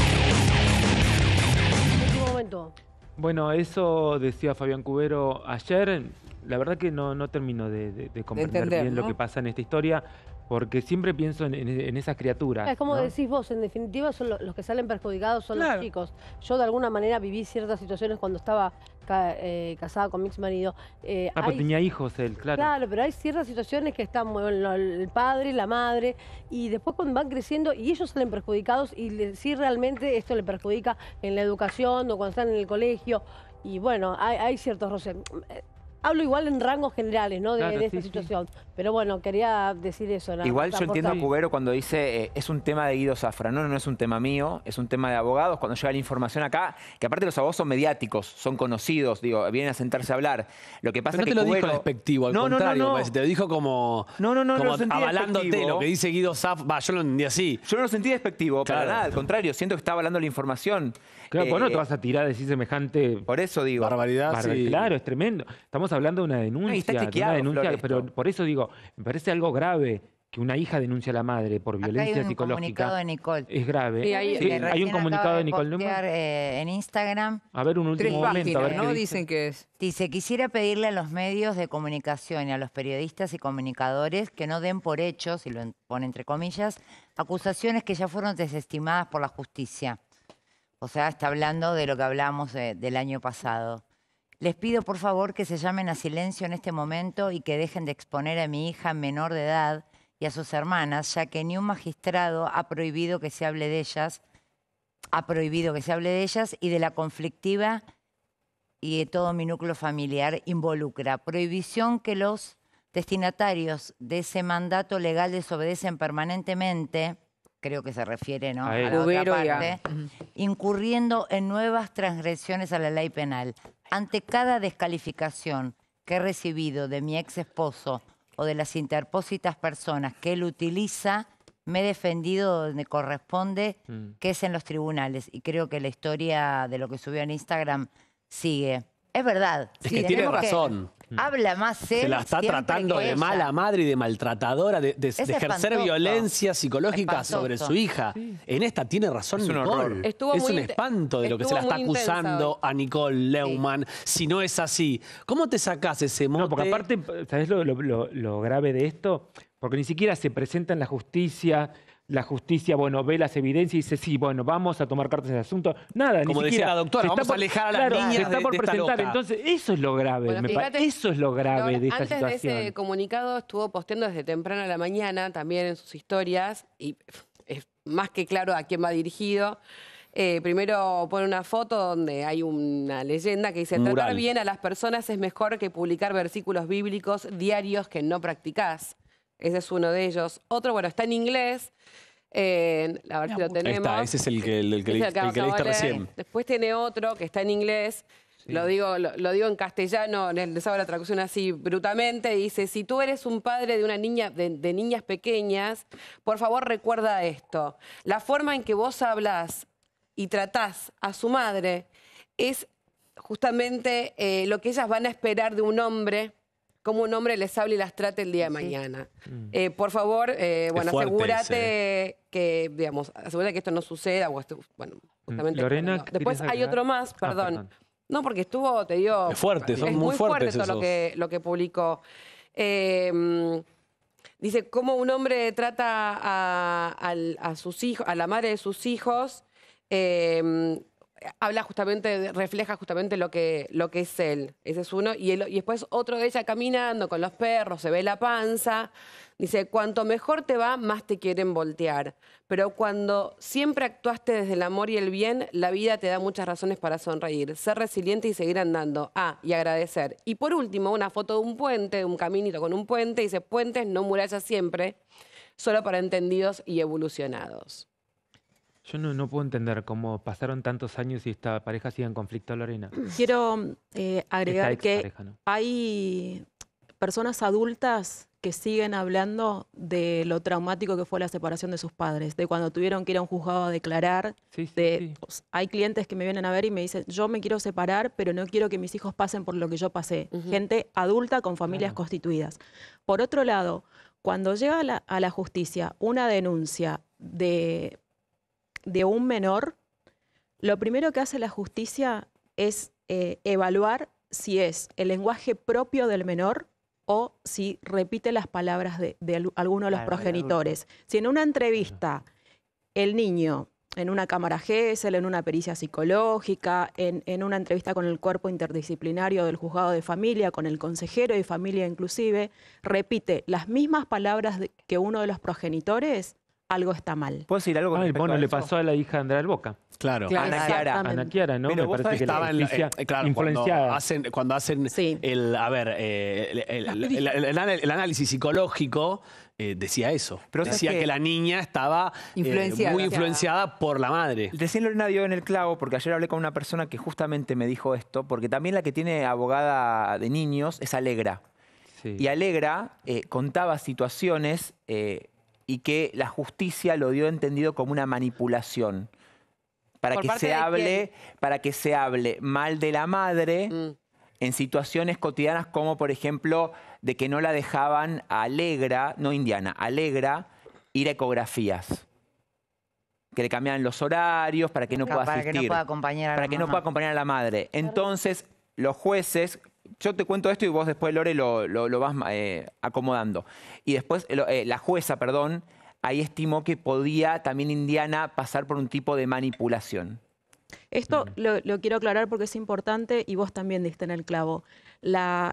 Último momento. Bueno, eso decía Fabián Cubero ayer. La verdad que no termino de comprender bien lo que pasa en esta historia, porque siempre pienso en esas criaturas. Es como ¿no? decís vos, en definitiva son los que salen perjudicados son los chicos. Yo de alguna manera viví ciertas situaciones cuando estaba casada con mi ex marido. Pero tenía hijos él, claro. Claro, pero hay ciertas situaciones que están el padre, la madre, y después cuando van creciendo y ellos salen perjudicados y si realmente esto le perjudica en la educación o cuando están en el colegio. Y bueno, hay ciertos roces. Hablo igual en rangos generales, ¿no? De esta situación. Pero bueno, quería decir eso. Igual yo entiendo a Cubero cuando dice es un tema de Guido Zafra. No es un tema mío, es un tema de abogados. Cuando llega la información acá, que aparte los abogados son mediáticos, son conocidos, digo, vienen a sentarse a hablar. Lo que pasa pero es no que te lo Cubero... dijo despectivo, al contrario, te lo dijo como, como avalándote lo que dice Guido Zafra. Yo lo entendí así. Yo no lo sentí despectivo, para nada, al contrario, siento que está avalando la información. Claro, pues no te vas a tirar a decir semejante... Por eso digo. Barbaridad, sí. Claro, es tremendo. Estamos hablando de una denuncia, pero por eso digo, me parece algo grave que una hija denuncie a la madre por violencia psicológica. Hay un comunicado de Nicole. Es grave. Sí, hay un comunicado de Nicole en Instagram. A ver, un último momento. A ver ¿no? Dicen que es. Dice, quisiera pedirle a los medios de comunicación y a los periodistas y comunicadores que no den por hechos, y lo pone entre comillas, acusaciones que ya fueron desestimadas por la justicia. O sea, está hablando de lo que hablamos del año pasado. Les pido, por favor, que se llamen a silencio en este momento y que dejen de exponer a mi hija menor de edad y a sus hermanas, ya que ni un magistrado ha prohibido que se hable de ellas, y de la conflictiva y de todo mi núcleo familiar involucra. Prohibición que los destinatarios de ese mandato legal desobedecen permanentemente, creo que se refiere, ¿no?, a la otra parte, incurriendo en nuevas transgresiones a la ley penal. Ante cada descalificación que he recibido de mi ex esposo o de las interpósitas personas que él utiliza, me he defendido donde corresponde, que es en los tribunales. Y creo que la historia de lo que subió en Instagram sigue. Es verdad. Es que tiene razón. Habla más él. Se la está tratando de mala madre y de maltratadora, de ejercer violencia psicológica sobre su hija. Sí. En esta tiene razón Nicole. Es un espanto de lo que se la está acusando a Nicole Leumann, si no es así. ¿Cómo te sacás ese mote? No, porque aparte, ¿sabés lo grave de esto? Porque ni siquiera se presenta en la justicia. La justicia, bueno, ve las evidencias y dice, sí, bueno, vamos a tomar cartas en el asunto. Nada, como ni decía siquiera. la doctora, vamos a alejar a las niñas se está por de esta presentar. loca. Entonces, eso es lo grave. Bueno, fíjate, eso es lo grave de esta antes situación. De ese comunicado estuvo posteando desde temprano a la mañana, también en sus historias, y es más que claro a quién va dirigido. Primero pone una foto donde hay una leyenda que dice, tratar bien a las personas es mejor que publicar versículos bíblicos diarios que no practicás. Ese es uno de ellos. Otro, bueno, está en inglés. A ver si lo tenemos. Ahí está, ese es el que leíste recién. Después tiene otro que está en inglés. Sí. Lo digo en castellano, les hago la traducción así brutalmente. Dice, si tú eres un padre de una niña, de niñas pequeñas, por favor recuerda esto. La forma en que vos hablas y tratás a su madre es justamente lo que ellas van a esperar de un hombre, cómo un hombre les hable y las trate el día de mañana. Por favor, bueno, asegúrate que, digamos, asegúrate que esto no suceda. O esto, bueno, justamente. Lorena, después hay otro más, perdón. No, porque estuvo, te digo... Es fuerte, son muy fuertes todo lo que publicó. Dice, cómo un hombre trata a sus hijos, a la madre de sus hijos, habla justamente, refleja justamente lo que es él. Ese es uno. Y después otro de ella caminando con los perros, se ve la panza. Dice, cuanto mejor te va, más te quieren voltear. Pero cuando siempre actuaste desde el amor y el bien, la vida te da muchas razones para sonreír. Ser resiliente y seguir andando. Y agradecer. Y por último, una foto de un puente, de un caminito con un puente. Dice, puentes, no murallas siempre, solo para entendidos y evolucionados. Yo no puedo entender cómo pasaron tantos años y esta pareja sigue en conflicto, Lorena. Quiero agregar que ¿no? Hay personas adultas que siguen hablando de lo traumático que fue la separación de sus padres, de cuando tuvieron que ir a un juzgado a declarar. Pues, hay clientes que me vienen a ver y me dicen, yo me quiero separar, pero no quiero que mis hijos pasen por lo que yo pasé. Gente adulta con familias constituidas. Por otro lado, cuando llega a la justicia una denuncia de un menor, lo primero que hace la justicia es evaluar si es el lenguaje propio del menor o si repite las palabras de alguno de los progenitores. Si en una entrevista el niño, en una cámara GESEL, en una pericia psicológica, en una entrevista con el cuerpo interdisciplinario del juzgado de familia, con el consejero de familia inclusive, repite las mismas palabras que uno de los progenitores, algo está mal. ¿Puedo decir algo con respecto bueno, a le eso? pasó a la hija de Andrea del Boca. Claro. Ana Chiara, ¿no? Pero Me vos parece que estaba la influenciada. Cuando hacen el análisis psicológico, decía eso. Pero decía que la niña estaba muy influenciada por la madre. Recién Lorena dio en el clavo, porque ayer hablé con una persona que justamente me dijo esto, porque también la que tiene abogada de niños es Alegra. Sí. Y Alegra contaba situaciones y que la justicia lo dio entendido como una manipulación. Para que se hable mal de la madre en situaciones cotidianas como, por ejemplo, de que no la dejaban a Alegra, no Indiana, Alegra, ir a ecografías. Que le cambiaban los horarios para que no pueda asistir. Para que no pueda acompañar a la Para que no pueda acompañar a la madre. Entonces, los jueces... Yo te cuento esto y vos después, Lore, lo vas acomodando. Y después, la jueza, perdón, ahí estimó que podía también Indiana pasar por un tipo de manipulación. Esto lo quiero aclarar porque es importante y vos también diste en el clavo. La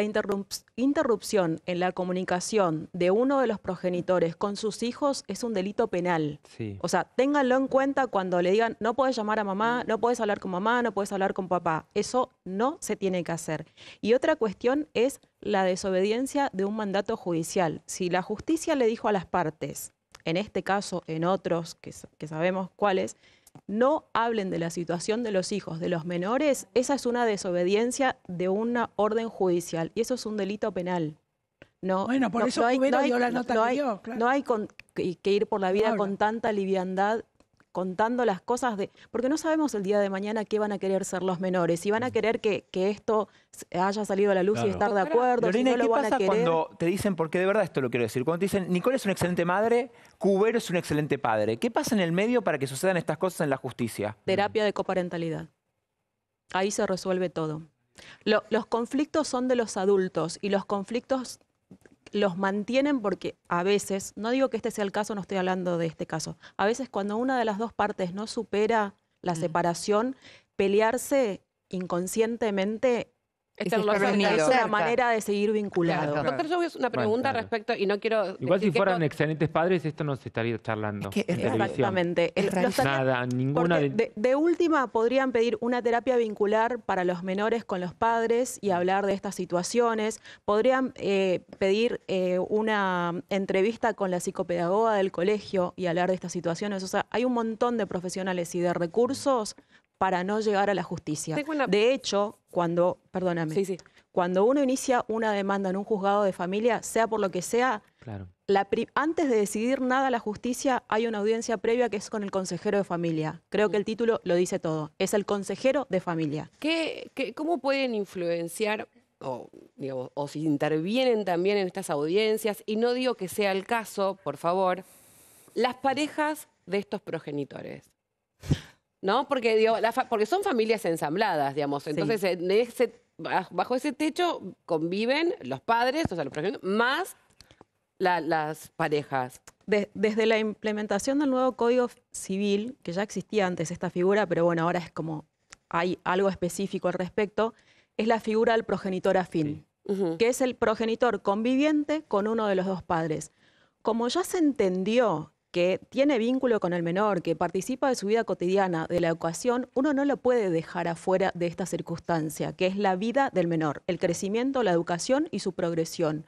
interrupción en la comunicación de uno de los progenitores con sus hijos es un delito penal. Sí. O sea, ténganlo en cuenta cuando le digan no puedes llamar a mamá, no puedes hablar con mamá, no puedes hablar con papá. Eso no se tiene que hacer. Y otra cuestión es la desobediencia de un mandato judicial. Si la justicia le dijo a las partes, en este caso, en otros, que sabemos cuáles, no hablen de la situación de los hijos, de los menores, esa es una desobediencia de una orden judicial y eso es un delito penal. No, bueno, por eso Cubero dio la nota que dio, claro. No hay que ir por la vida con tanta liviandad contando las cosas porque no sabemos el día de mañana qué van a querer ser los menores, si van a querer que esto haya salido a la luz y estar de acuerdo, Lorena, si no lo van a querer. Cuando te dicen, porque de verdad esto lo quiero decir, cuando te dicen Nicole es una excelente madre, Cubero es un excelente padre, ¿qué pasa en el medio para que sucedan estas cosas en la justicia? Terapia de coparentalidad. Ahí se resuelve todo. Los conflictos son de los adultos y los conflictos los mantienen porque a veces, no digo que este sea el caso, no estoy hablando de este caso, a veces cuando una de las dos partes no supera la separación, pelearse inconscientemente es una manera de seguir vinculado. Claro. Doctor, yo voy a hacer una pregunta respecto, y no quiero... Igual si fueran excelentes padres, esto no se estaría charlando. Exactamente. Nada, ninguna de última podrían pedir una terapia vincular para los menores con los padres y hablar de estas situaciones. Podrían pedir una entrevista con la psicopedagoga del colegio y hablar de estas situaciones. O sea, hay un montón de profesionales y de recursos para no llegar a la justicia. De hecho, cuando uno inicia una demanda en un juzgado de familia, sea por lo que sea, antes de decidir nada a la justicia, hay una audiencia previa que es con el consejero de familia. Creo que el título lo dice todo. Es el consejero de familia. ¿Cómo pueden influenciar o si intervienen también en estas audiencias? Y no digo que sea el caso, por favor, las parejas de estos progenitores. ¿No? Porque, porque son familias ensambladas, digamos. Entonces, bajo ese techo conviven los padres, o sea, los progenitores, más las parejas. Desde la implementación del nuevo Código Civil, que ya existía antes esta figura, pero bueno, ahora es como hay algo específico al respecto, es la figura del progenitor afín, que es el progenitor conviviente con uno de los dos padres. Como ya se entendió que tiene vínculo con el menor, que participa de su vida cotidiana, de la educación, uno no lo puede dejar afuera de esta circunstancia, que es la vida del menor, el crecimiento, la educación y su progresión.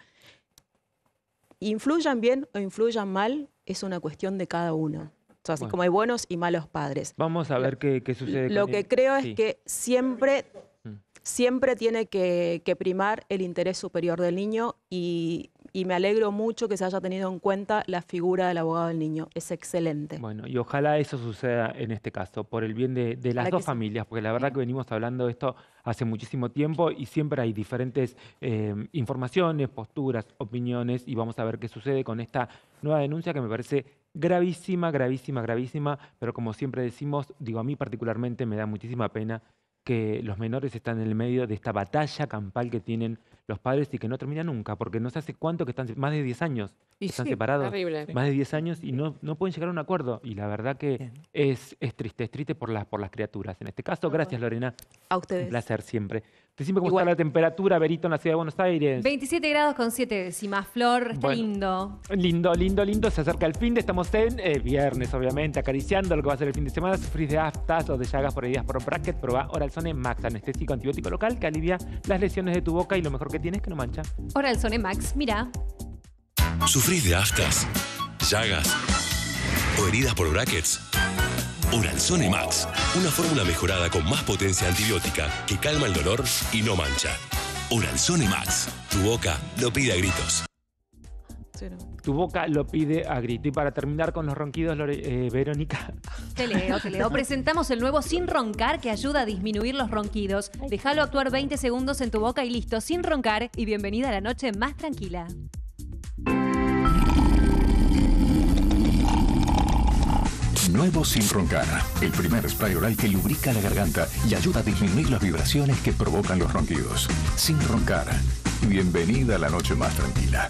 Influyan bien o influyan mal, es una cuestión de cada uno. O sea, así como hay buenos y malos padres. Vamos a ver qué sucede. Lo que creo es que siempre tiene que primar el interés superior del niño y me alegro mucho que se haya tenido en cuenta la figura del abogado del niño. Es excelente. Bueno, y ojalá eso suceda en este caso, por el bien de las dos familias, porque la verdad que venimos hablando de esto hace muchísimo tiempo y siempre hay diferentes informaciones, posturas, opiniones, y vamos a ver qué sucede con esta nueva denuncia que me parece gravísima, gravísima, gravísima, pero como siempre decimos, digo, a mí particularmente me da muchísima pena que los menores están en el medio de esta batalla campal que tienen los padres y que no termina nunca, porque no sé hace cuánto que están, más de 10 años están separados, más de 10 años y no pueden llegar a un acuerdo. Y la verdad que es triste por las criaturas. En este caso, gracias Lorena. A ustedes. Un placer siempre. Decime cómo está la temperatura, Berito, en la ciudad de Buenos Aires. 27 grados con 7 décimas, Flor. Está lindo. Lindo. Se acerca el fin de, estamos en viernes, obviamente, acariciando lo que va a ser el fin de semana. Sufrís de aftas o de llagas por heridas por bracket, probá Oralzone Max, anestésico antibiótico local que alivia las lesiones de tu boca y lo mejor que tiene es que no mancha. Oralzone Max, mira. ¿Sufrís de aftas, llagas o heridas por brackets? Oralzone Max, una fórmula mejorada con más potencia antibiótica que calma el dolor y no mancha. Oralzone Max, tu boca lo pide a gritos. Tu boca lo pide a grito. Y para terminar con los ronquidos, Verónica. Te leo. Presentamos el nuevo Sin Roncar que ayuda a disminuir los ronquidos. Déjalo actuar 20 segundos en tu boca y listo, sin roncar. Y bienvenida a la noche más tranquila. Nuevo Sin Roncar, el primer spray oral que lubrica la garganta y ayuda a disminuir las vibraciones que provocan los ronquidos. Sin Roncar, bienvenida a la noche más tranquila.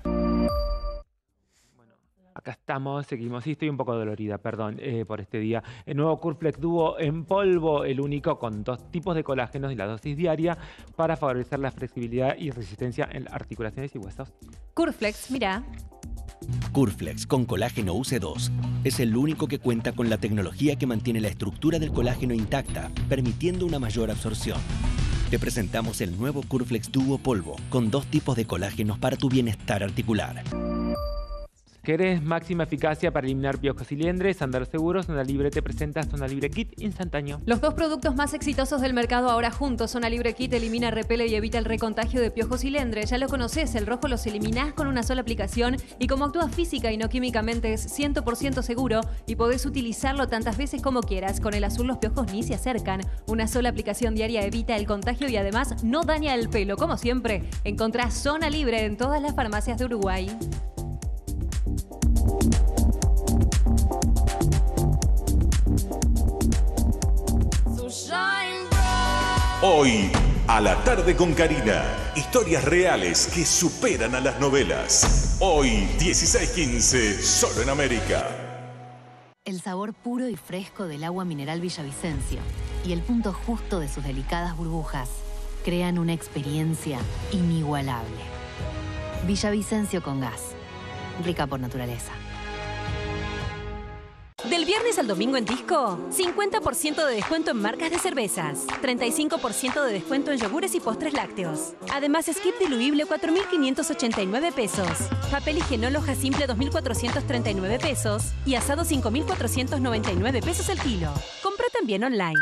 Acá estamos, seguimos. Sí, estoy un poco dolorida, perdón, por este día. El nuevo Curflex Duo en polvo, el único con 2 tipos de colágenos y la dosis diaria para favorecer la flexibilidad y resistencia en articulaciones y huesos. Curflex, mira. Curflex con colágeno UC2 es el único que cuenta con la tecnología que mantiene la estructura del colágeno intacta, permitiendo una mayor absorción. Te presentamos el nuevo Curflex Duo Polvo con 2 tipos de colágenos para tu bienestar articular. ¿Querés máxima eficacia para eliminar piojos y liendres? Andar Seguros, Zona Libre te presenta Zona Libre Kit instantáneo. Los 2 productos más exitosos del mercado ahora juntos. Zona Libre Kit elimina, repele y evita el recontagio de piojos y liendres. Ya lo conoces, el rojo los eliminás con una sola aplicación y como actúa física y no químicamente es 100% seguro y podés utilizarlo tantas veces como quieras. Con el azul los piojos ni se acercan. Una sola aplicación diaria evita el contagio y además no daña el pelo. Como siempre, encontrás Zona Libre en todas las farmacias de Uruguay. Hoy, a la tarde con Karina. Historias reales que superan a las novelas. Hoy, 16:15, solo en América. El sabor puro y fresco del agua mineral Villavicencio y el punto justo de sus delicadas burbujas crean una experiencia inigualable. Villavicencio con gas. Rica por naturaleza. Del viernes al domingo en Disco, 50% de descuento en marcas de cervezas, 35% de descuento en yogures y postres lácteos. Además, skip diluible 4.589 pesos, papel higienol hoja simple 2.439 pesos y asado 5.499 pesos el kilo. Compra también online.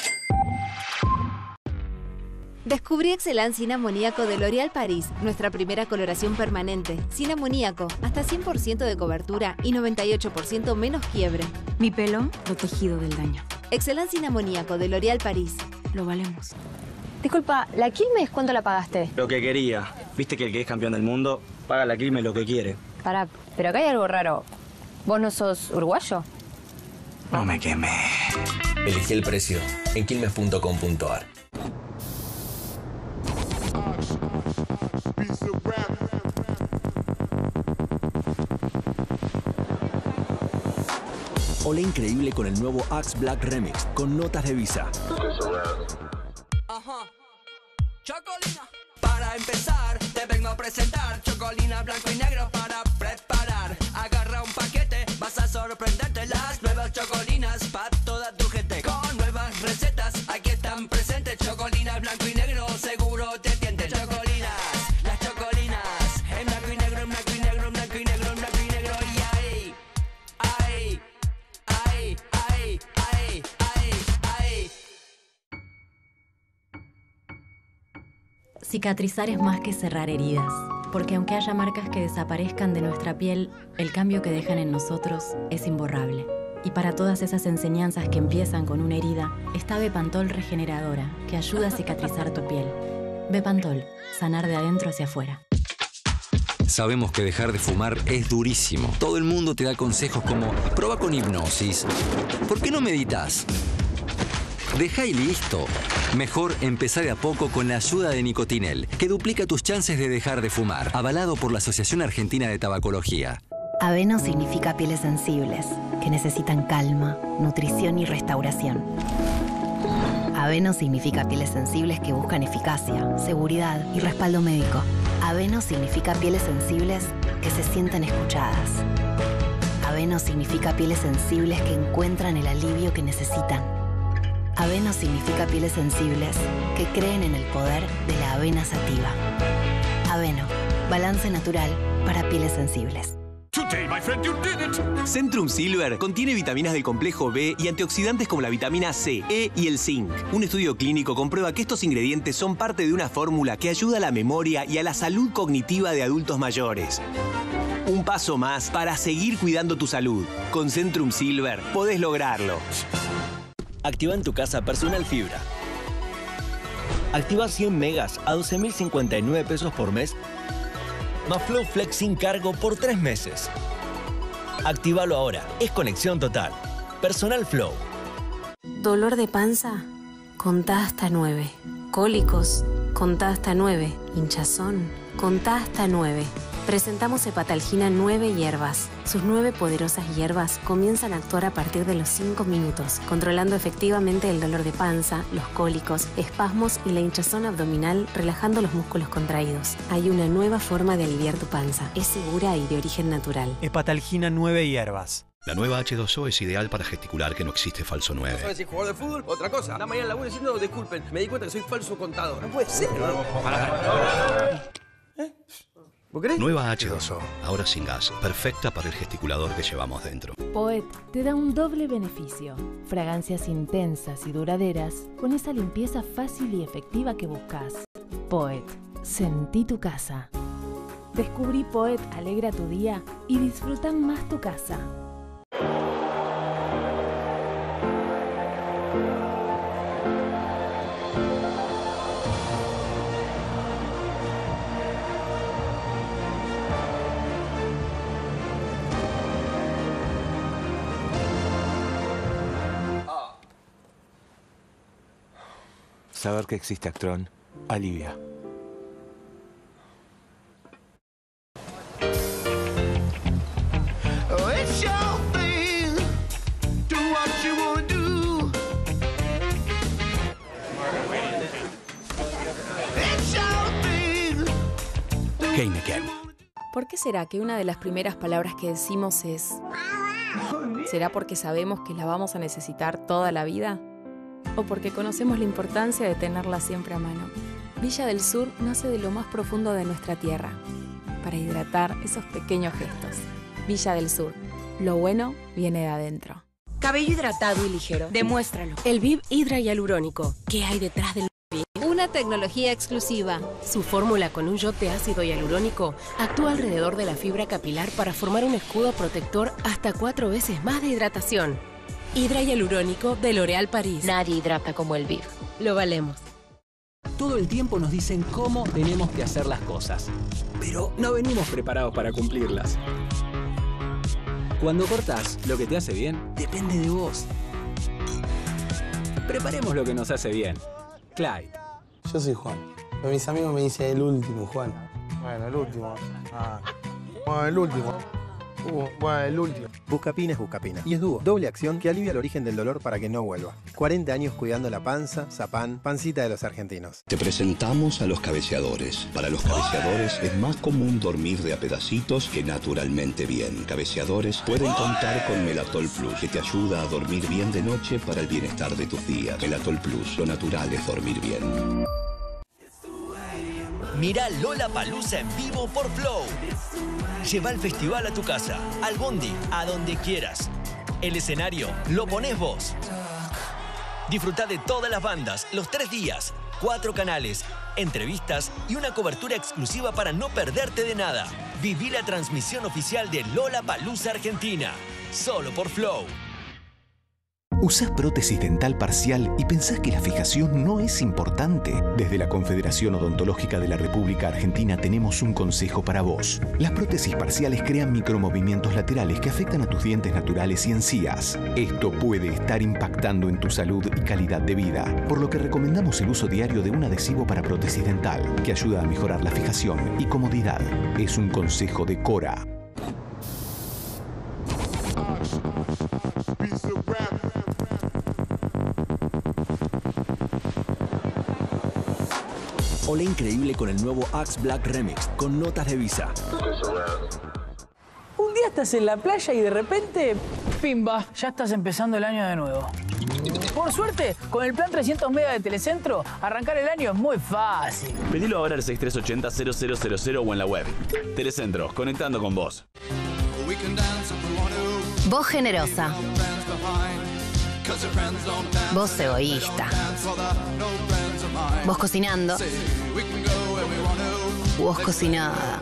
Descubrí Excelan sin amoníaco de L'Oréal Paris, nuestra primera coloración permanente, sin amoníaco, hasta 100% de cobertura y 98% menos quiebre. Mi pelo protegido del daño. Excelan sin amoníaco de L'Oréal Paris. Lo valemos. Disculpa, ¿la Quilmes cuánto la pagaste? Lo que quería. Viste que el que es campeón del mundo paga la Quilmes lo que quiere. Pará, pero acá hay algo raro. ¿Vos no sos uruguayo? No me quemé. Elegí el precio en quilmes.com.ar. Hola increíble con el nuevo Axe Black Remix con notas de Visa. Ajá. Chocolina. Para empezar, te vengo a presentar Chocolina blanco y negro para preparar. Agarra un paquete, vas a sorprenderte. Las nuevas chocolinas para toda tu gente. Con nuevas recetas, aquí están presentes. Chocolina blanco y negro, seguro te tienten. Chocolinas, las chocolinas. En blanco y negro, en blanco y negro, en blanco y negro, en blanco y negro. Y ahí, ahí. Ay, ay, ay, ay, ay. Cicatrizar es más que cerrar heridas, porque aunque haya marcas que desaparezcan de nuestra piel, el cambio que dejan en nosotros es imborrable. Y para todas esas enseñanzas que empiezan con una herida, está Bepantol Regeneradora, que ayuda a cicatrizar tu piel. Bepantol, sanar de adentro hacia afuera. Sabemos que dejar de fumar es durísimo. Todo el mundo te da consejos como, prueba con hipnosis. ¿Por qué no meditas? Deja y listo. Mejor empezar de a poco con la ayuda de Nicotinel, que duplica tus chances de dejar de fumar. Avalado por la Asociación Argentina de Tabacología. Aveno significa pieles sensibles, que necesitan calma, nutrición y restauración. Aveno significa pieles sensibles que buscan eficacia, seguridad y respaldo médico. Aveno significa pieles sensibles que se sienten escuchadas. Aveno significa pieles sensibles que encuentran el alivio que necesitan. Aveno significa pieles sensibles que creen en el poder de la avena sativa. Aveno, balance natural para pieles sensibles. Today, my friend, you did it. Centrum Silver contiene vitaminas del complejo B y antioxidantes como la vitamina C, E y el zinc. Un estudio clínico comprueba que estos ingredientes son parte de una fórmula que ayuda a la memoria y a la salud cognitiva de adultos mayores. Un paso más para seguir cuidando tu salud. Con Centrum Silver podés lograrlo. Activa en tu casa Personal Fibra. Activa 100 megas a 12.059 pesos por mes. Más Flow Flex sin cargo por 3 meses. Actívalo ahora. Es conexión total. Personal Flow. Dolor de panza, contá hasta 9. Cólicos, contá hasta 9. Hinchazón, contá hasta 9. Presentamos Hepatalgina 9 hierbas. Sus 9 poderosas hierbas comienzan a actuar a partir de los 5 minutos, controlando efectivamente el dolor de panza, los cólicos, espasmos y la hinchazón abdominal, relajando los músculos contraídos. Hay una nueva forma de aliviar tu panza. Es segura y de origen natural. Hepatalgina 9 hierbas. La nueva H2O es ideal para gesticular que no existe falso 9. ¿Sabes si es jugador de fútbol? Otra cosa. La mañana en la laburo diciendo, disculpen, me di cuenta que soy falso contador. No puede ser. Nueva H2O, ahora sin gas, perfecta para el gesticulador que llevamos dentro. Poet te da un doble beneficio. Fragancias intensas y duraderas con esa limpieza fácil y efectiva que buscas. Poet, sentí tu casa. Descubrí Poet alegra tu día y disfruta más tu casa. Saber que existe Actron alivia. Heineken. ¿Por qué será que una de las primeras palabras que decimos es... ¿Será porque sabemos que la vamos a necesitar toda la vida? ¿O porque conocemos la importancia de tenerla siempre a mano? Villa del Sur nace de lo más profundo de nuestra tierra, para hidratar esos pequeños gestos. Villa del Sur, lo bueno viene de adentro. Cabello hidratado y ligero. Demuéstralo. El Viv Hidra Hialurónico. ¿Qué hay detrás del Viv? Una tecnología exclusiva. Su fórmula con un shot de ácido hialurónico actúa alrededor de la fibra capilar para formar un escudo protector hasta 4 veces más de hidratación. Hidra Hialurónico de L'Oréal Paris. Nadie hidrata como el Viv. Lo valemos. Todo el tiempo nos dicen cómo tenemos que hacer las cosas, pero no venimos preparados para cumplirlas. Cuando cortás lo que te hace bien, depende de vos. Preparemos lo que nos hace bien. Clyde. Yo soy Juan. Pero mis amigos me dicen el último, Juan. Bueno, el último. Bueno, el último. Bueno, el último. Buscapina es Buscapina. Y es dúo. Doble acción que alivia el origen del dolor para que no vuelva. 40 años cuidando la panza, Zapán, pancita de los argentinos. Te presentamos a los cabeceadores. Para los cabeceadores es más común dormir de a pedacitos que naturalmente bien. Cabeceadores pueden contar con Melatol Plus, que te ayuda a dormir bien de noche para el bienestar de tus días. Melatol Plus, lo natural es dormir bien. Mirá Lollapalooza en vivo por Flow. Lleva el festival a tu casa, al bondi, a donde quieras. El escenario lo pones vos. Disfrutá de todas las bandas, los 3 días, 4 canales, entrevistas y una cobertura exclusiva para no perderte de nada. Viví la transmisión oficial de Lollapalooza Argentina, solo por Flow. ¿Usás prótesis dental parcial y pensás que la fijación no es importante? Desde la Confederación Odontológica de la República Argentina tenemos un consejo para vos. Las prótesis parciales crean micromovimientos laterales que afectan a tus dientes naturales y encías. Esto puede estar impactando en tu salud y calidad de vida, por lo que recomendamos el uso diario de un adhesivo para prótesis dental, que ayuda a mejorar la fijación y comodidad. Es un consejo de Cora. Olé increíble con el nuevo Axe Black Remix con notas de Visa. Un día estás en la playa y de repente, pimba, ya estás empezando el año de nuevo. Por suerte, con el plan 300 megas de Telecentro, arrancar el año es muy fácil. Pedilo ahora al 6380-0000 o en la web. Telecentro, conectando con vos. Voz generosa. Voz egoísta. Voz cocinando. Voz cocinada.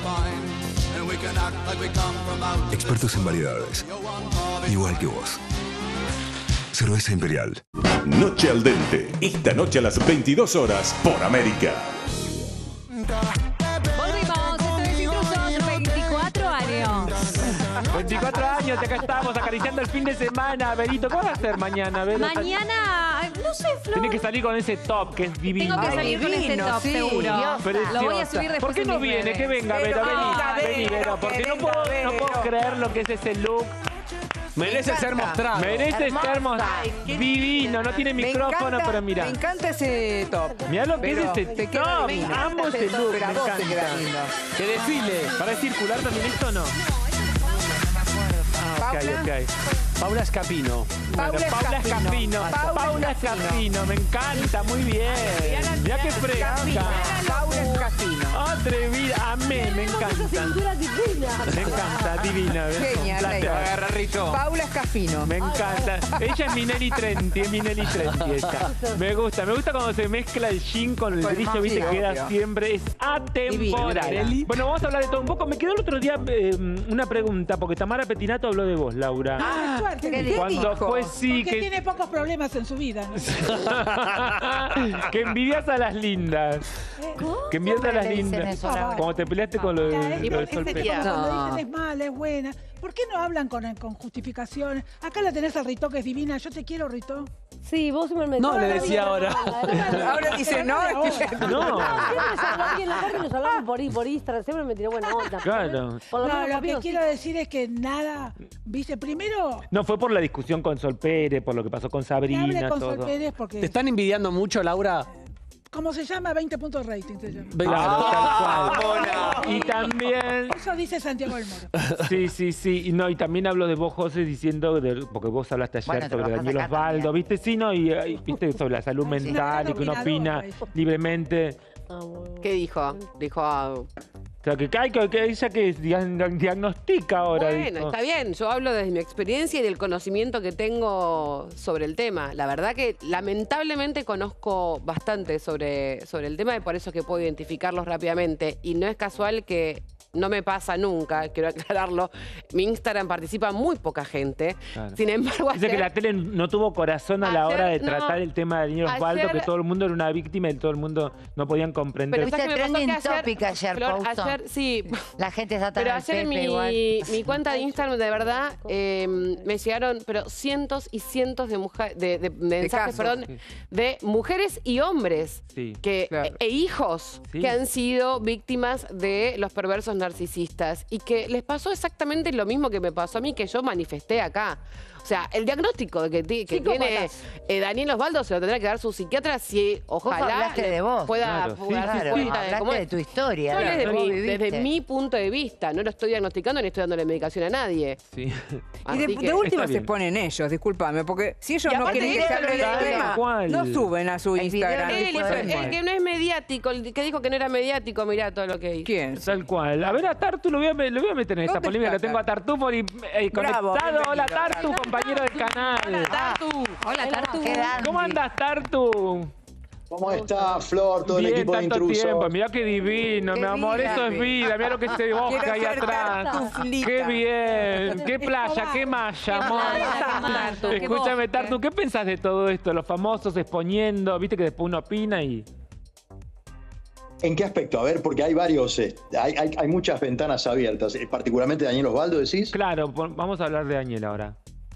Expertos en variedades. Igual que vos. Cerveza Imperial. Noche al Dente. Esta noche a las 22 horas por América. Volvimos, esto es Intrusos, 24 años. 24 años, acá estamos acariciando el fin de semana. Berito, ¿qué vas a hacer mañana, Bero? Mañana, no sé, Flor. Tienes que salir con ese top, que es divino. Tengo que salir con ese top, sí, seguro. Preciosa. Lo voy a subir después. ¿Por qué no viene? Que venga, Bero. Vení, Bero, porque no puedo creer lo que es ese look. Merece ser mostrado. Merece ser mostrado. Divino, no tiene micrófono, pero mira. Me encanta ese top. Mirá lo que es ese top. Amo ese look, me encanta. Que desfile. ¿Para circular también esto o no? Ah, ok. Paula Escapino. Paula Escapino, me encanta, muy bien. Mirá qué fresca. Paula Escapino. Atrevida, amé, me encanta. Me encanta, divina. Genia, Rito. Paula Escapino. Me encanta. Ella es Minelli Trenti, ella. Me gusta cuando se mezcla el jean con el brillo, viste, que queda siempre. Es atemporal. Bueno, vamos a hablar de todo un poco. Me quedó el otro día una pregunta, porque Tamara Pettinato habló de vos, Laura. Cuando fue sí porque tiene pocos problemas en su vida, ¿no? Que envidias a las lindas. Que envidias a las lindas. Cuando te peleaste con lo de Sol Pérez. Cuando dicen es mala, es buena. ¿Por qué no hablan con justificaciones? Acá la tenés al Rito, que es divina. Yo te quiero, Rito. Sí, vos me No, le decía ahora. Ahora dice no. No. Siempre nos hablamos por Instagram. Siempre me tiró buena onda. Claro. No, lo que quiero decir es que nada, viste, primero... No, fue por la discusión con Sol Pérez, por lo que pasó con Sabrina, con todo. Sol Pérez porque... ¿Te están envidiando mucho, Laura? ¿Cómo se llama? 20 puntos de rating se llama. Claro, tal cual. Y también... Eso dice Santiago del Moro. Sí. Y también hablo de vos, José, diciendo, porque vos hablaste ayer sobre Daniel Osvaldo, ¿viste? Sí, ¿no? Y viste sobre la salud mental y que uno opina libremente. ¿Qué dijo? O sea, que ella que diagnostica ahora. Bueno, dijo. está bien. Yo hablo desde mi experiencia y del conocimiento que tengo sobre el tema. La verdad que lamentablemente conozco bastante sobre el tema y por eso es que puedo identificarlos rápidamente. Y no es casual que no me pasa nunca, quiero aclararlo. Mi Instagram participa muy poca gente. Claro. Sin embargo, dice que la tele no tuvo corazón a la hora de tratar el tema de Daniel Osvaldo, que todo el mundo era una víctima y todo el mundo no podían comprender. Pero fuiste trending topic ayer, Pouso. Sí. La gente está tan pero al ayer Pepe mi cuenta de Instagram, de verdad, me llegaron cientos y cientos de mensajes, de mujeres y hombres e hijos que han sido víctimas de los perversos narcisistas y que les pasó exactamente lo mismo que me pasó a mí, que yo manifesté acá. O sea, el diagnóstico que tiene Daniel Osvaldo se lo tendrá que dar su psiquiatra si ojalá pueda darse cuenta de cómo de tu historia. Desde mi punto de vista. No lo estoy diagnosticando ni estoy dándole medicación a nadie. Sí. Y de última se exponen ellos, discúlpame, porque si ellos no quieren que se hable del tema, no suben a su Instagram. El que no es mediático, el que dijo que no era mediático, mirá todo lo que hizo. ¿Quién? Tal cual. A ver, a Tartu lo voy a meter en esta polémica. Lo tengo a Tartu por conectado. Hola, Tartu, compañero del canal. Hola, Tartu. Hola, Tartu. ¿Cómo andas, Tartu? ¿Cómo está, Flor, todo el equipo de Intrusos? Mirá qué divino, mi amor, eso es vida. Mirá lo que se bosca ahí atrás. Qué bien, qué playa, qué malla, amor. Escúchame, Tartu, ¿qué pensás de todo esto? Los famosos exponiendo, viste que después uno opina y... ¿En qué aspecto? A ver, porque hay varios, hay muchas ventanas abiertas, particularmente Daniel Osvaldo, ¿decís? Claro, vamos a hablar de Daniel ahora.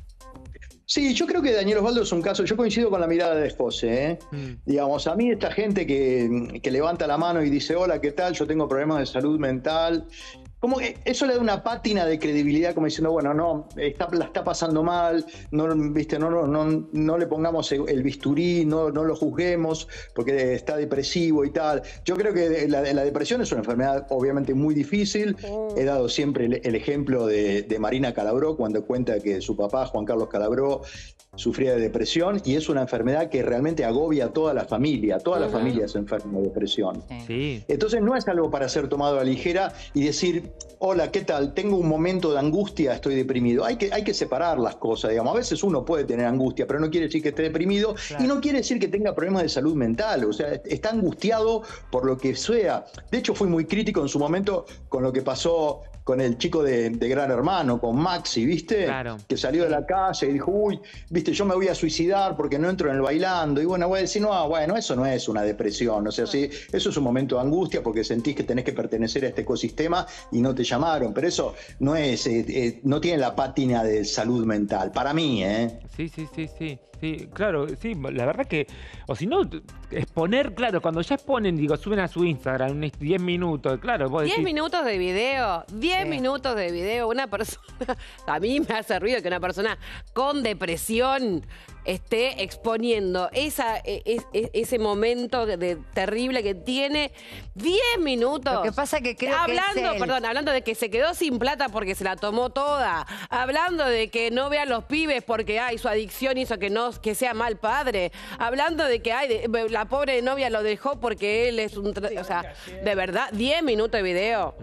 Sí, yo creo que Daniel Osvaldo es un caso, yo coincido con la mirada de José, ¿eh? Digamos, a mí esta gente que levanta la mano y dice, hola, ¿qué tal? Yo tengo problemas de salud mental. como que eso le da una pátina de credibilidad, como diciendo, bueno, no, la está pasando mal, no, ¿viste? No le pongamos el bisturí, no lo juzguemos porque está depresivo y tal. Yo creo que la depresión es una enfermedad obviamente muy difícil. He dado siempre el ejemplo de Marina Calabró cuando cuenta que su papá, Juan Carlos Calabró, sufría de depresión, y es una enfermedad que realmente agobia a toda la familia. Toda la familia se enferma de depresión. Sí. Entonces no es algo para ser tomado a la ligera y decir, hola, ¿qué tal? Tengo un momento de angustia, estoy deprimido. Hay que separar las cosas, digamos. A veces uno puede tener angustia, pero no quiere decir que esté deprimido, y no quiere decir que tenga problemas de salud mental. O sea, está angustiado por lo que sea. De hecho, fui muy crítico en su momento con lo que pasó con el chico de Gran Hermano, con Maxi, ¿viste? Claro. Que salió de la calle y dijo, uy, ¿viste? Yo me voy a suicidar porque no entro en el bailando. Y bueno, voy a decir, no, bueno, eso no es una depresión. O sea, sí, eso es un momento de angustia porque sentís que tenés que pertenecer a este ecosistema y no te llamaron. Pero eso no es, no tiene la pátina de salud mental. Para mí, ¿eh? Sí, claro, sí, la verdad que, o si no, exponer, claro, cuando ya exponen, digo, suben a su Instagram unos 10 minutos, claro, vos 10 decís, minutos de video, 10 minutos de video, una persona, a mí me hace ruido que una persona con depresión esté exponiendo ese momento terrible que tiene, 10 minutos. Lo que pasa que creo hablando de que se quedó sin plata porque se la tomó toda, hablando de que no vea a los pibes porque su adicción hizo que sea mal padre, hablando de que la pobre novia lo dejó porque él es un... O sea, de verdad, 10 minutos de video.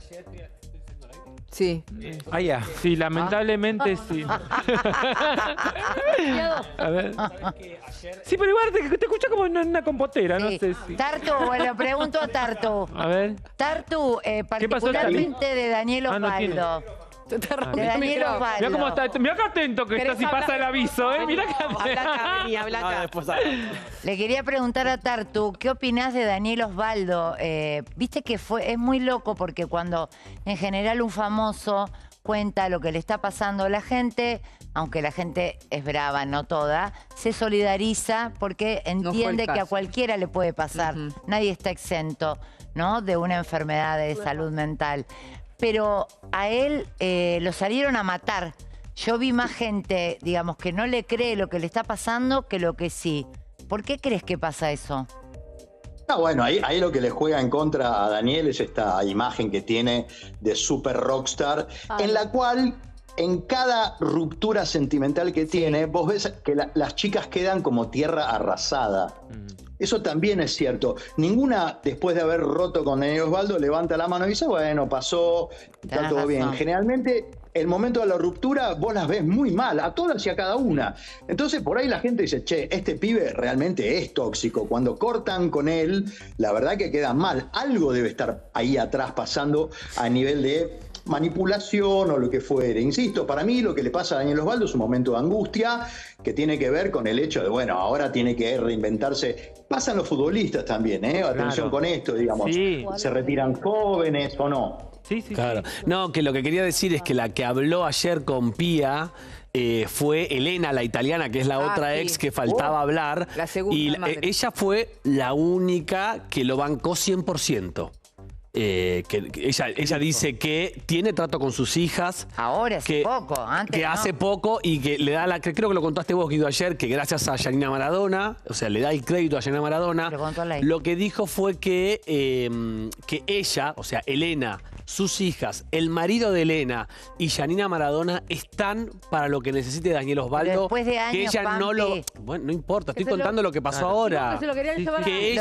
Sí. Sí, lamentablemente sí. A ver. Sí, pero igual te escucha como en una compotera, no sé si. Tartu, le pregunto a Tartu. A ver. Tartu, particularmente de Daniel Osvaldo. De Daniel Osvaldo. Mirá cómo está, mirá qué atento que está si pasa el aviso, mirá que habla acá. Le quería preguntar a Tartu, ¿qué opinás de Daniel Osvaldo? Viste que es muy loco porque cuando en general un famoso cuenta lo que le está pasando a la gente, aunque la gente es brava, no toda, se solidariza porque entiende que a cualquiera le puede pasar. Nadie está exento, ¿no?, de una enfermedad de salud mental. Pero a él lo salieron a matar. Yo vi más gente, digamos, que no le cree lo que le está pasando que lo que sí. ¿Por qué crees que pasa eso? Bueno, ahí lo que le juega en contra a Daniel es esta imagen que tiene de super rockstar, en la cual en cada ruptura sentimental que tiene, vos ves que las chicas quedan como tierra arrasada. Eso también es cierto. Ninguna, después de haber roto con Daniel Osvaldo, levanta la mano y dice, bueno, pasó, está todo bien. Generalmente, el momento de la ruptura, vos las ves muy mal, a todas y a cada una. Entonces, por ahí la gente dice, che, este pibe realmente es tóxico. Cuando cortan con él, la verdad que queda mal. Algo debe estar ahí atrás pasando a nivel de manipulación o lo que fuere. Insisto, para mí lo que le pasa a Daniel Osvaldo es un momento de angustia que tiene que ver con el hecho de, bueno, ahora tiene que reinventarse. Pasan los futbolistas también, atención con esto, digamos. Sí. Se retiran jóvenes o no. Sí, claro. No, que lo que quería decir es que la que habló ayer con Pía fue Elena, la italiana, que es la otra ex que faltaba hablar. La segunda y madre. Ella fue la única que lo bancó 100%. Que ella dice que tiene trato con sus hijas. Ahora, hace poco, antes que no. hace poco y que le da creo que lo contaste vos, Guido, ayer, que gracias a Yanina Maradona, o sea, le da el crédito a Yanina Maradona. Lo que dijo fue que ella, o sea, Elena, sus hijas, el marido de Elena y Yanina Maradona están para lo que necesite Daniel Osvaldo. Después de años, que ella no lo... Bueno, no importa, estoy contando lo que pasó ahora. Que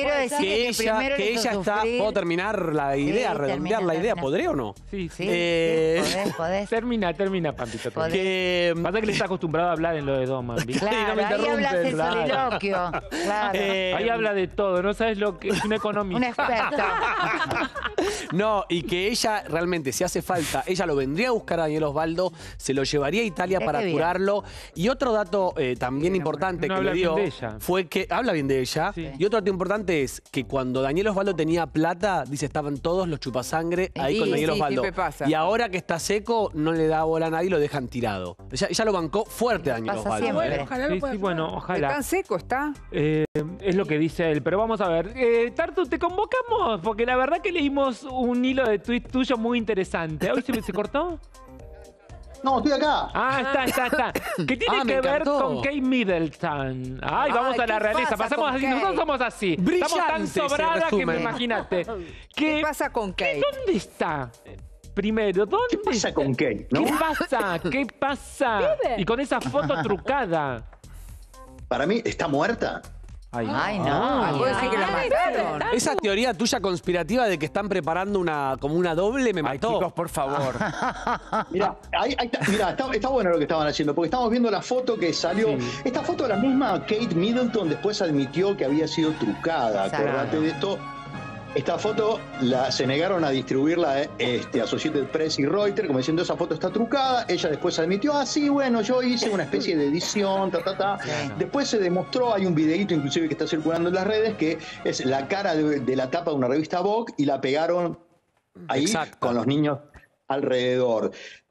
ella está... ¿Puedo terminar la idea, redondear la idea? ¿Podré o no? Sí. Podés. Termina, Pampito. Pasa que le está acostumbrado a hablar en lo de Doman, ¿viste? Claro, ahí hablas de soliloquio. Claro. Ahí habla de todo, no sabes lo que es un economista. Un experto. No, y que ella realmente, si hace falta, ella lo vendría a buscar a Daniel Osvaldo, se lo llevaría a Italia para curarlo. Y otro dato también importante que le dio fue que... Habla bien de ella. Sí. Y otro dato importante es que cuando Daniel Osvaldo tenía plata, dice, estaban todos los chupasangre ahí con Daniel Osvaldo. siempre pasa. Y ahora que está seco, no le da bola a nadie y lo dejan tirado. Ella lo bancó fuerte Daniel Osvaldo. Ojalá. ¿Tan seco está? Es lo que dice él. Pero vamos a ver. Tartu, te convocamos porque la verdad que leímos un hilo de tuit tuyo muy interesante. ¿Hoy se cortó? No, estoy acá. Está. ¿Qué tiene que ver con Kate Middleton? Vamos a la realeza. Pasamos así. Nosotros somos así. Brillante, estamos tan sobradas que me imagínate. ¿Qué pasa con Kate? ¿Dónde está? Primero, ¿dónde? ¿Qué pasa con Kate? ¿No? ¿Qué pasa? Y con esa foto trucada. Para mí, ¿está muerta? Ay, no. ¿Puedo decir que la mataron? Esa teoría tuya conspirativa de que están preparando como una doble me mató. Chicos, por favor. Mirá, está bueno lo que estaban haciendo, porque estamos viendo la foto que salió. Sí. Esta foto, la misma Kate Middleton después admitió que había sido trucada. Acordate de esto. Esta foto se negaron a distribuirla Associated Press y Reuters, como diciendo esa foto está trucada. Ella después admitió, sí, bueno, yo hice una especie de edición, Después se demostró, hay un videíto inclusive que está circulando en las redes, que es la cara de la tapa de una revista Vogue y la pegaron ahí con los niños alrededor.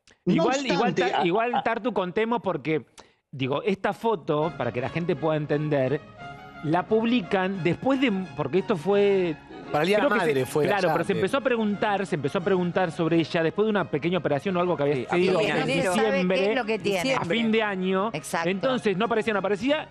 Igual, Tartu, contemos porque, digo, esta foto, para que la gente pueda entender, la publican después de... Porque esto fue... Para el Día de la Madre fue. Claro, pero se empezó a preguntar sobre ella después de una pequeña operación o algo que había sucedido en diciembre, a fin de año. Exacto. Entonces no aparecía.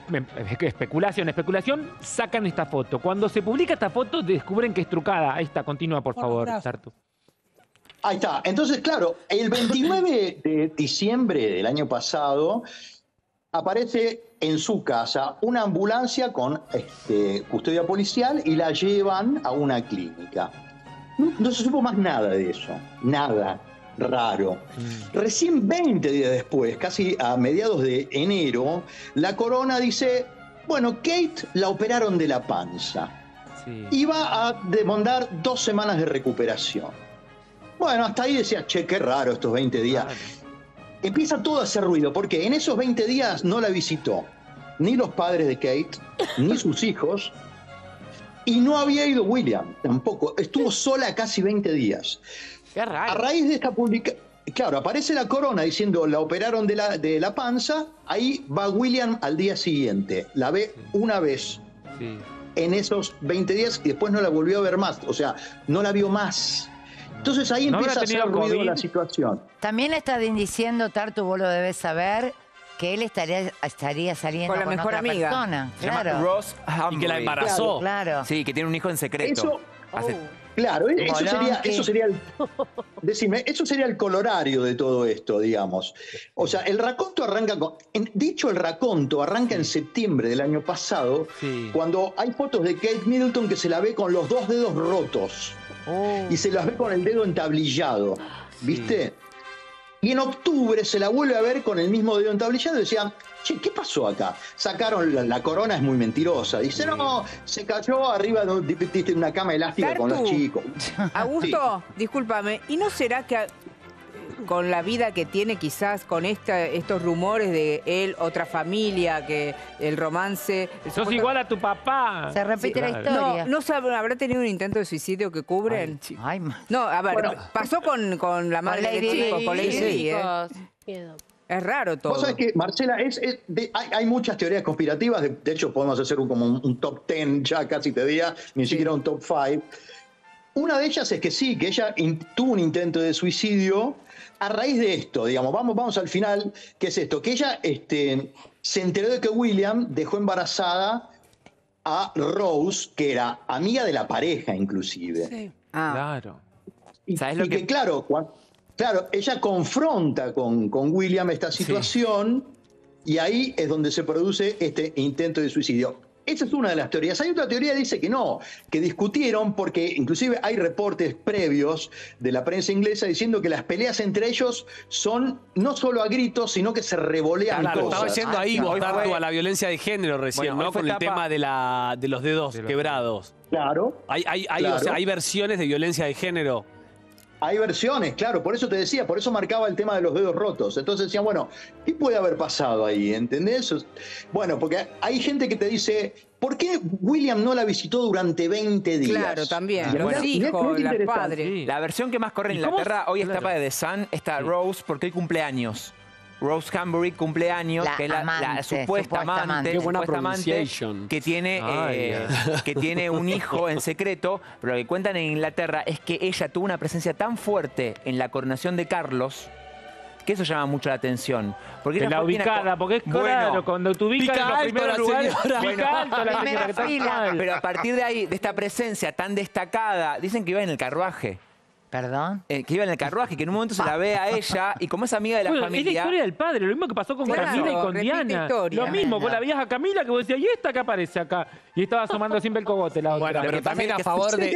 Especulación, sacan esta foto. Cuando se publica esta foto descubren que es trucada. Ahí está, continúa por favor, Tartu. Ahí está. Entonces, claro, el 29 de diciembre del año pasado aparece en su casa una ambulancia con custodia policial y la llevan a una clínica. No se supo más nada de eso, nada raro. Recién 20 días después, casi a mediados de enero, la corona dice, bueno, Kate la operaron de la panza. Iba a demandar 2 semanas de recuperación. Bueno, hasta ahí decía, che, qué raro estos 20 días. Empieza todo a hacer ruido, porque en esos 20 días no la visitó ni los padres de Kate, ni sus hijos, y no había ido William tampoco. Estuvo sola casi 20 días. Qué raro. A raíz de esta publicación, claro, aparece la corona diciendo la operaron de la panza, ahí va William al día siguiente, la ve una vez en esos 20 días y después no la volvió a ver más, o sea, no la vio más. Entonces ahí empieza a hacer ruido la situación. También están diciendo, Tartu, vos lo debes saber, que él estaría saliendo con la mejor otra amiga. Persona. Claro. Ross Humphrey. Y que la embarazó. Claro. Sí, que tiene un hijo en secreto. Claro, eso sería el colorario de todo esto, digamos. O sea, el raconto arranca en septiembre del año pasado, cuando hay fotos de Kate Middleton que se la ve con los 2 dedos rotos. Y se las ve con el dedo entablillado, ¿viste? Y en octubre se la vuelve a ver con el mismo dedo entablillado y decían, che, ¿qué pasó acá? Sacaron, la corona es muy mentirosa. Dice, no, se cayó arriba de una cama elástica con los chicos. Augusto, discúlpame, ¿y no será que con la vida que tiene quizás, con estos rumores de él, otra familia, que el romance... Sos igual a tu papá. Se repite la historia. ¿No habrá tenido un intento de suicidio que cubren? Ay, no, a ver, pasó con la madre de chicos, con Lady Di, Es raro todo. Vos sabés que, Marcela, hay muchas teorías conspirativas, de hecho podemos hacer como un top 10 ya casi te diría, ni siquiera un top 5. Una de ellas es que sí, que ella tuvo un intento de suicidio a raíz de esto, digamos, vamos al final, ¿qué es esto? Que ella se enteró de que William dejó embarazada a Rose, que era amiga de la pareja inclusive. Sí. Claro. Claro, ella confronta con William esta situación y ahí es donde se produce este intento de suicidio. Esa es una de las teorías. Hay otra teoría que dice que no, que discutieron porque inclusive hay reportes previos de la prensa inglesa diciendo que las peleas entre ellos son no solo a gritos, sino que se revolean cosas. Estaba yendo ahí, Tartu, a la violencia de género recién, ¿no? Con el tema de los dedos quebrados. Claro. O sea, hay versiones de violencia de género. Hay versiones, claro, por eso te decía, por eso marcaba el tema de los dedos rotos. Entonces decían, bueno, ¿qué puede haber pasado ahí? ¿Entendés? Bueno, porque hay gente que te dice ¿Por qué William no la visitó durante 20 días? Claro, también. Los hijos, los padres. La versión que más corre en Inglaterra hoy es tapa de The Sun, está Rose, porque hoy cumpleaños. Rose Hambury cumpleaños, que es la supuesta amante, Qué buena pronunciation. que tiene un hijo en secreto, pero lo que cuentan en Inglaterra es que ella tuvo una presencia tan fuerte en la coronación de Carlos que eso llama mucho la atención. Porque la ubicada, porque es claro, cuando tú ubicas en los primeros lugares, pica alto la señora que está mal. Pero a partir de ahí, de esta presencia tan destacada, dicen que iba en el carruaje. ¿Perdón? Que iba en el carruaje, que en un momento se la ve a ella y como es amiga de la familia... Es la historia del padre, lo mismo que pasó con Camila y con Diana. Lo mismo, vos la veías a Camila que vos decías, ¿y esta qué aparece acá? Y estaba asomando siempre el cogote la otra. Bueno, pero también a favor de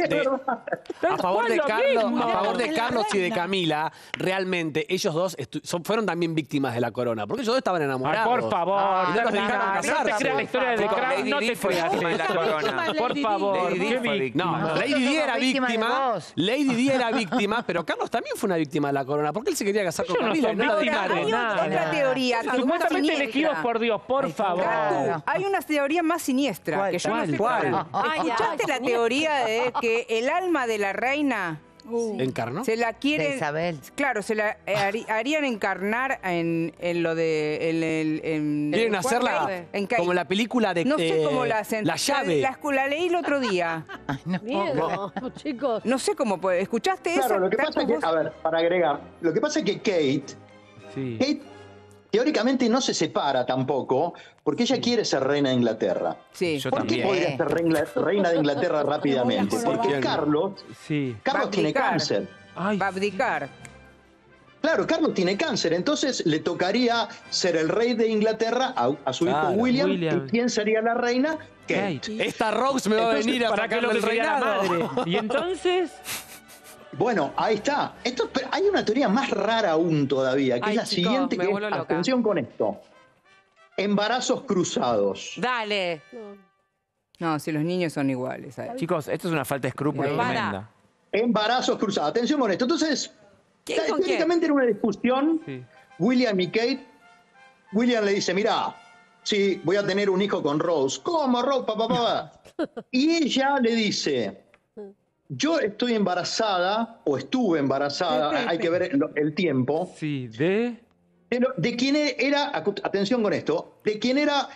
Carlos y de Camila, realmente ellos dos fueron también víctimas de la corona, porque ellos dos estaban enamorados. Por favor, y no los dejaron no te creas la historia de Crown, no te creas la corona. Por favor, no, Lady Di era víctima. Lady Di era víctima, pero Carlos también fue una víctima de la corona, porque él se quería casar con Camila y no la dejaron. Hay otra teoría. Supuestamente elegidos por Dios, por favor. Hay una teoría más siniestra que yo no sé cuál. ¿Escuchaste la teoría de que el alma de la reina ¿encarnó? se la quieren, de Isabel. Claro, se la harían encarnar en lo de... Quieren hacerla como la película de no sé cómo la hacen. La llave. La leí el otro día. Ay, no. Miedo, chicos. No sé cómo puede. ¿Escuchaste eso? Claro, lo que pasa es que, a ver, para agregar, lo que pasa es que Kate teóricamente no se separa tampoco, porque ella quiere ser reina de Inglaterra. Sí, yo ¿Por qué podría ser reina de Inglaterra rápidamente? Porque Carlos tiene cáncer. Va a abdicar. Claro, Carlos tiene cáncer, entonces le tocaría ser el rey de Inglaterra a su hijo William. ¿Y quién sería la reina? Kate. Esta Rose me va a venir a sacar el reinado. Y entonces... Bueno, ahí está. Hay una teoría más rara aún todavía, que es la siguiente, que es, atención con esto. Embarazos cruzados. Dale. No, si los niños son iguales. Chicos, esto es una falta de escrúpulos tremenda. Embarazos cruzados. Atención con esto. Entonces, técnicamente era una discusión. William y Kate. William le dice, mirá, sí, voy a tener un hijo con Rose. ¿Cómo, Rose, papá? Y ella le dice... Yo estoy embarazada, o estuve embarazada, hay que ver el tiempo. Sí, ¿de quién era, atención con esto, de quién era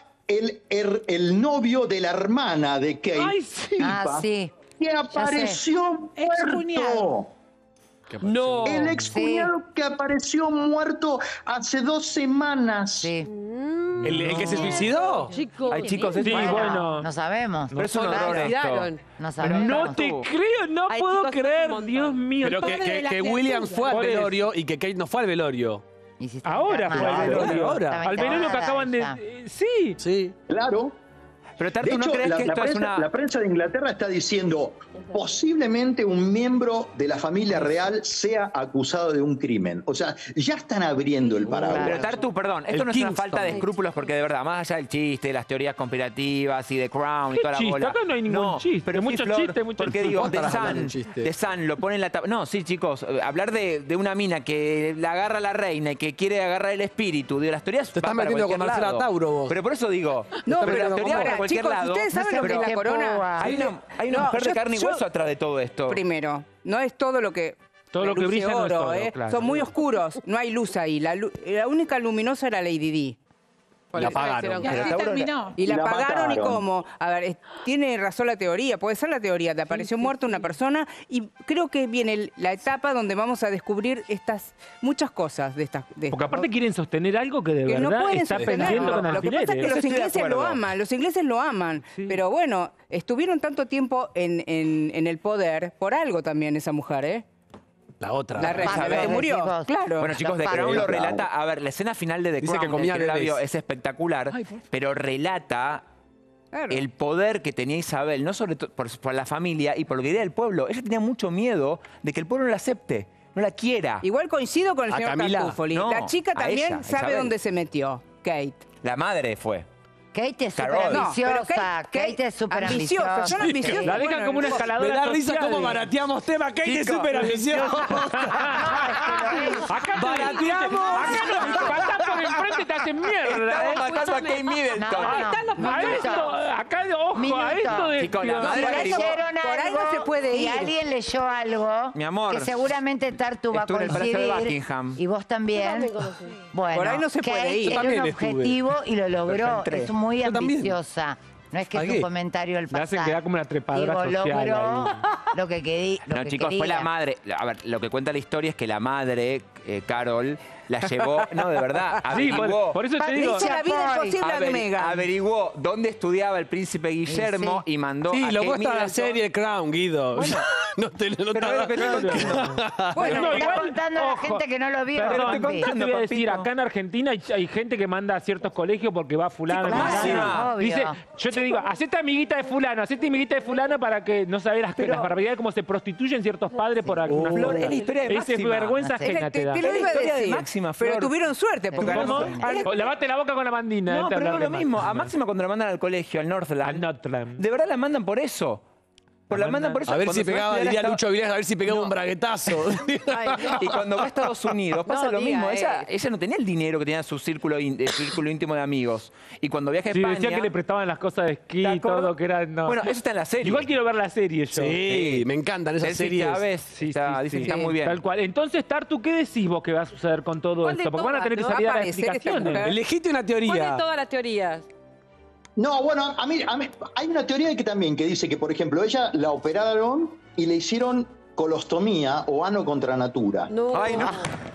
el novio de la hermana de Kate. Ay, sí. Que apareció muerto. No. El excuñado que apareció muerto hace 2 semanas. Sí. ¿El que se suicidó? Chicos. Ay, chicos, es bueno. No sabemos. Pero es un horror esto. No sabemos. No te creo, no puedo creer. Dios mío. Pero que William fue al velorio y que Kate no fue al velorio. Ahora fue al velorio. Al velorio que acaban de... Sí. Claro. Pero Tartu, de hecho, ¿no crees que esto es la prensa de Inglaterra está diciendo posiblemente un miembro de la familia real sea acusado de un crimen? O sea, ya están abriendo el paraguas. Pero Tartu, perdón, esto no es una falta de escrúpulos porque de verdad, más allá del chiste, las teorías conspirativas y de Crown y toda la bola. Acá no hay ningún chiste. Pero mucho chiste, mucho porque digo, The Sun lo pone en la tapa. No, sí, chicos, hablar de una mina que la agarra a la reina y que quiere agarrar el espíritu de las teorías. Te estás metiendo con Marcela Tauro vos. Pero por eso digo, no, pero la teoría para cualquier lado. Ustedes saben lo que es la corona. Hay una mujer de carne y hueso atrás de todo esto. Primero, no es todo lo que... Todo lo que brilla no es todo, claro. Son muy oscuros, no hay luz ahí. La única luminosa era Lady Di. La apagaron. Y la apagaron, ¿y cómo? A ver, tiene razón la teoría, puede ser la teoría, te apareció muerta una persona y creo que viene la etapa donde vamos a descubrir muchas cosas de estas. Porque aparte quieren sostener algo que de verdad está pendiendo con alfileres. Lo que pasa es que los ingleses lo aman, pero bueno, estuvieron tanto tiempo en el poder por algo también esa mujer, ¿eh? La otra. La reina que murió, claro. Bueno, chicos, The Crown lo relata. A ver, la escena final de The Crown, que comía es espectacular, pero relata el poder que tenía Isabel, no sobre todo por la familia y por lo que diría el pueblo. Ella tenía mucho miedo de que el pueblo no la acepte, no la quiera. Igual coincido con el señor Tartufoli. No, la chica también ella, sabe dónde se metió, Kate. La madre fue. Kate es súper ambiciosa. Kate es súper ambiciosa. Son ambiciosas. La dejan como una escaladora. Me da risa cómo barateamos tema. Kate es súper ambiciosa. Acá barateamos. Acá nos pasás por enfrente y te hacen mierda. Estamos matando a Kate Middleton. Acá, ojo. a esto de... Chicos, la madre averiguó. Por ahí no se puede Si ir. alguien leyó algo, Mi amor, que seguramente Tartu va a estuve en el Palacio de coincidir, Buckingham. y vos también. Bueno, Por ahí no se puede ir. Era un objetivo y lo logró. Entré. Es muy ambiciosa. No es que es un comentario al Me hacen pasar. quedar como una trepadora Digo, social logró ahí. lo que quería. No, chicos, fue la madre. A ver, lo que cuenta la historia es que la madre, Carol, la llevó. No, de verdad. Sí, Averiguó. por eso te digo. La vida imposible a Megan. Averiguó dónde estudiaba el príncipe Guillermo y mandó Sí, a lo Kate muestra la Middleton. serie Crown, Guido. No te Pero Bueno, No, está igual, contando a la ojo. gente que no lo vio. Perdón, Juanpi. yo te voy a decir, acá en Argentina hay gente que manda a ciertos colegios porque va fulano. Sí, fulano. obvio. Dice, yo te digo, hacete amiguita de fulano, hacete amiguita de fulano para que no sabés las barbaridades cómo se prostituyen ciertos padres por alguna Flor, es la historia de Esa Máxima. vergüenza No sé. ajena te da. Te lo iba a historia de decir. Máxima, Flor. Pero tuvieron suerte. Porque ¿Cómo? ahora- Lavate la boca con la bandina. No, te pero no hablar es lo de mismo. A Máxima. Máxima cuando la mandan al colegio, al Northland. Al Northland. De verdad la mandan por eso. La mandan por eso. A ver Cuando si se va pegaba, estudiar diría a Lucho Vilés, a ver si pegaba un braguetazo. Y cuando va a Estados Unidos pasa No lo diga mismo. Ella eso. no tenía el dinero que tenía su círculo íntimo de amigos. Y cuando viaja a Sí, España... decía que le prestaban las cosas de esquí y todo, que era... No. Bueno, eso está en la serie. Igual quiero ver la serie yo. Sí, me encantan esas Delcy series. Chávez, Sí, dicen que está muy bien. Tal cual. Entonces, Tartu, ¿qué decís vos que va a suceder con todo ¿Cuál de esto? Porque van a tener que todas, salir no? a las Va a aparecer esta explicaciones. mujer. Elegiste una ¿Cuál teoría. de todas las teorías? No, bueno, a mí hay una teoría que dice que, por ejemplo, ella la operaron y le hicieron colostomía o ano contra natura. No. Ay, no.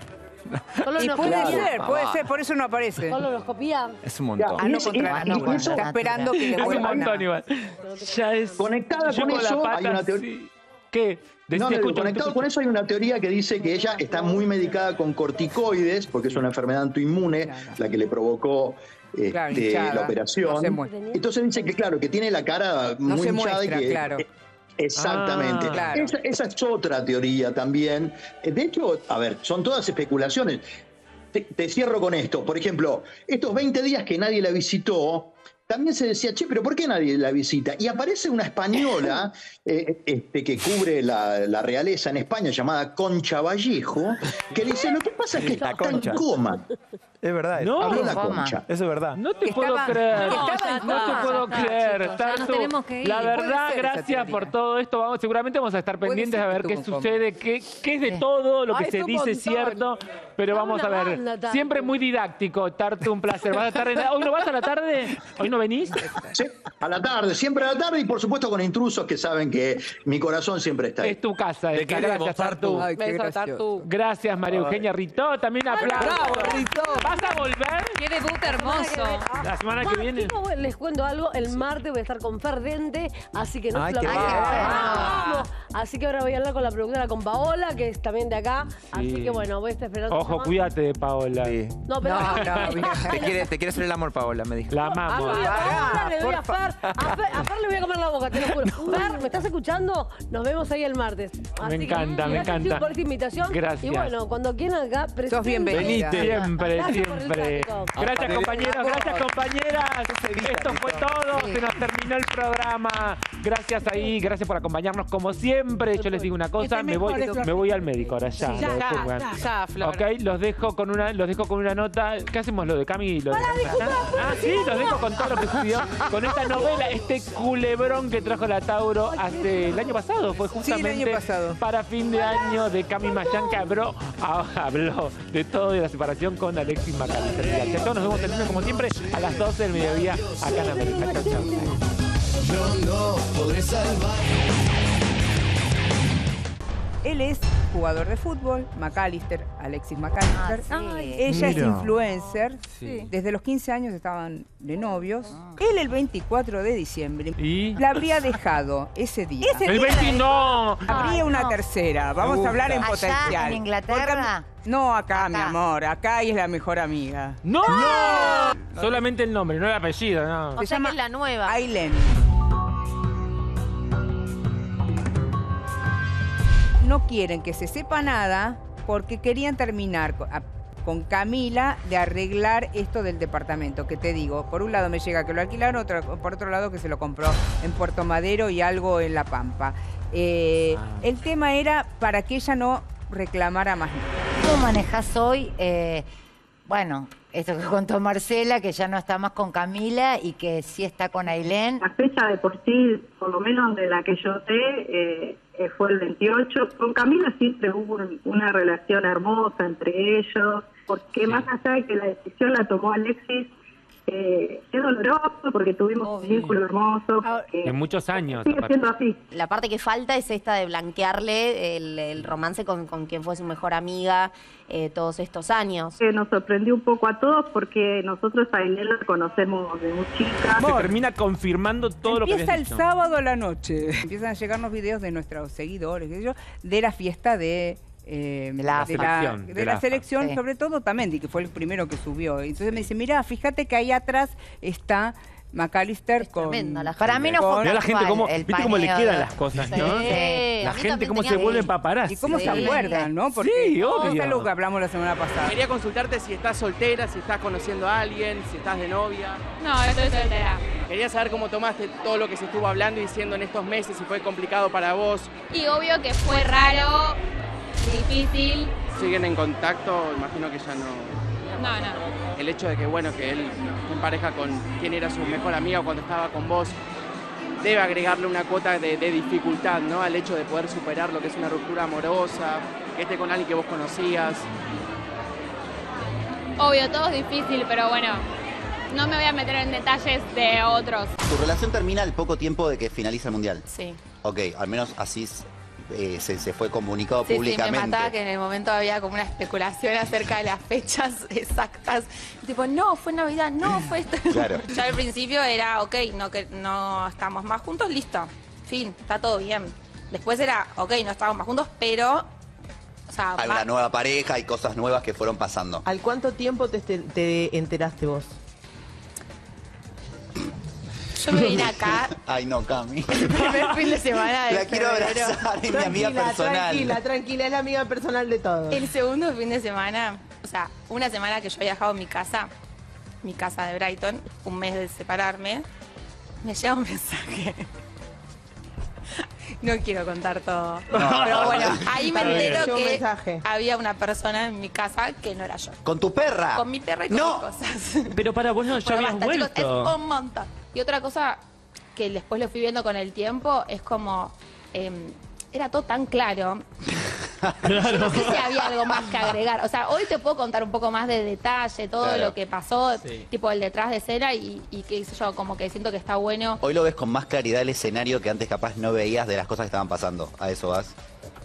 Solo Y nos puede copia. ser, por eso no aparece. Solo nos copia. Es un montón. Ano contra natura. Está esperando que le Es un vuelvan montón, a... igual. Ya es... Conectada yo con la eso, pata hay una teoría. así. ¿Qué? No, Te escucho, conectado te con escucho. eso hay una teoría que dice que ella está muy medicada con corticoides, porque es una enfermedad autoinmune, la que le provocó Claro, hinchada, la operación. no se muestra. Entonces dice que, claro, que tiene la cara No muy se hinchada muestra, y que... claro. Exactamente. Claro. Esa es otra teoría también. De hecho, a ver, son todas especulaciones. Te cierro con esto. Por ejemplo, estos 20 días que nadie la visitó, también se decía, che, pero ¿por qué nadie la visita? Y aparece una española que cubre la realeza en España, llamada Concha Vallejo, que dice, lo que pasa es que está en coma. Es verdad. No. Habló la Coma. Concha. Eso es verdad. No te Que puedo estaba- creer. que estaba en No te coma. puedo Ya está, creer. chicos, ya nos Tartu, tenemos que ir. la Puede verdad, ser esa gracias teoría. por todo esto. Seguramente vamos a estar Puede pendientes ser a que ver qué estuvo en sucede, qué es de todo lo que Ay, se es un dice montón. cierto. Pero Dame vamos a una ver. banda, Tartu. Siempre muy didáctico, Tartu, un placer. ¿Vas a estar ¿Hoy no vas a la tarde? ¿Hoy no venís? Sí, a la tarde, siempre a la tarde y por supuesto con intrusos que saben que mi corazón siempre está ahí. Es tu casa. Te esta. queremos, Gracias, Tartu. Tartu. Ay, qué Beso, gracioso. Tartu. Gracias, María Eugenia Ritó. También aplausos. ¡Bravo, Ritó! ¿Vas a volver ¡Qué debut hermoso! la semana que viene? Chicos, les cuento algo. El martes voy a estar con Ferdente, así que no Ay, se lo qué pierdan. bueno. Vamos. Así que ahora voy a hablar con la productora, con Paola, que es también de acá. Así que bueno, voy a estar esperando. Ojo, cuídate de Paola. Sí. No, pero. Te quiere hacer el amor, Paola, me dijo. La A amamos. Paola le doy a Fer. A Fer le voy a comer la boca, te lo juro. Fer, ¿me estás escuchando? Nos vemos ahí el martes. Así que, encanta, me gracias, encanta. chicos, por esta invitación. Gracias. Y bueno, cuando quieran acá, presenten. Sos bienvenida. Siempre, Gracias por el siempre. tráfico. Gracias, compañeros, gracias, compañeras. Esto fue todo. Se nos terminó el programa. Gracias ahí, gracias por acompañarnos como siempre. Yo les digo una cosa, me voy al médico ahora ya. Ya, lo ya, pongan. Ya, Flor. Ok, los dejo con una nota. ¿Qué hacemos lo de Cami y lo de sí, los dejo con todo lo que sucedió con esta novela, este culebrón que trajo la Tauro hace el año pasado, fue justamente Sí, el año pasado. para fin de año de Cami Mayán, que habló de todo de la separación con Alexis McAllister. Gracias a todos, nos vemos el lunes como siempre a las 12 del mediodía acá en América. Chau, chau. Yo no podré salvar. Él es jugador de fútbol, McAllister, Alexis McAllister. sí. Ella es Mira. influencer. Sí. Desde los 15 años estaban de novios. Él el 24 de diciembre ¿Y? la habría dejado ese día. El 20 no. Habría una tercera. Vamos a hablar en Allá, potencial. en Inglaterra. No, acá, mi Acá. amor. Acá ella es la mejor amiga. ¡No! Solamente el nombre, no el apellido, no. Se llama la nueva. Aileen. No quieren que se sepa nada porque querían terminar con Camila de arreglar esto del departamento, que te digo, por un lado me llega que lo alquilaron, por otro lado que se lo compró en Puerto Madero y algo en La Pampa. El tema era para que ella no reclamara más nada. ¿Cómo manejás hoy? Bueno, esto que contó Marcela, que ya no está más con Camila y que sí está con Ailén. La fecha de por sí, por lo menos de la que yo sé, fue el 28. Con Camila siempre hubo una relación hermosa entre ellos, porque más allá de que la decisión la tomó Alexis, es doloroso porque tuvimos un vínculo hermoso. En muchos años. Sigue siendo así. La parte que falta es esta de blanquearle el romance con quien fue su mejor amiga todos estos años. Nos sorprendió un poco a todos porque nosotros a Ailén la conocemos de muy chica. Se termina confirmando todo lo que Empieza habías el dicho. sábado a la noche. Empiezan a llegarnos videos de nuestros seguidores, qué sé yo, de la fiesta de la selección, sí. sobre todo Tamendi, que fue el primero que subió. Entonces me dice, mira, fíjate que ahí atrás está McAllister con... Para mí no fue Mirá la gente cómo, el viste cómo le paneo quedan de- las cosas, Sí. ¿no? Sí. La A mí gente también cómo se tenía- vuelve paparazzi. ¿Y cómo se acuerdan, no? Porque Sí, obvio. es algo que hablamos la semana pasada. Quería consultarte si estás soltera, si estás conociendo a alguien, si estás de novia. No, estoy soltera. Quería saber cómo tomaste todo lo que se estuvo hablando y diciendo en estos meses, si fue complicado para vos. Y obvio que fue raro, difícil. ¿Siguen en contacto? Imagino que ya no... No. El hecho de que, bueno, que él esté en pareja con quien era su mejor amiga cuando estaba con vos, debe agregarle una cuota de dificultad, ¿no? Al hecho de poder superar lo que es una ruptura amorosa, que esté con alguien que vos conocías. Obvio, todo es difícil, pero bueno, no me voy a meter en detalles de otros. ¿Tu relación termina al poco tiempo de que finaliza el Mundial? Sí. Ok, al menos así se fue comunicado Sí, públicamente. me mataba que en el momento había como una especulación acerca de las fechas exactas. Tipo, no, fue Navidad, no, fue esto. Claro. Ya al principio era, ok, no, que no estamos más juntos, listo. Fin, está todo bien. Después era, ok, no estamos más juntos, pero... O sea, Hay una nueva pareja, hay cosas nuevas que fueron pasando. ¿Al cuánto tiempo te enteraste vos? yo me vine acá Ay, no, Cami. el primer fin de semana de La quiero febrero. abrazar, es mi amiga personal. Tranquila, es la amiga personal de todos. El segundo fin de semana, o sea, una semana que yo había dejado mi casa de Brighton, un mes de separarme, me llega un mensaje. No quiero contar todo. Pero bueno, ahí me entero que había una persona en mi casa que no era yo. ¿Con tu perra? Con mi perra y con mis cosas. Pero para vos no, ya Bueno, habías basta, chicos, vuelto. es un montón. Y otra cosa que después lo fui viendo con el tiempo es como... era todo tan claro. Yo no sé si había algo más que agregar. O sea, hoy te puedo contar un poco más de detalle, todo Claro. lo que pasó, Sí. tipo el detrás de escena y qué sé yo, como que siento que está bueno. Hoy lo ves con más claridad el escenario que antes capaz no veías de las cosas que estaban pasando. A eso vas.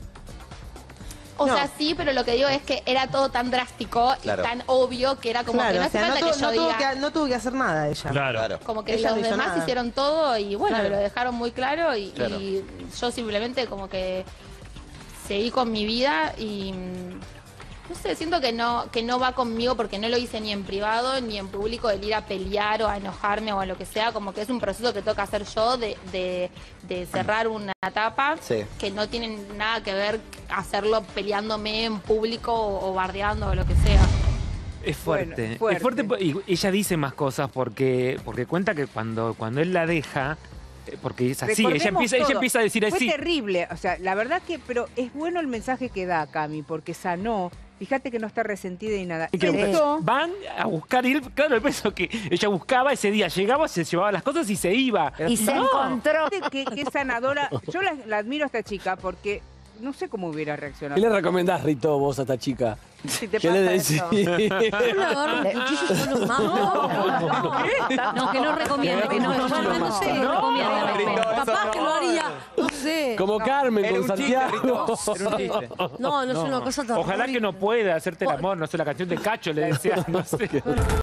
O sea, sí, pero lo que digo es que era todo tan drástico Claro. y tan obvio que era como que no hace falta que yo diga... no tuvo que hacer nada ella. Claro. Como que Ella los no hizo demás nada. hicieron todo y bueno, Claro. lo dejaron muy claro y Claro. yo simplemente como que seguí con mi vida y no sé, siento que no va conmigo porque no lo hice ni en privado ni en público el ir a pelear o a enojarme o a lo que sea, como que es un proceso que tengo que hacer yo de cerrar una etapa Sí. que no tiene nada que ver hacerlo peleándome en público o bardeando o lo que sea. Es fuerte. Bueno, fuerte. Es fuerte y ella dice más cosas porque cuenta que cuando él la deja, porque es así, ella empieza a decir Fue así. terrible, o sea, la verdad que, pero es bueno el mensaje que da Cami, porque sanó. Fíjate que no está resentida y nada. Y que Esto- van a buscar ir, claro, el peso que ella buscaba ese día, llegaba, se llevaba las cosas y se iba. Que sanadora. Yo la admiro a esta chica porque no sé cómo hubiera reaccionado. ¿Qué le recomendás, Rito, vos a esta chica? Si te ¿Qué le pasa decís? eso. Yo le agarro el cuchillo y yo lo mato. No, que no recomiendo, que no. Bueno, no sé, que no recomiendo. Capaz que lo haría, no sé. Como Carmen con Santiago. No, no es una cosa tan Ojalá que no pueda hacerte el amor, no sé, la canción de Cacho le decía, no sé.